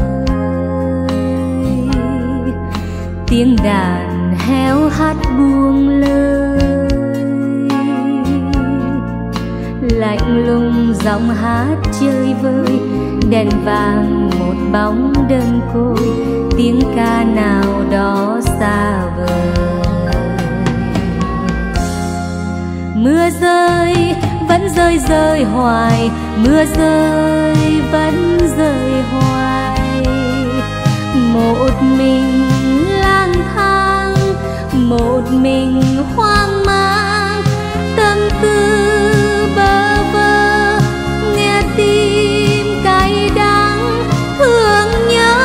tiếng đàn héo hắt buông lơi. Lạnh lùng giọng hát chơi vơi, đèn vàng một bóng đơn côi, tiếng ca nào đó xa vời. Mưa rơi vẫn rơi rơi hoài, mưa rơi vẫn rơi hoài. Một mình lang thang, một mình hoang mang, tâm tư bơ vơ, nghe tim cay đắng thương nhớ.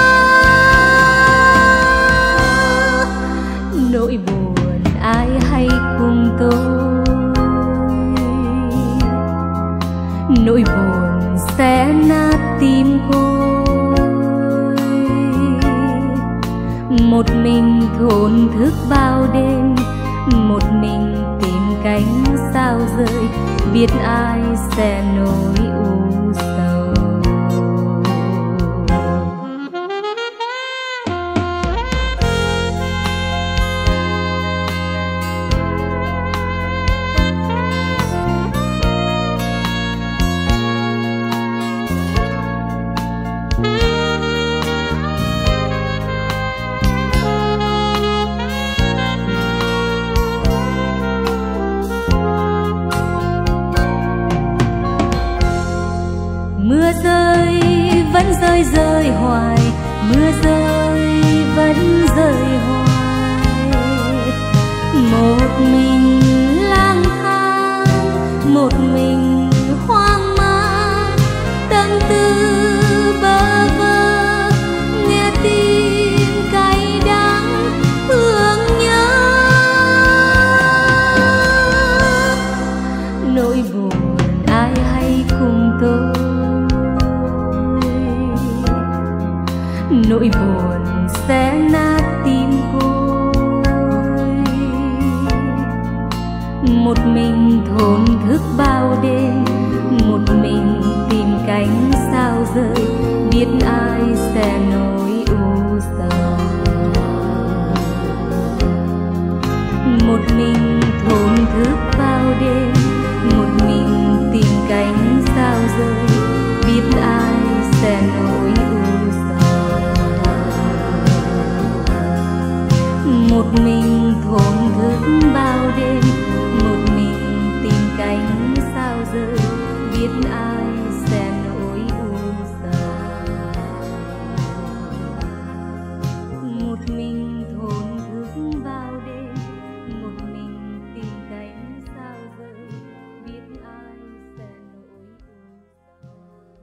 Nỗi buồn ai hay cùng tôi, nỗi buồn xé nát tim côi. Một mình thổn thức bao đêm, một mình tìm cánh sao rơi, biết ai sẽ nỗi u sầu. Mưa rơi vẫn rơi rơi hoài, mưa rơi vẫn rơi hoài. Một mình lang thang, một mình hoang mang, tâm tư bơ vơ, nghe tim cay đắng thương nhớ. Nỗi buồn ai hay cùng tôi, nỗi buồn xé nát tim côi. Một mình thổn thức bao đêm, một mình tìm cánh sao rơi, biết ai sẽ nỗi u sầu. Một mình thổn thức bao đêm, một mình tìm cánh sao rơi, biết ai sẽ nỗi u sầu. Một mình thổn thức bao đêm, một mình tìm cánh sao rơi, biết ai sẽ nỗi u sầu. Một mình thổn thức bao đêm, một mình tìm cánh sao rơi, biết ai sẽ nỗi u sầu.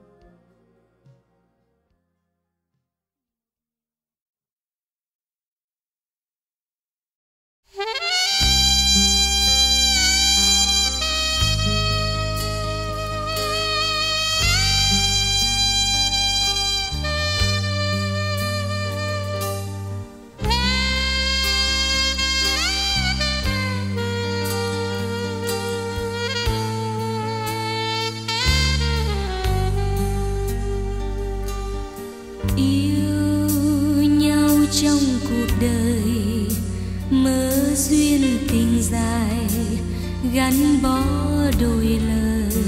Trong cuộc đời mơ duyên tình dài, gắn bó đôi lời.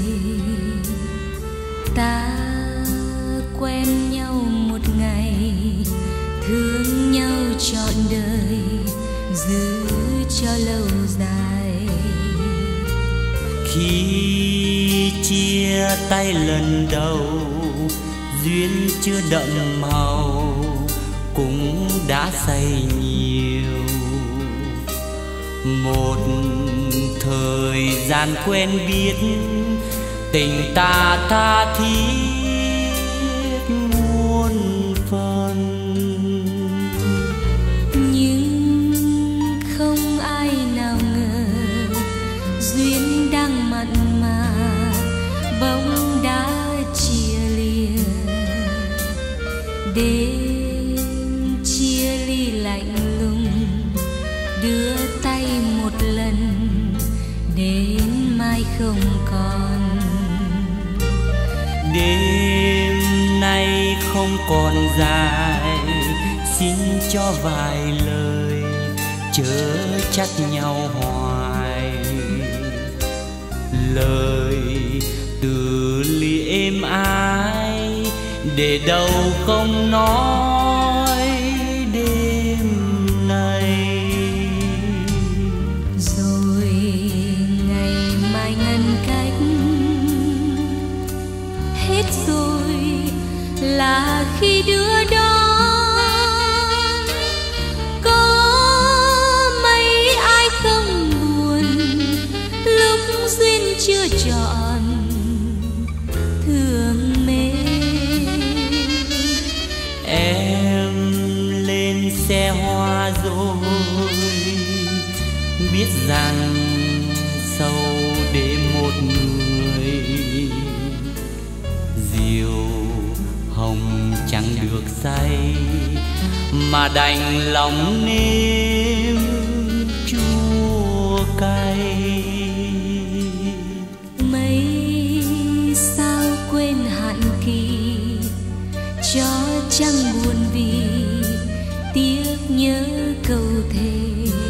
Ta quen nhau một ngày, thương nhau trọn đời, giữ cho lâu dài. Khi chia tay lần đầu, duyên chưa đậm màu, cũng đã say nhiều. Một thời gian quen biết, tình ta tha thiết muôn Đêm chia ly lạnh lùng, đưa tay một lần đến mai không còn. Đêm nay không còn dài, xin cho vài lời chớ trách nhau hoài. Lời từ ly êm ái để đâu không nói đêm nay. Rồi ngày mai ngăn cách, hết rồi là khi đưa đón. Có mấy ai không buồn lúc duyên chưa trọn, thương mến. Em lên xe hoa rồi, biết rằng sâu để một người. Diều hồng chẳng được say mà đành lòng nếm chua cay. Mấy sao quên hạn kỳ, cho chẳng buồn vì tiếc nhớ câu thề.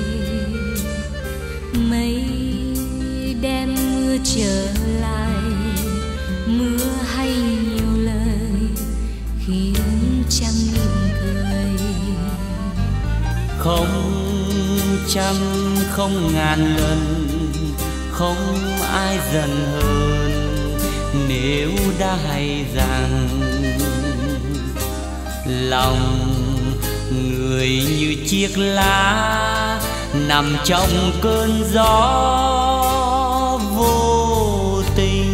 Mấy đêm mưa trở lại, mưa hay nhiều lời khiến trăng mỉm cười. Không trăm không ngàn lần, không ai giận hơn nếu đã hay rằng lòng người như chiếc lá nằm trong cơn gió vô tình.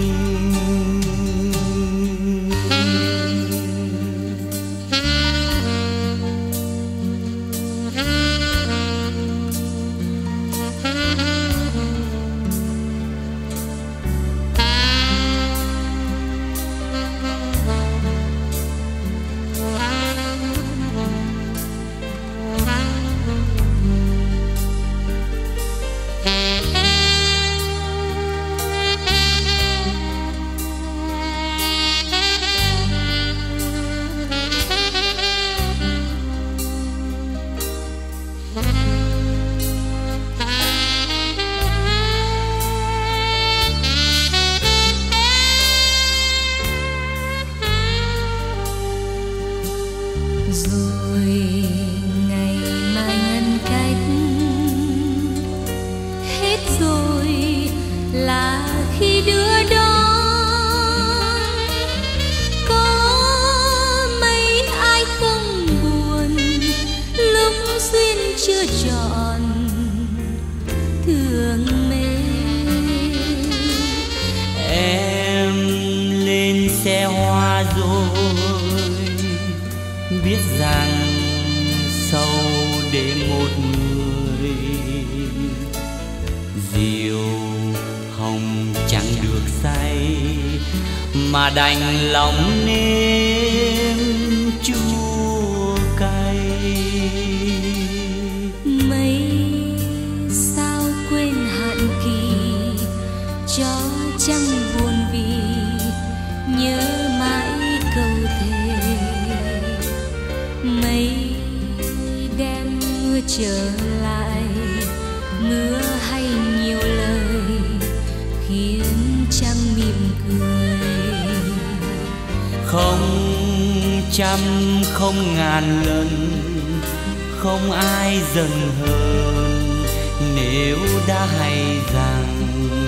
Rồi ngày mai ngăn cách, hết rồi là khi đưa đón. Có mấy ai không buồn lúc duyên chưa trọn, thương mến. Em lên xe hoa rồi, biết rằng sâu để một người. Diều hồng chẳng được say mà đành lòng nếm chua cay. Mấy sao quên hạn kỳ, cho chẳng buồn vì nhớ mãi câu thề. Mấy đêm mưa trở lại, mưa hay nhiều lời khiến trăng mỉm cười. Không trăm không ngàn lần, không ai giận hơn nếu đã hay rằng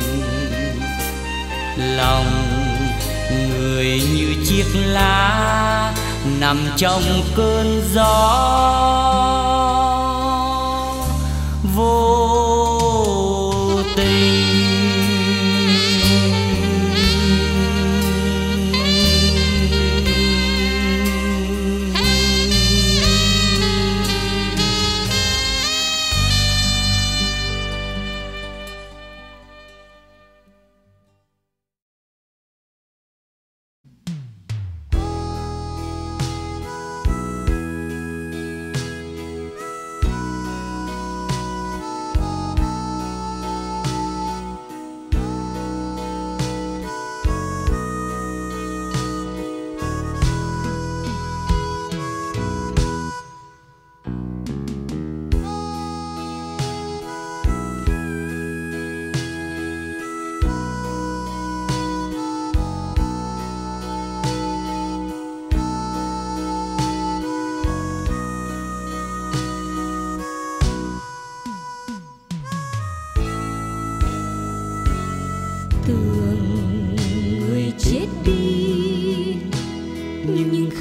lòng người như chiếc lá nằm trong cơn gió vô tình.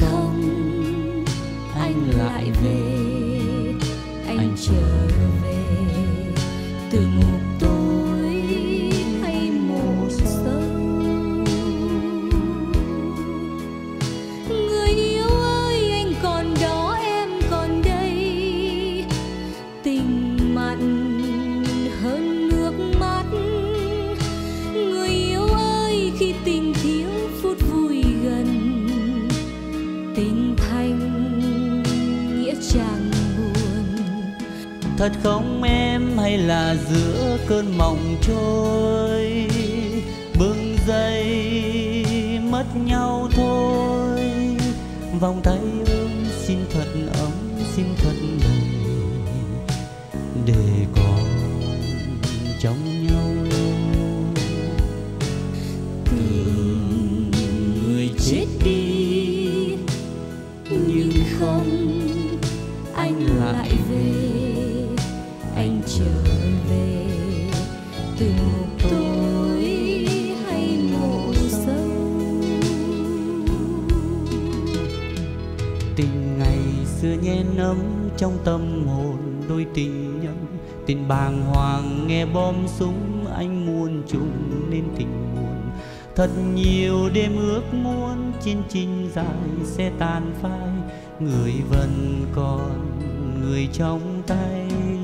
không anh lại về, anh trở về từ ngục tối hay mộ sâu. Người yêu ơi anh còn đó em còn đây, tình mặn hơn nước mắt. Người yêu ơi khi tình thiếu phút vui gần, tình thành nghĩa trang buồn. Thật không em, hay là giữa cơn mộng trôi bừng dậy mất nhau thôi. Vòng tay ôm xin thật ấm, xin thật đầy để còn trong nhau. Tưởng người chết đi nhưng không anh lại về, anh trở về từ ngục tối hay mộ sâu. Tình ngày xưa nhen ấm trong tâm hồn đôi tình nhân, tình bàng hoàng nghe bom súng anh muôn trùng nên tình buồn. Thật nhiều đêm ước muốn trên trình dài sẽ tan phai, người vẫn còn người trong tay.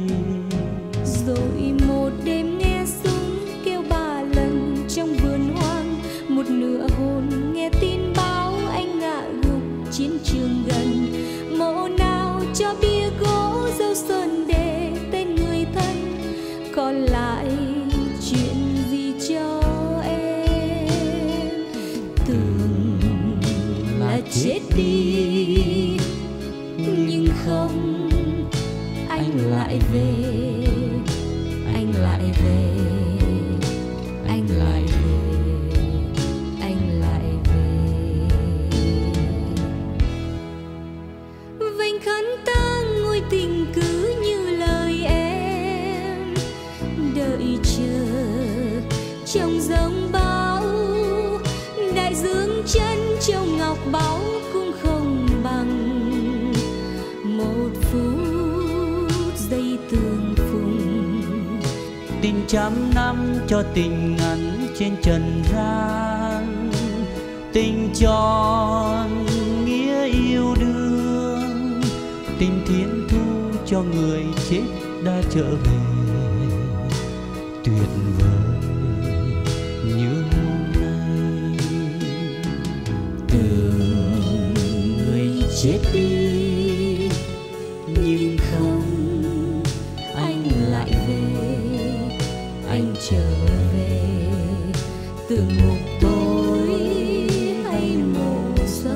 Rồi một đêm nghe súng kêu 3 lần trong vườn hoang, một nửa hồn nghe tin báo anh ngã gục chiến trường gần. Mộ nào cho bia gỗ dấu sơn để tên người thân, còn lại chuyện gì cho em. Tưởng là chết đi nhưng không anh lại về, anh lại về, anh lại về, anh lại về. Vành khăn tang ngôi tình cứ như lời em, đợi chờ trong giông bão. Đại dương chân châu ngọc báu cũng không bằng một phút giây tương phùng. Tình trăm năm cho tình ngắn trên trần gian, tình tròn nghĩa yêu đương. Tình thiên thu cho người chết đã trở về, tuyệt vời như hôm nay. Tưởng người chết đi nhưng không anh lại về, anh trở về từ ngục tối hay mộ sâu.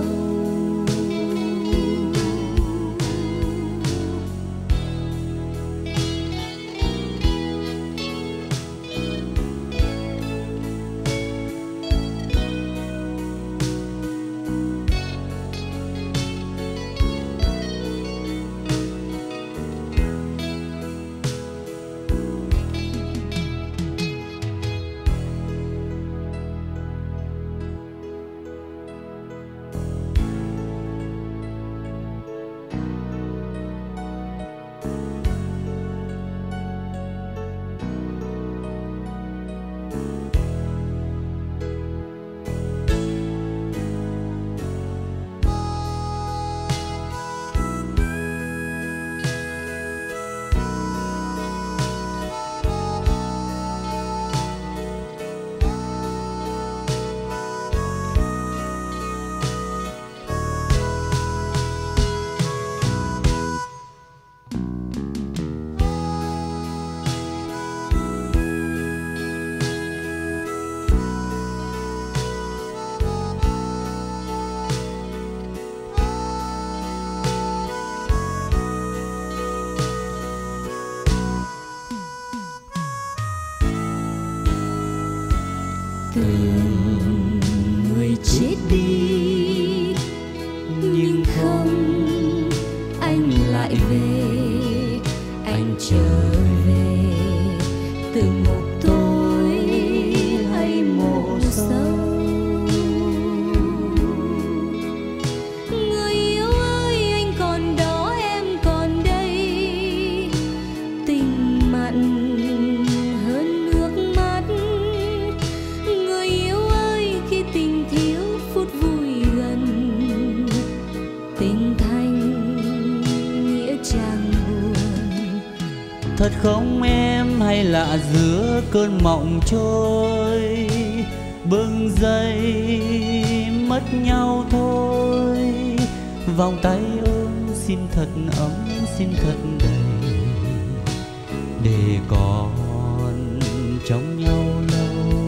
Thật không em, hay lạ giữa cơn mộng trôi, bừng giây mất nhau thôi. Vòng tay ôm xin thật ấm, xin thật đầy, để còn trong nhau lâu.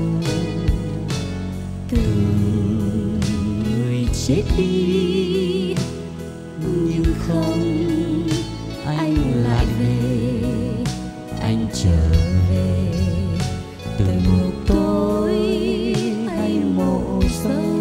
Từng người chết đi, nhưng không anh lại về, anh trở về từ một tối hay mộ sâu.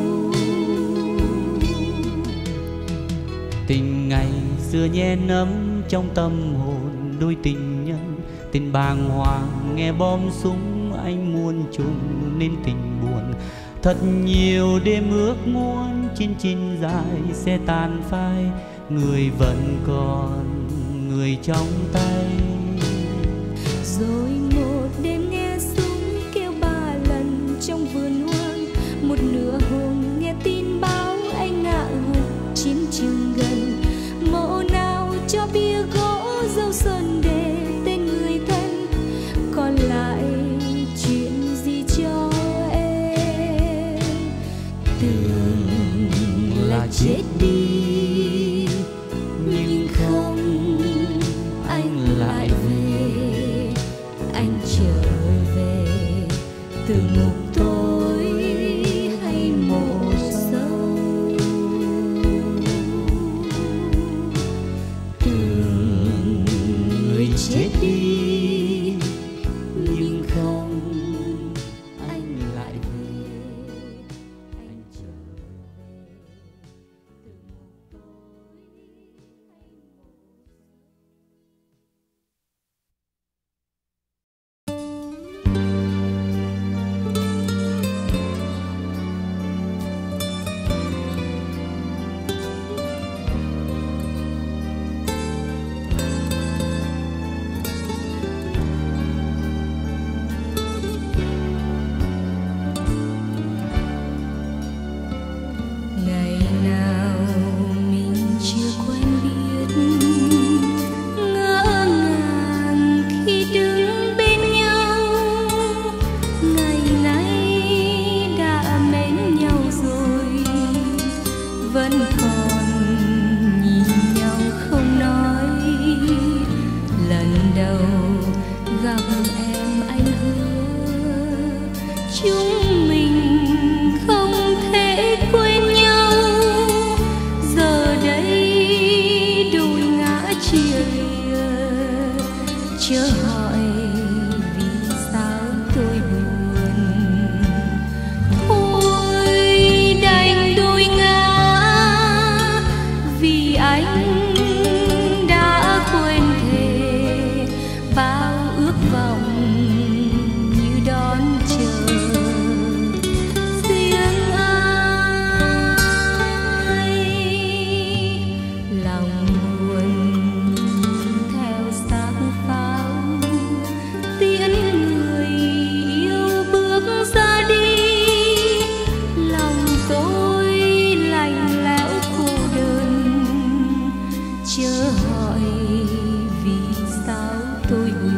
Tình ngày xưa nhe nấm trong tâm hồn đôi tình nhân, tình bàng hoàng nghe bom súng anh muôn trùng nên tình buồn. Thật nhiều đêm ước muốn chinh chinh dài sẽ tàn phai, người vẫn còn người trong tay. Rồi một đêm nghe súng kêu 3 lần trong vườn hoang, một nửa hồn nghe tin báo anh ngã gục chiến trường gần. Mộ nào cho bia gỗ dâu sơn để tên người thân, còn lại chuyện gì cho em. Tưởng là chết đi, nhưng không anh lại về, anh trở về từ một tối hay mộ sâu. Tưởng người chết đi, nhưng không anh lại về, anh trở về từ một tối hay mộ ngày nào mình chưa quen biết, ngỡ ngàng khi đứng bên nhau. Ngày nay đã mến nhau rồi, vẫn còn nhìn nhau không nói. Lần đầu gặp em anh hứa chúng mình không thể quên nhau. Giờ đây đôi ngã chia lìa, chớ hỏi vì sao tôi buồn. Thôi đành đôi ngã, vì anh đã quên thề bao ước vọng như đón chờ. Riêng ai lòng buồn theo xác pháo, tiễn người yêu bước ra đi. Lòng tôi lạnh lẽo cô đơn, chớ hỏi vì sao tôi buồn.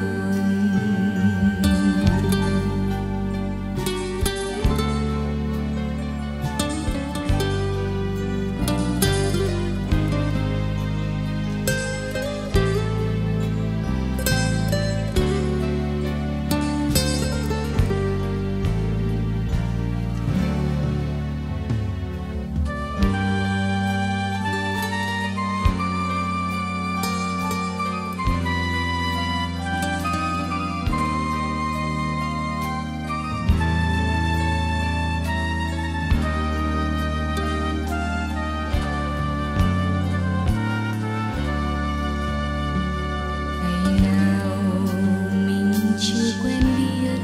Ngày nào mình chưa quen biết,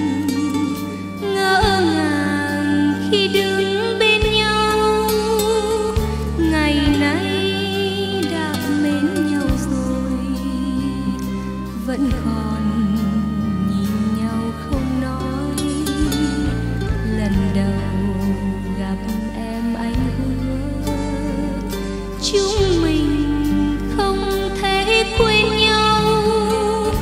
ngỡ ngàng khi đứng bên nhau. Ngày nay đã mến nhau rồi, vẫn còn nhìn nhau không nói. Lần đầu gặp em anh hứa chúng mình không thể quên nhau.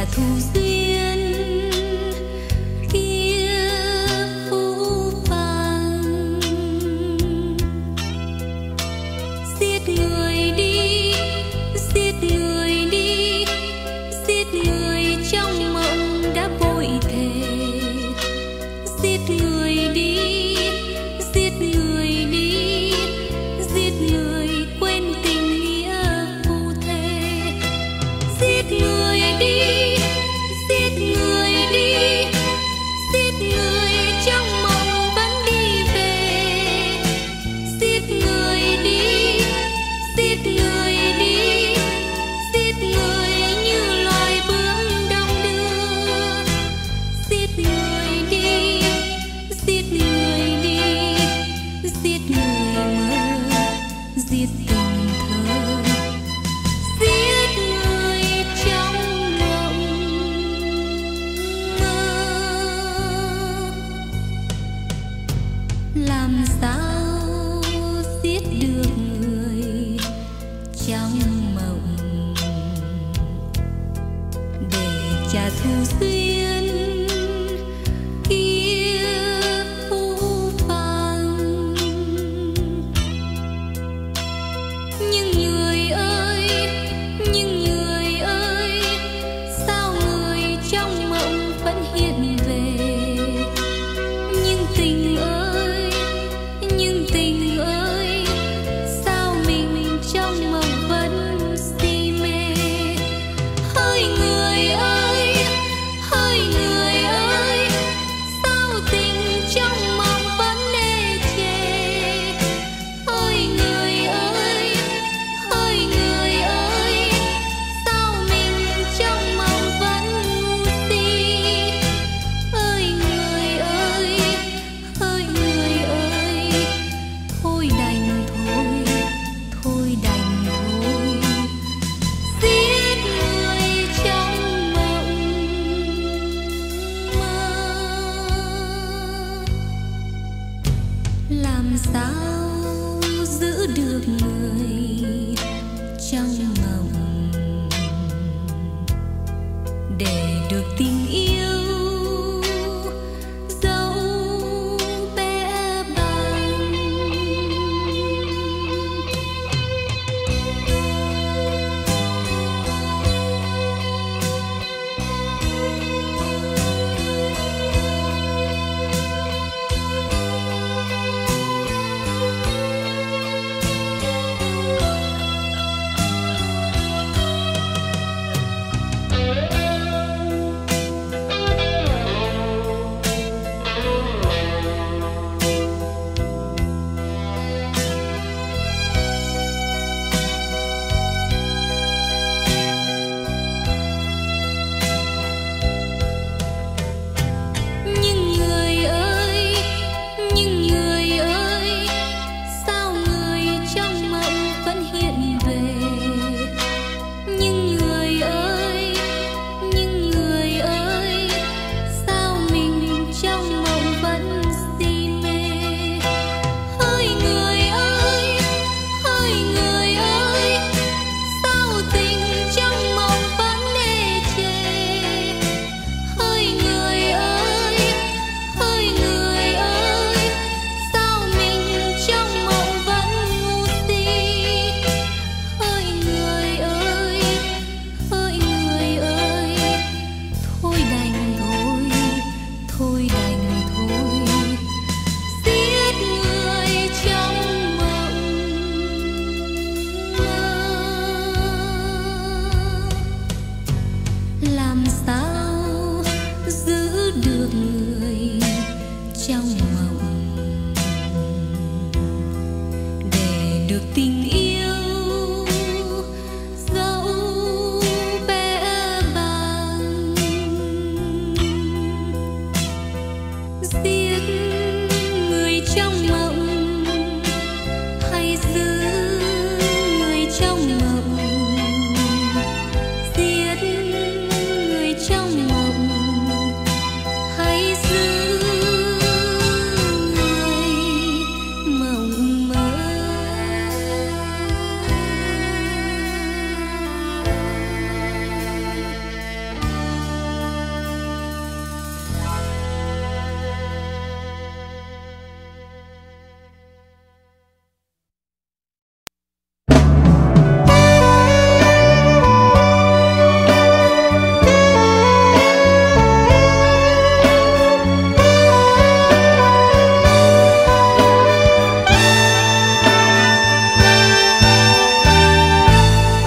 thù duyên kia phũ phàng. Giết người đi, giết người đi, giết người trong mộng đã vội thề. Giết người đi, giết người đi, giết người quên tình nghĩa phù thề. Giết người đi, giết người đi, giết người trong mộng vẫn đi về. Giết người đi, giết người đi, giết người như loài bướm đông đưa. Giết người đi, giết người đi, giết người mơ, giết tình thơ. Giết người trong mộng mơ. Làm sao giết được người trong mộng để trả thù duyên kia phũ phàng. Nhưng người ơi, nhưng người ơi, sao người trong mộng vẫn hiện về? Nhưng tình ơi, nhưng tình ơi, sao mình trong mộng vẫn si mê? Hỡi người ơi, hỡi người ơi, sao tình trong mộng vẫn ê chề? Hỡi người ơi, hỡi người ơi, sao mình trong mộng vẫn ngu si? Hỡi người ơi, hỡi người ơi, thôi đành thôi, thôi đành thôi. Giết người trong mộng mơ. Làm sao giữ được người trong mộng để được tình yêu dẫu bé bàng.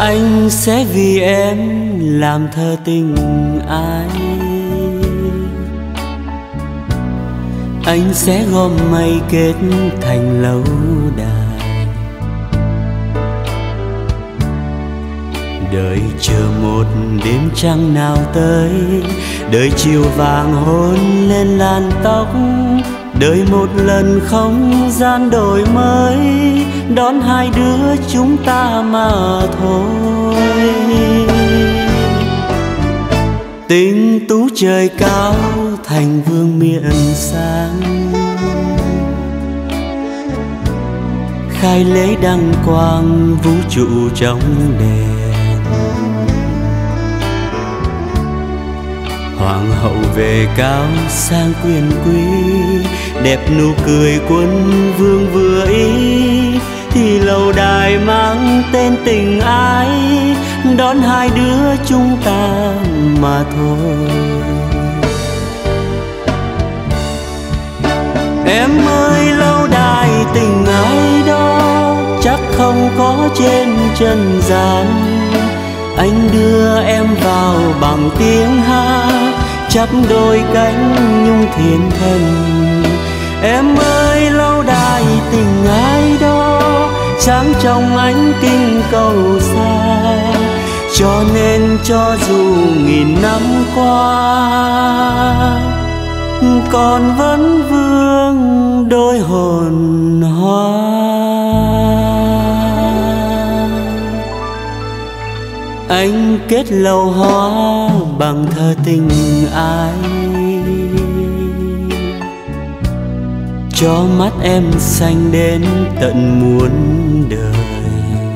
Anh sẽ vì em làm thơ tình ai. Anh sẽ gom mây kết thành lâu đài, đợi chờ một đêm trăng nào tới, đợi chiều vàng hôn lên làn tóc, đợi một lần không gian đổi mới, đón hai đứa chúng ta mà thôi. Tình tú trời cao thành vương miện sáng, khai lễ đăng quang vũ trụ trong đèn. Hoàng hậu về cao sang quyền quý, đẹp nụ cười quân vương vừa ý, thì lâu đài mang tên tình ái, đón hai đứa chúng ta mà thôi. Em ơi lâu đài tình ái đó chắc không có trên trần gian, anh đưa em vào bằng tiếng hát, chắp đôi cánh nhung thiên thần. Em ơi lâu đài tình ái đó sáng trong ánh kinh cầu xa, cho nên cho dù nghìn năm qua còn vẫn vương đôi hồn hoa. Anh kết lầu hoa bằng thơ tình ái, cho mắt em xanh đến tận muôn đời.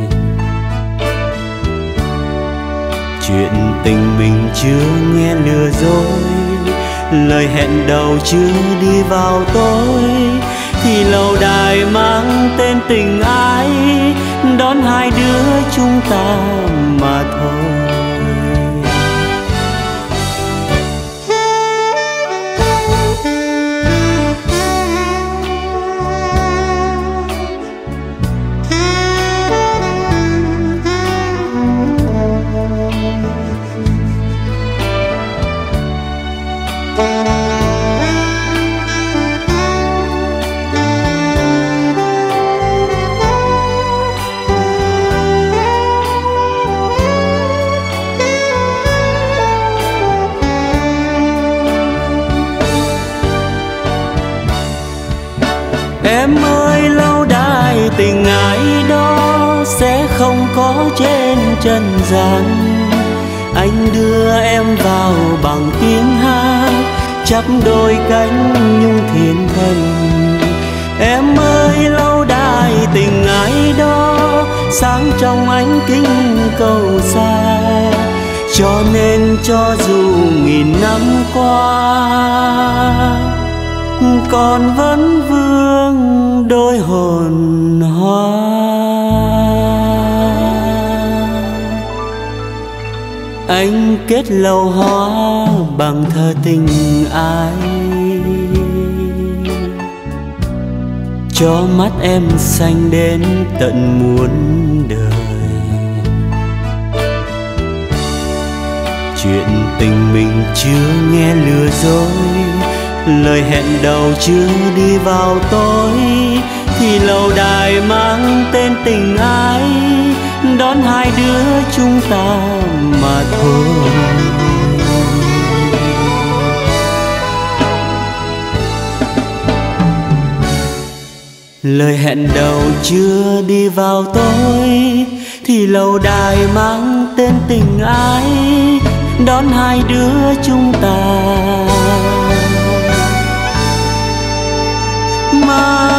Chuyện tình mình chưa nghe lừa dối, lời hẹn đầu chưa đi vào tối, thì lâu đài mang tên tình ái, đón hai đứa chúng ta mà thôi. Em ơi lâu đài tình ái đó sẽ không có trên trần gian, anh đưa em vào bằng tiếng hát, chắp đôi cánh nhung thiên thần. Em ơi lâu đài tình ái đó sáng trong ánh kính cầu xa, cho nên cho dù nghìn năm qua còn vẫn vương đôi hồn hoa. Anh kết lầu hoa bằng thơ tình ái, cho mắt em xanh đến tận muôn đời. Chuyện tình mình chưa nghe lừa dối, lời hẹn đầu chưa đi vào tối, thì lâu đài mang tên tình ái, đón hai đứa chúng ta mà thôi. Lời hẹn đầu chưa đi vào tối, thì lâu đài mang tên tình ái, đón hai đứa chúng ta mà